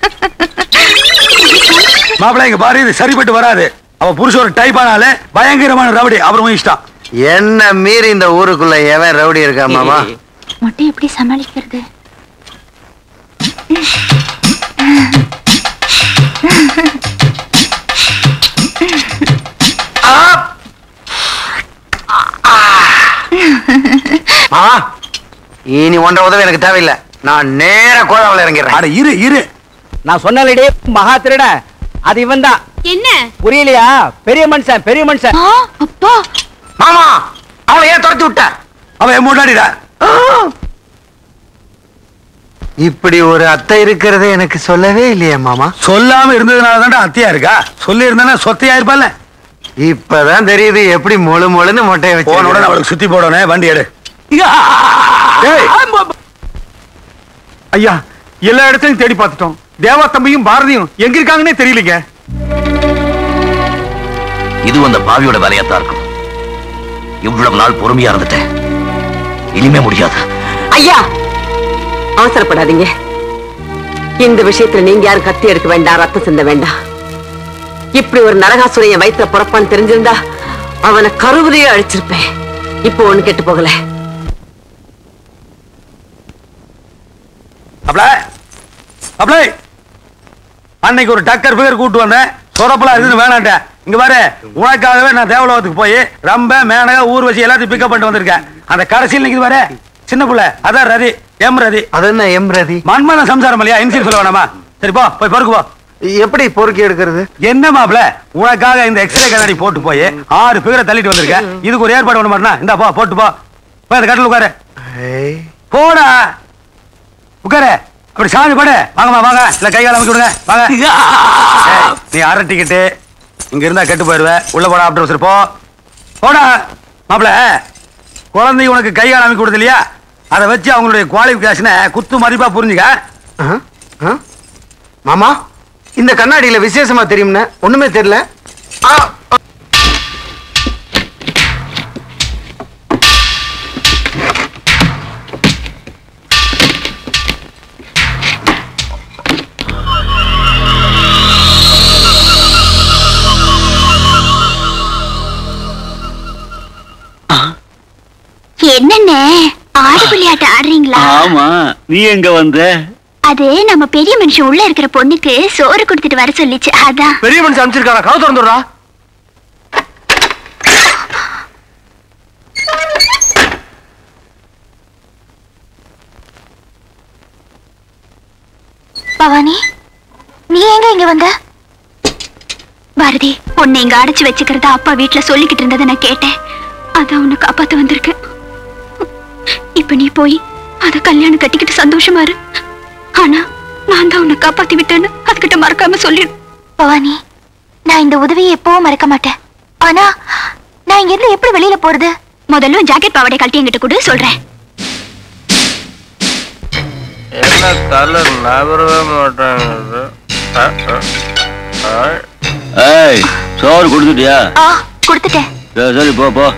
மாப்பிள்ள இங்க பாரு, இது சரிப்பட்டு வராது. அவ புருஷ ஒரு டைப் ஆனாலே பயங்கரமான ரவுடி. அப்புறம் இஷ்டம் என்ன மீறி இந்த ஊருக்குள்ள எவன் ரவுடி இருக்கா மாமா? மொட்டை எப்படி சமாளிக்கிறது? மாமா இனி ஒன்றை உதவி எனக்கு தேவையில்லை. நான் நேர கோதாவில் இறங்கிறேன். அட இரு இரு, நான் சொன்னாலே மகா திருட அது இவன் தான். என்ன புரியலையா? பெரிய மனுஷன் பெரிய மனுஷன். அப்பா மாமா அவளை ஏன் துரத்தி விட்ட? அவன் என் முன்னாடிடா. இப்படி ஒரு அத்தை இருக்கிறது எனக்கு சொல்லவே இல்லையே மாமா. சொல்லாம இருந்ததுனால தான் அத்தையா இருக்கா. சொல்லி இருந்தா சொத்தையா இருப்பால. இப்பதான் தெரியுது எப்படி மொழு மொழுன்னு மொட்டையை வச்சு உடனே அவளுக்கு சுத்தி போடணும். வண்டி எடு. ஐயா எல்லா இடத்தையும் தேடி பார்த்துட்டோம். தேவா தம்பியும் பாரதியும் எங்க இருக்காங்கன்னே தெரியலங்க. இது அந்த பாவியோட வேலையாத்தான் இருக்கும். இவ்வளவு நாள் பொறுமையா இருந்துட்டேன், இனிமே முடியாது. ஐயா அவசரப்படாதீங்க. இந்த விஷயத்துல நீங்க யாரும் கத்தி எடுக்க வேண்டாம், ரத்தம் சிந்த வேண்டாம். இப்படி ஒரு நரகாசுரைய வயிற்றுல புறப்பான்னு தெரிஞ்சிருந்தா அவனை கருவிலேயே அழிச்சிருப்பேன். இப்போ ஒண்ணு கெட்டு போகல. அன்னைக்கு ஒரு டக்கர் பேர் கூட்டு வந்தேன். சொரப்பலா இருக்குன்னு வேணான்ட்ட. இங்க பாரு, உனக்காகவே நான் தேவலோகத்துக்கு போய் ரொம்ப மேனக ஊர் வச்சு எல்லாத்தையும் பிக்கப் பண்ணிட்டு வந்திருக்கேன். அந்த கடைசியில் நிக்குது பாரு சின்ன புள்ள, அதான் ரதி. எம் ரதி. அது என்ன எம் ரதி? மன்மன சம்சாரம் இல்லையா? இன்சியல் சொல்ல வேணாமா? சரி போ, போய் பொறுக்கு போ. எப்படி பொறுக்கி எடுக்கிறது? என்ன மாப்ள, உனக்காக இந்த எக்ஸ்ரே கண்ணாடி போட்டு போய் ஆறு பேரை தள்ளிட்டு வந்திருக்கேன். இதுக்கு ஒரு ஏற்பாடு பண்ண மாட்டேனா? இந்த போ, போட்டு போ. போய் அந்த கட்டில் உட்காரு. போடா உட்காரு. அப்படி சாமி படு. வாங்கம்மா வாங்க. இல்ல கை கால அமைக்க விடுங்க. வாங்க. நீ அரை டிக்கெட்டு இங்க இருந்தா கெட்டு போயிருவ. உள்ள போடா. ஆப்டர் போ. போடா மாப்ள. குழந்தை உனக்கு கை கால அமைக்க விடுது இல்லையா? அதை வச்சு அவங்களுடைய குவாலிபிகேஷனை குத்து மதிப்பா புரிஞ்சுக்க. மாமா இந்த கண்ணாடியில விசேஷமா தெரியும்னு ஒண்ணுமே தெரியல. என்னென்ன ஆடு விளையாட்டு ஆடுறீங்களா? ஆமா, நீ எங்க வந்த? அது நம்ம பெரிய மனுஷன் உள்ள இருக்கிற பொண்ணுக்கு சோறு கொடுத்துட்டு வர சொல்லிச்சு. அதான். பெரிய மனுஷன் அனுப்பிச்சிருக்காங்க. கவு திறந்துடுறா. பவானி, நீ எங்க இங்க வந்த? பாரதி, உன்னை இங்க அடைச்சு வச்சுக்கிறத அப்பா வீட்டுல சொல்லிக்கிட்டு இருந்ததை நான் கேட்டேன். அதான் உன்னை காப்பாத்த வந்திருக்கேன். இப்ப நீ போய் அத கல்யாணம் கட்டிக்கிட்டு சந்தோஷமா இரு. ஆனா நான் தான் உன்னை காப்பாத்தி விட்டேன்னு அதுகிட்ட மறக்காம சொல்லிடு. பவானி, நான் இந்த உதவியை எப்பவும் மறக்க மாட்டேன். ஆனா நான் இங்க இருந்து எப்படி வெளியில போறது? முதல்ல ஜாக்கெட் பாவாடை கழட்டி என்கிட்ட கூட சொல்றேன். என்ன கலர் நகரவே மாட்டாங்க. ஏய் சோறு கொடுத்துட்டியா? ஆ கொடுத்துட்டேன். சரி போ போ.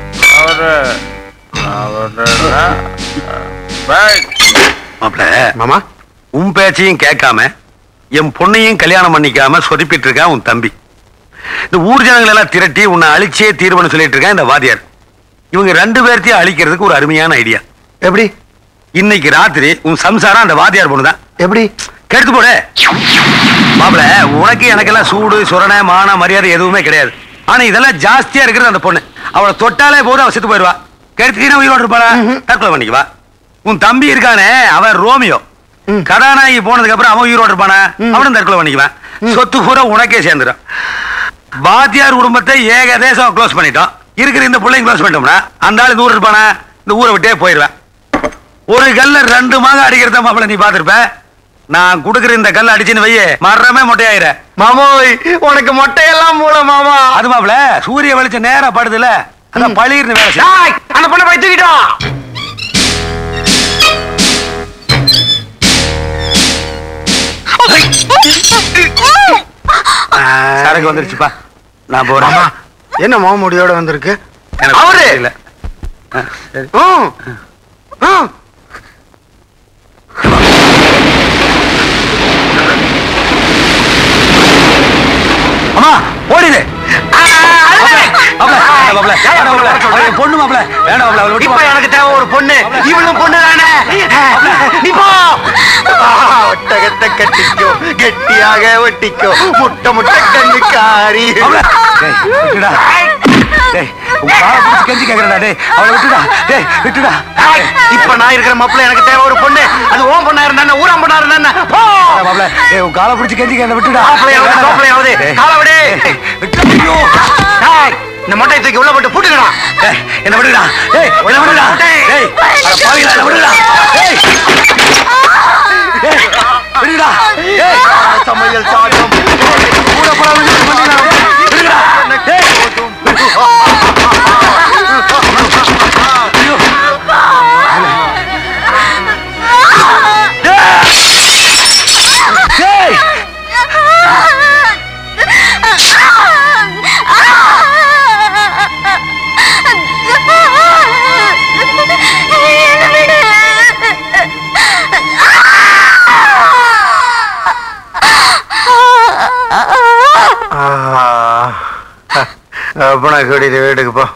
மாப்பிள மாமா உன் பேச்சையும் கேட்காம என் பொண்ணையும் கல்யாணம் பண்ணிக்காம சொதிப்பிட்டு இருக்கான் உன் தம்பி. இந்த ஊர் ஜனங்கள் எல்லாம் திரட்டி உன்னை அழிச்சே தீர்வுன்னு சொல்லிட்டு இருக்கான் இந்த வாதியார். இவங்க ரெண்டு பேர்த்தையும் அழிக்கிறதுக்கு ஒரு அருமையான ஐடியா. எப்படி? இன்னைக்கு ராத்திரி உன் சம்சாரம் அந்த வாதியார் பொண்ணுதான். எப்படி? கெடுத்து போட மாப்பிள. உனக்கு எனக்கெல்லாம் சூடு சுரணை மான மரியாதை எதுவுமே கிடையாது. ஆனா இதெல்லாம் ஜாஸ்தியா இருக்கிறது அந்த பொண்ணு. அவளை தொட்டாலே போதும் அவ செத்து போயிடுவா. கெடுத்துட்டீங்கன்னா உயிரோடு இருப்பாளா? தற்கொலை பண்ணிக்குவா. உன் தம்பி இருக்கானே அவன் ரோமியோ. கதாநாயகி போனதுக்கு அப்புறம் அவன் உயிரோடு இருப்பானா? அவனும் தற்கொலை பண்ணிக்குவான். சொத்து பூரா உனக்கே சேர்ந்துடும். வாத்தியார் குடும்பத்தை ஏகதேசம் க்ளோஸ் பண்ணிட்டோம். இருக்கிற இந்த பிள்ளைங்க க்ளோஸ் பண்ணிட்டோம்னா அந்த ஆள் இந்த ஊர் இருப்பானா? இந்த ஊரை விட்டே போயிடுவேன். ஒரு கல்ல ரெண்டு மாக அடிக்கிறத மாப்பிள்ள நீ பாத்திருப்ப. நான் குடுக்கிற இந்த கல்ல அடிச்சுன்னு வையே மரமே மொட்டையாயிர. மாமோய் உனக்கு மொட்டையெல்லாம் மூல மாமா. அது மாப்பிள்ள சூரிய வெளிச்சம் நேரா படுதுல அதான் பளிர்னு வேலை செய்ய. அந்த பொண்ணை போய் தூக்கிட்டோம். சரக்கு வந்துருச்சுப்பா. நான் போறேன். என்ன மாமுடியோட வந்திருக்கு? அவரு இல்ல. அம்மா ஓடிடு. பொண்ணு மாப்பிள வேண்டாம். இப்ப எனக்கு தேவை ஒரு பொண்ணு. இவளும் பொண்ணு தானே. நீ போ. ஒட்டகத்தை கட்டிக்கோ கெட்டியாக ஒட்டிக்கோ முட்டை முட்டை கண்ணுக்காரி. இப்ப நான் இருக்கிற மாப்பிள்ள எனக்கு தேவை ஒரு பொண்ணு. அது ஓம் பொண்ணா இருந்தா ஊராம் பொண்ணா இருந்தா காலை பிடிச்சு கெஞ்சி விட்டுடா. காலை விடு. இந்த மொட்டை தூக்கி உள்ள போட்டு பூட்டுக்கடா. என்ன விடுடா. உள்ள விடுடா. விடுடா. சமையல் சாதம் கூட விடுடா. அப்பனா கூட்டிட்டு வீட்டுக்கு போ.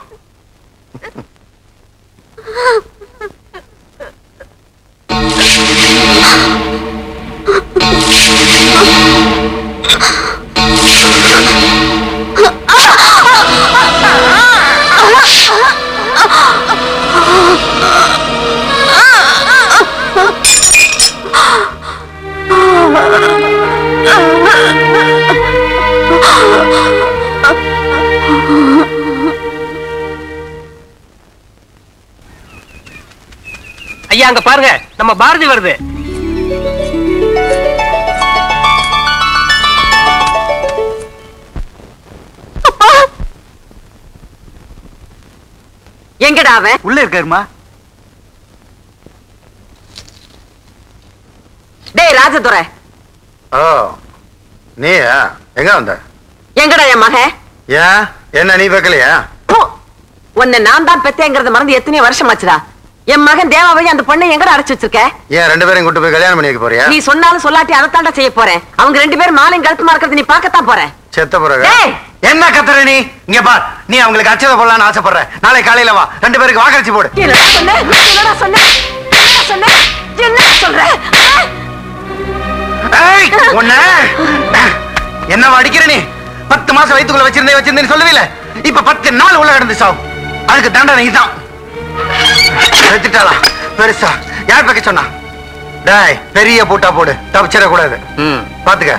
ஐயா அங்க பாருங்க நம்ம பாரதி வருது. எங்கடா அவன்? உள்ள இருக்காருமா. டேய் ராஜதுரை. ஓ நீயா எங்க வந்த? எங்கடா என் மகன்? ஏன் என்ன நீ வைக்கலையா? உன்னை நான் தான் பெத்தேங்கிறத மறந்து எத்தனை வருஷம் ஆச்சுடா. என் மகன் தேவாவை அந்த பொண்ணை எங்கடா அடைச்சு வச்சிருக்க? ஏன் ரெண்டு பேரும் கூட்டு போய் கல்யாணம் பண்ணி வைக்க போறியா? நீ சொன்னாலும் சொல்லாட்டி அதைத்தாண்டா செய்ய போறேன். அவங்க ரெண்டு பேரும் மாலையும் கழுத்துமா இருக்கிறது நீ பார்க்கத்தான் போற. செத்த பிறகு என்ன கத்துற நீ? இங்க பார், நீ அவங்களுக்கு அச்சதை போடலான்னு ஆசைப்படுற. நாளை காலையில வா, ரெண்டு பேருக்கு வாக்கரிச்சு போடு. என்னடா சொன்ன? என்னடா சொன்ன? என்னடா சொன்ன? என்ன சொல்ற? ஏய் உன்ன என்ன அடிக்கிற நீ? பத்து மாசம் வயித்துக்குள்ள வச்சிருந்தே வச்சிருந்தேன்னு சொல்லவில்லை. இப்ப பத்து நாள் உள்ள கிடந்து சாவு. அதுக்கு தண்டனை இதுதான். வச்சுட்டாளா பெருசா? யார் பக்க சொன்னா? டேய் பெரிய பூட்டா போடு, தப்பிச்சிட கூடாது. ம் பாத்துக்க.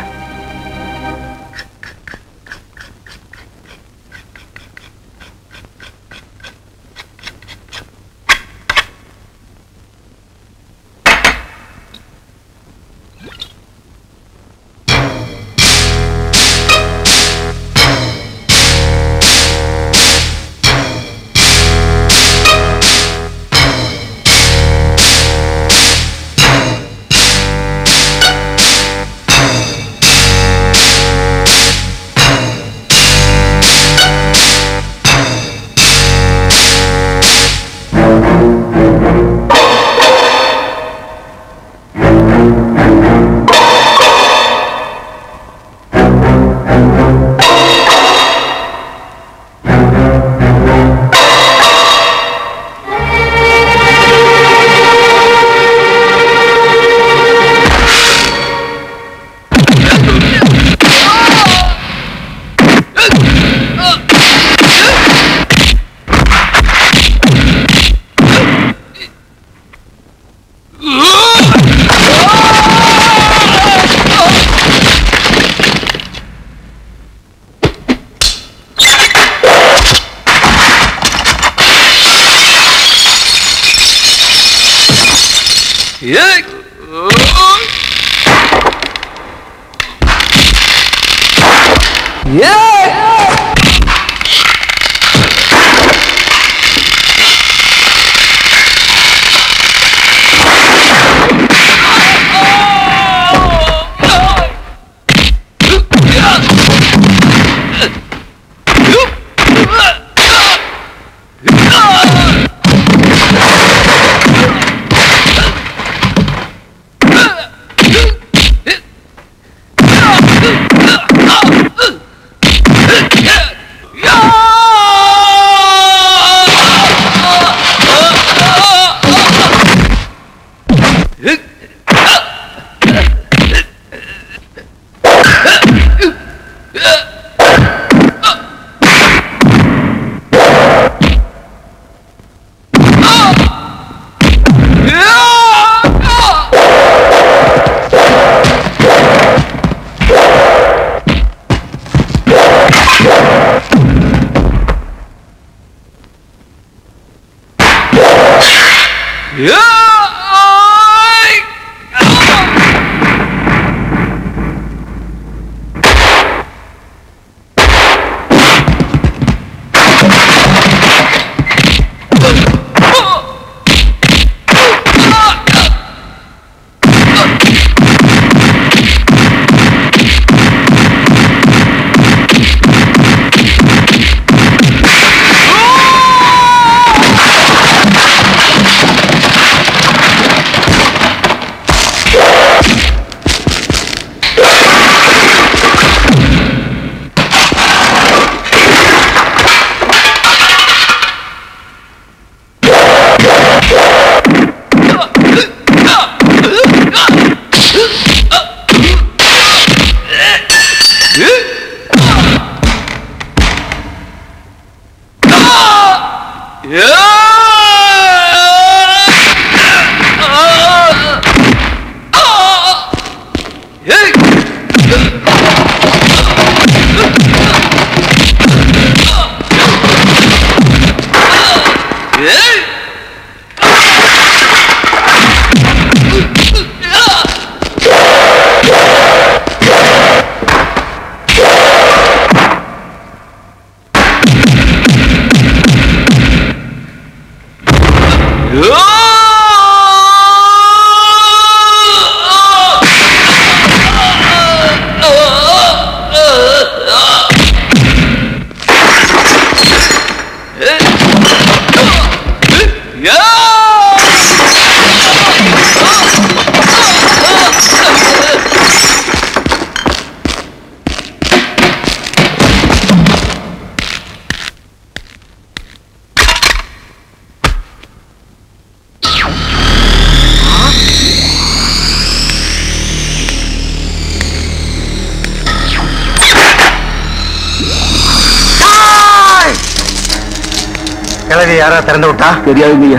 கிளவி யாரா திறந்து விட்டா? தெரியாதுங்க.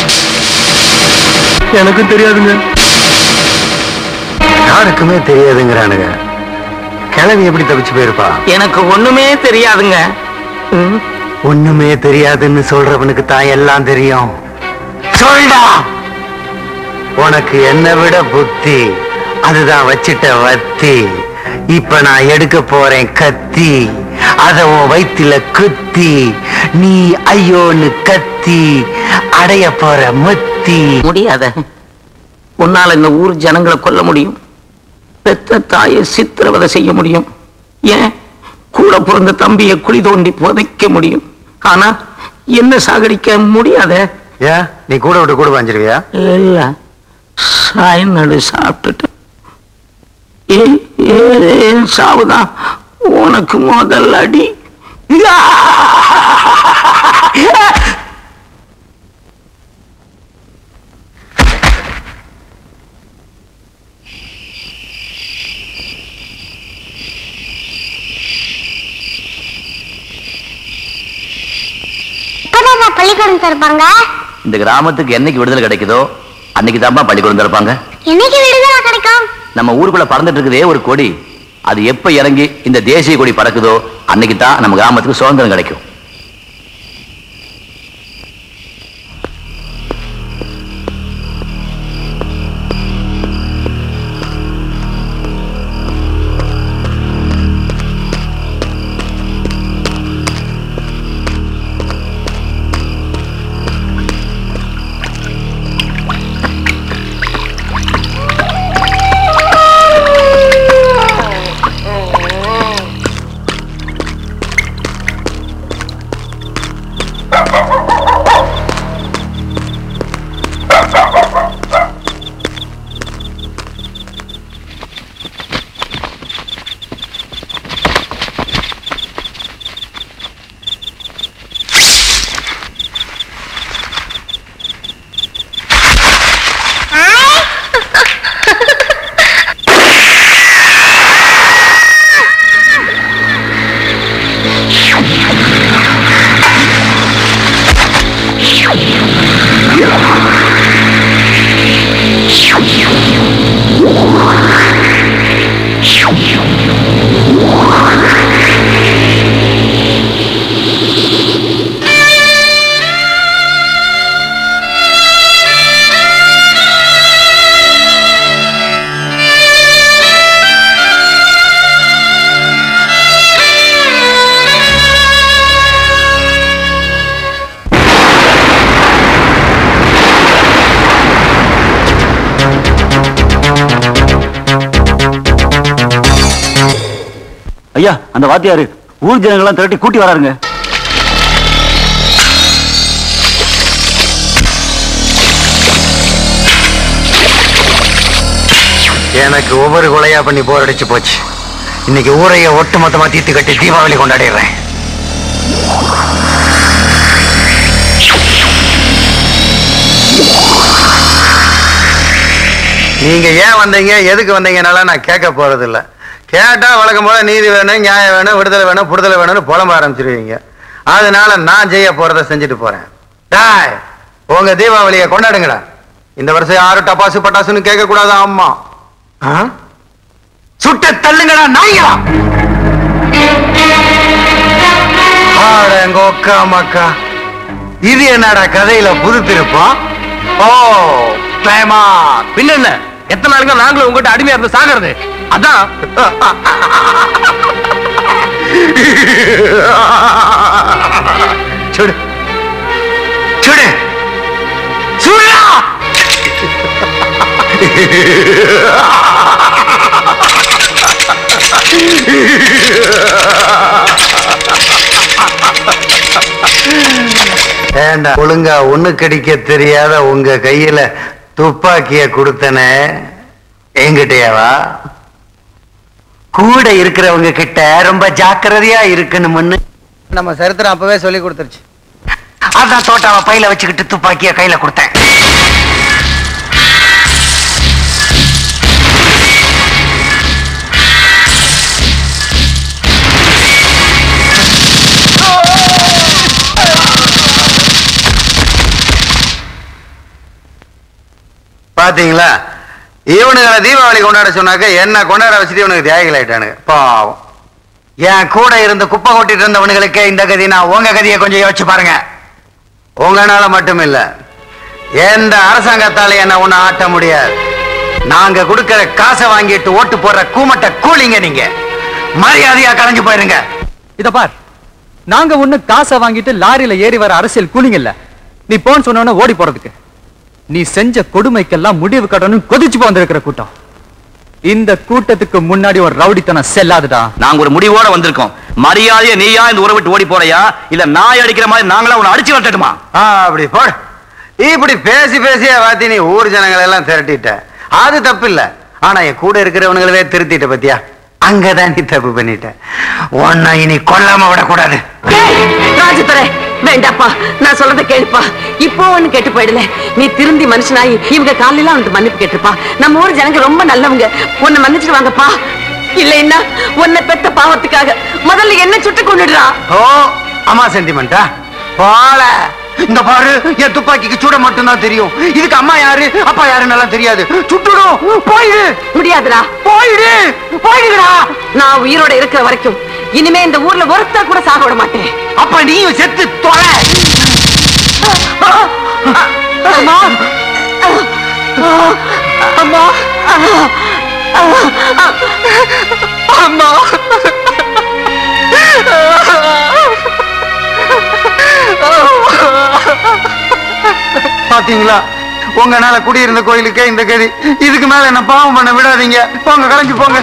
எனக்கும் தெரியாதுங்க. யாருக்குமே தெரியாதுங்கிறானுங்க. கிளவி எப்படி தப்பிச்சு போயிருப்பா? எனக்கு ஒண்ணுமே தெரியாதுங்க. ஒண்ணுமே தெரியாதுன்னு சொல்றவனுக்கு தான் எல்லாம் தெரியும். சொல்டா, உனக்கு என்ன விட புத்தி, அதுதான் வச்சிட்ட வத்தி. இப்ப நான் எடுக்க போறேன் கத்தி, அத உன் வயித்துல குத்தி, நீ ஐயோன்னு கத்தி அடைய போற முத்தி. முடியாத, உன்னால இந்த ஊர் ஜனங்களை கொல்ல முடியும், பெத்த தாயை சித்திரவதை செய்ய முடியும், ஏன் கூட பிறந்த தம்பியை குழி தோண்டி புதைக்க முடியும். ஆனா என்ன சாகடிக்க முடியாத. ஏன் நீ கூட விட்டு கூட வாஞ்சிருவியா? இல்ல, சாய்நடு சாப்பிட்டுட்டு சாவுதான் உனக்கு முதல் அடி. பள்ளிக்கூடம் திறப்பாங்க. இந்த கிராமத்துக்கு என்னைக்கு விடுதலை கிடைக்குதோ அன்னைக்கு தான்ப்பா பள்ளிக்கூடம் திறப்பாங்க. என்னைக்கு விடுதலை கிடைக்கும்? நம்ம ஊருக்குள்ள பறந்துட்டு இருக்குதே ஒரு கொடி, அது எப்ப இறங்கி இந்த தேசிய கொடி பறக்குதோ அன்னைக்கு தான் நம்ம கிராமத்துக்கு சுதந்திரம் கிடைக்கும். ஐயா, அந்த வாத்தியாரு ஊர் ஜனங்கள்லாம் திரட்டி கூட்டி வராருங்க. எனக்கு ஒவ்வொரு கொலையா பண்ணி போர் அடிச்சு போச்சு. இன்னைக்கு ஊரைய ஒட்டு மொத்தமா தீத்து கட்டி தீபாவளி கொண்டாடிடுறேன். நீங்க ஏன் வந்தீங்க, எதுக்கு வந்தீங்கனால நான் கேட்க போறது இல்ல. கேட்டா வழக்கம் போல நீதி வேணும், நியாயம் வேணும், விடுதலை வேணும், புடுதலை வேணும்னு புலம்ப ஆரம்பிச்சிருவீங்க. அதனால நான் செய்ய போறதை செஞ்சுட்டு போறேன். டாய், உங்க தீபாவளியை கொண்டாடுங்கடா. இந்த வருஷம் யாரும் டப்பாசு பட்டாசுன்னு கேட்க கூடாது. அம்மா சுட்ட தள்ளுங்கடா நாய்களா. எங்க மக்கா, இது என்னடா கதையில புது திருப்பம்? ஓ பேமா, பின்ன என்ன, எத்தனை நாளுங்க நாங்களும் உங்ககிட்ட அடிமையா இருந்து சாகிறது? அதான் சுடு சுடு சுடா. ஏண்டா ஒழுங்கா ஒண்ணு கடிக்க தெரியாத உங்க கையில துப்பாக்கிய கொடுத்தனே என்கிட்டயாவா? கூட இருக்கிறவங்க கிட்ட ரொம்ப ஜாக்கிரதையா இருக்கணும்னு நம்ம சரித்திரம் அப்பவே சொல்லி கொடுத்துருச்சு. அதான் தோட்டாவை பையில வச்சுக்கிட்டு துப்பாக்கிய கையில கொடுத்தேன். பாத்தீங்களா, இவனுங்களை தீபாவளி கொண்டாட சொன்னாக்க என்ன கொண்டாட வச்சுட்டு இவனுக்கு தியாகிகள் ஆயிட்டானுங்க. பாவம், என் கூட இருந்து குப்பை கொட்டிட்டு இருந்தவனுங்களுக்கு இந்த கதி. நான் உங்க கதியை கொஞ்சம் யோசிச்சு பாருங்க. உங்களால மட்டும் இல்ல, எந்த அரசாங்கத்தால என்ன ஒண்ணு ஆட்ட முடியாது. நாங்க கொடுக்கிற காசை வாங்கிட்டு ஓட்டு போடுற கூமட்ட கூலிங்க. நீங்க மரியாதையா கலைஞ்சு போயிருங்க. இத பார், நாங்க ஒண்ணு காசை வாங்கிட்டு லாரியில ஏறி வர அரசியல் கூலிங்க இல்ல. நீ போன்னு சொன்ன ஓடி போறதுக்கு. நீ செஞ்ச கொடுமைக்கெல்லாம் முடிவு கட்டணும் கொதிச்சு போந்திருக்கிற கூட்டம். இந்த கூட்டத்துக்கு முன்னாடி ஒரு ரவுடித்தனம் செல்லாதுடா. நாங்க ஒரு முடிவோட வந்திருக்கோம். மரியாதையை நீயா இந்த ஊரை விட்டு ஓடி போறையா, இல்ல நாய் அடிக்கிற மாதிரி நாங்களா உன்னை அடிச்சு வரட்டுமா? அப்படி போ. இப்படி பேசி பேசியா வாத்தி நீ ஊர் ஜனங்களை எல்லாம் திரட்டிட்ட. அது தப்பு இல்ல. ஆனா என் கூட இருக்கிறவங்களவே திருத்திட்ட பத்தியா? அங்கதான் நீ தப்பு பண்ணிட்ட. உன்னை இனி கொல்லாம விடக்கூடாது. ராஜதுரை, வேண்டாப்பா, நான் சொல்றதை கேளுப்பா. இப்போ ஒண்ணு கேட்டு போயிடல. நீ திருந்தி மனுஷனாயி இவங்க காலையில அவனுக்கு மன்னிப்பு கேட்டுப்பா. நம்ம ஊர் ஜனங்க ரொம்ப நல்லவங்க. உன்னை மன்னிச்சுட்டு வாங்கப்பா. இல்லைன்னா உன்னை பெத்த பாவத்துக்காக முதல்ல என்ன சுட்டு கொண்டுடுறா. ஓ அம்மா சென்டிமெண்டா போல. இந்த பாரு, என் துப்பாக்கிக்கு சுட மட்டும்தான் தெரியும். இதுக்கு அம்மா யாரு அப்பா யாருன்னு எல்லாம் தெரியாது. சுட்டுடும். போயிடு. முடியாதுடா. போயிடு போயிடுடா. நான் உயிரோட இருக்கிற வரைக்கும் இனிமே இந்த ஊர்ல ஒருத்தா கூட சாக விட மாட்டேன். அப்ப நீயும் செத்து தொலை. அம்மா அம்மா அம்மா பாத்தீங்களா, உங்கனால குடியிருந்த கோயிலுக்கே இந்த கதி. இதுக்கு மேல என்ன பாவம் பண்ண விடாதீங்க. போங்க, கலைஞ்சு போங்க.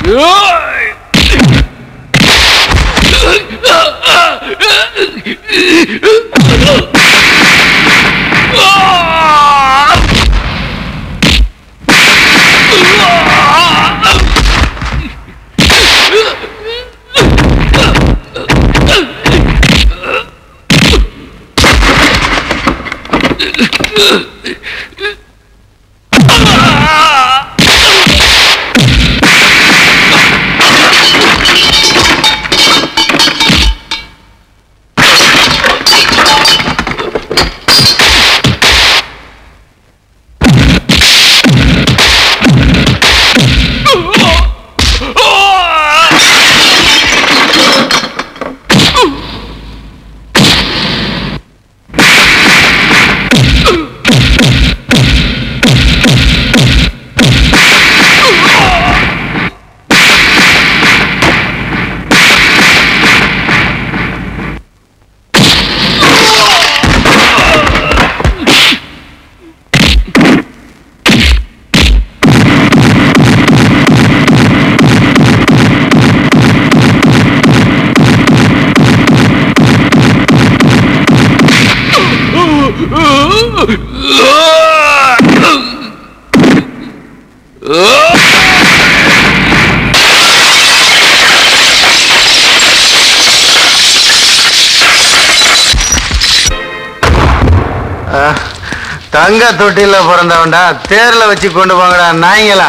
தங்க தொட்டில பிறந்தவன்டா, தேர்ல வச்சு கொண்டு போங்கடா நாய்ங்களா.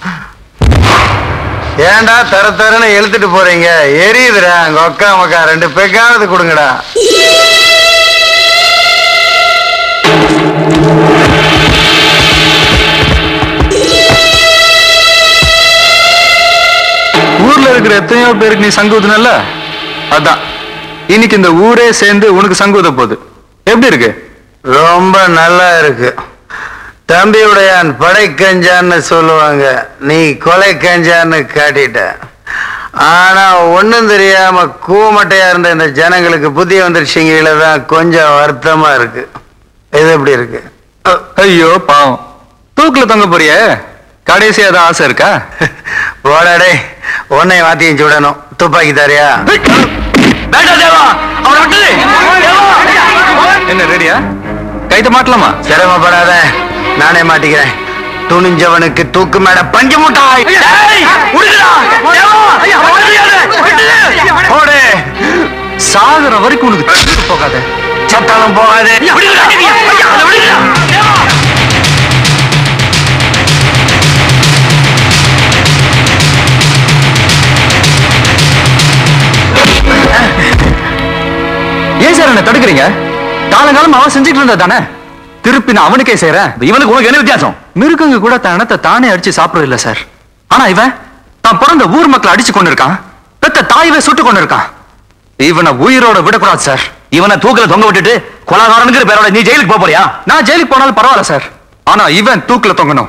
ஏன்டா தர தரன்னு எழுத்துட்டு போறீங்க? எரியுதுடா அங்க ஒக்கா மக்கா, ரெண்டு பெக்காவது கொடுங்கடா. ஊர்ல இருக்கிற எத்தனையோ பேருக்கு நீ சங்கு ஊத்துனல்ல, அதான் இன்னைக்கு இந்த ஊரே சேர்ந்து உனக்கு சங்கு ஊத்த போகுது. எப்படி இருக்கு? ரொம்ப நல்லா இருக்கு. தம்பியுடையான் படை கஞ்சான்னு சொல்லுவாங்க, நீ கொலை கஞ்சான்னு காட்டிட்ட. ஆனா ஒண்ணும் தெரியாம கூமட்டையா இருந்த இந்த ஜனங்களுக்கு புத்தி வந்துருச்சுங்கள தான் கொஞ்சம் வருத்தமா இருக்கு. இது எப்படி இருக்கு? ஐயோ பாவம், தூக்குல தொங்க போறிய, கடைசி ஏதாவது ஆசை இருக்கா? போடாடே, உன்னை மாத்தியும் சுடணும். துப்பாக்கி தாரியா? என்ன ரெடியா? கைத மாட்டலாமா? சிரமப்படாத, நானே மாட்டிக்கிறேன். துணிஞ்சவனுக்கு தூக்கு மேல பஞ்சு முட்டாய். சாகர வரைக்கும் உனக்கு போகாத, சத்தாலும் போகாது. ஏன் சார் என்ன தடுக்கிறீங்க? காலங்காலம் அவன் செஞ்சுட்டு இருந்தா தானே, திருப்பி நான் அவனுக்கே செய்யறேன். இவனுக்கு உனக்கு என்ன வித்தியாசம்? மிருகங்க கூட தன் இனத்தை தானே அடிச்சு சாப்பிடுறது இல்ல சார். ஆனா இவன் தான் பிறந்த ஊர் மக்களை அடிச்சு கொண்டு இருக்கான், பெத்த தாயவே சுட்டு கொண்டு இருக்கான். இவனை உயிரோட விடக்கூடாது சார். இவனை தூக்கில தொங்க விட்டுட்டு கொலாகாரனுங்கிற பேரோட நீ ஜெயிலுக்கு போக போறியா? நான் ஜெயிலுக்கு போனாலும் பரவாயில்ல சார், ஆனா இவன் தூக்கில தொங்கணும்.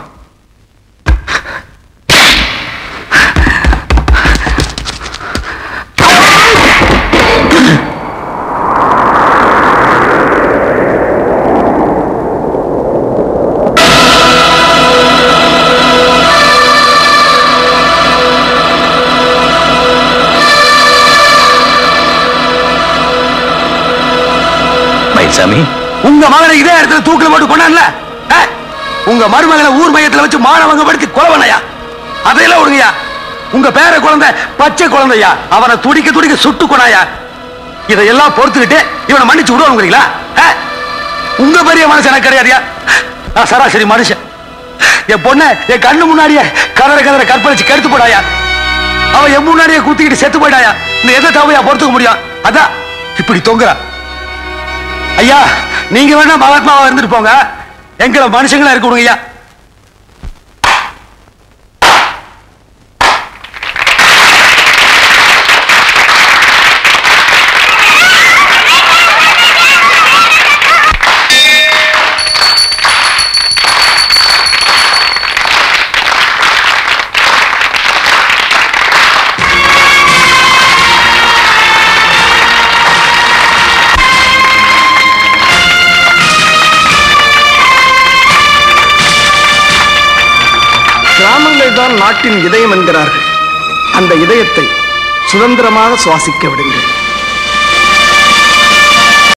சாமி, உங்க மகனை இதே இடத்துல தூக்கில போட்டு கொண்டாடல, உங்க மருமகளை ஊர் மையத்துல வச்சு மானவங்க படுத்தி கொலவனையா, அதையெல்லாம் விடுங்கயா. உங்க பேர குழந்தை பச்சை குழந்தையா, அவனை துடிக்க துடிக்க சுட்டு கொண்டாயா. இதையெல்லாம் பொறுத்துக்கிட்டு இவனை மன்னிச்சு விடுவாங்களா? உங்க பெரிய மனுஷன் எனக்கு கிடையாதுயா. நான் சராசரி மனுஷன். என் பொண்ணை என் கண்ணு முன்னாடியே கதற கதற கற்பழிச்சு கெடுத்து போடாயா. அவன் என் முன்னாடியே குத்திக்கிட்டு செத்து போயிட்டாயா. இந்த எதை தவையா பொறுத்துக்க முடியும்? அதான் இப்படி தொங்குறா. ஐயா, நீங்க வேணா மகாத்மாவா இருந்துட்டு போங்க, எங்களை மனுஷங்களா இருக்க விடுங்க ஐயா. கிராமங்கள் தான் நாட்டின் இதயம் என்கிறார்கள். அந்த இதயத்தை சுதந்திரமாக சுவாசிக்க விடுங்கள்.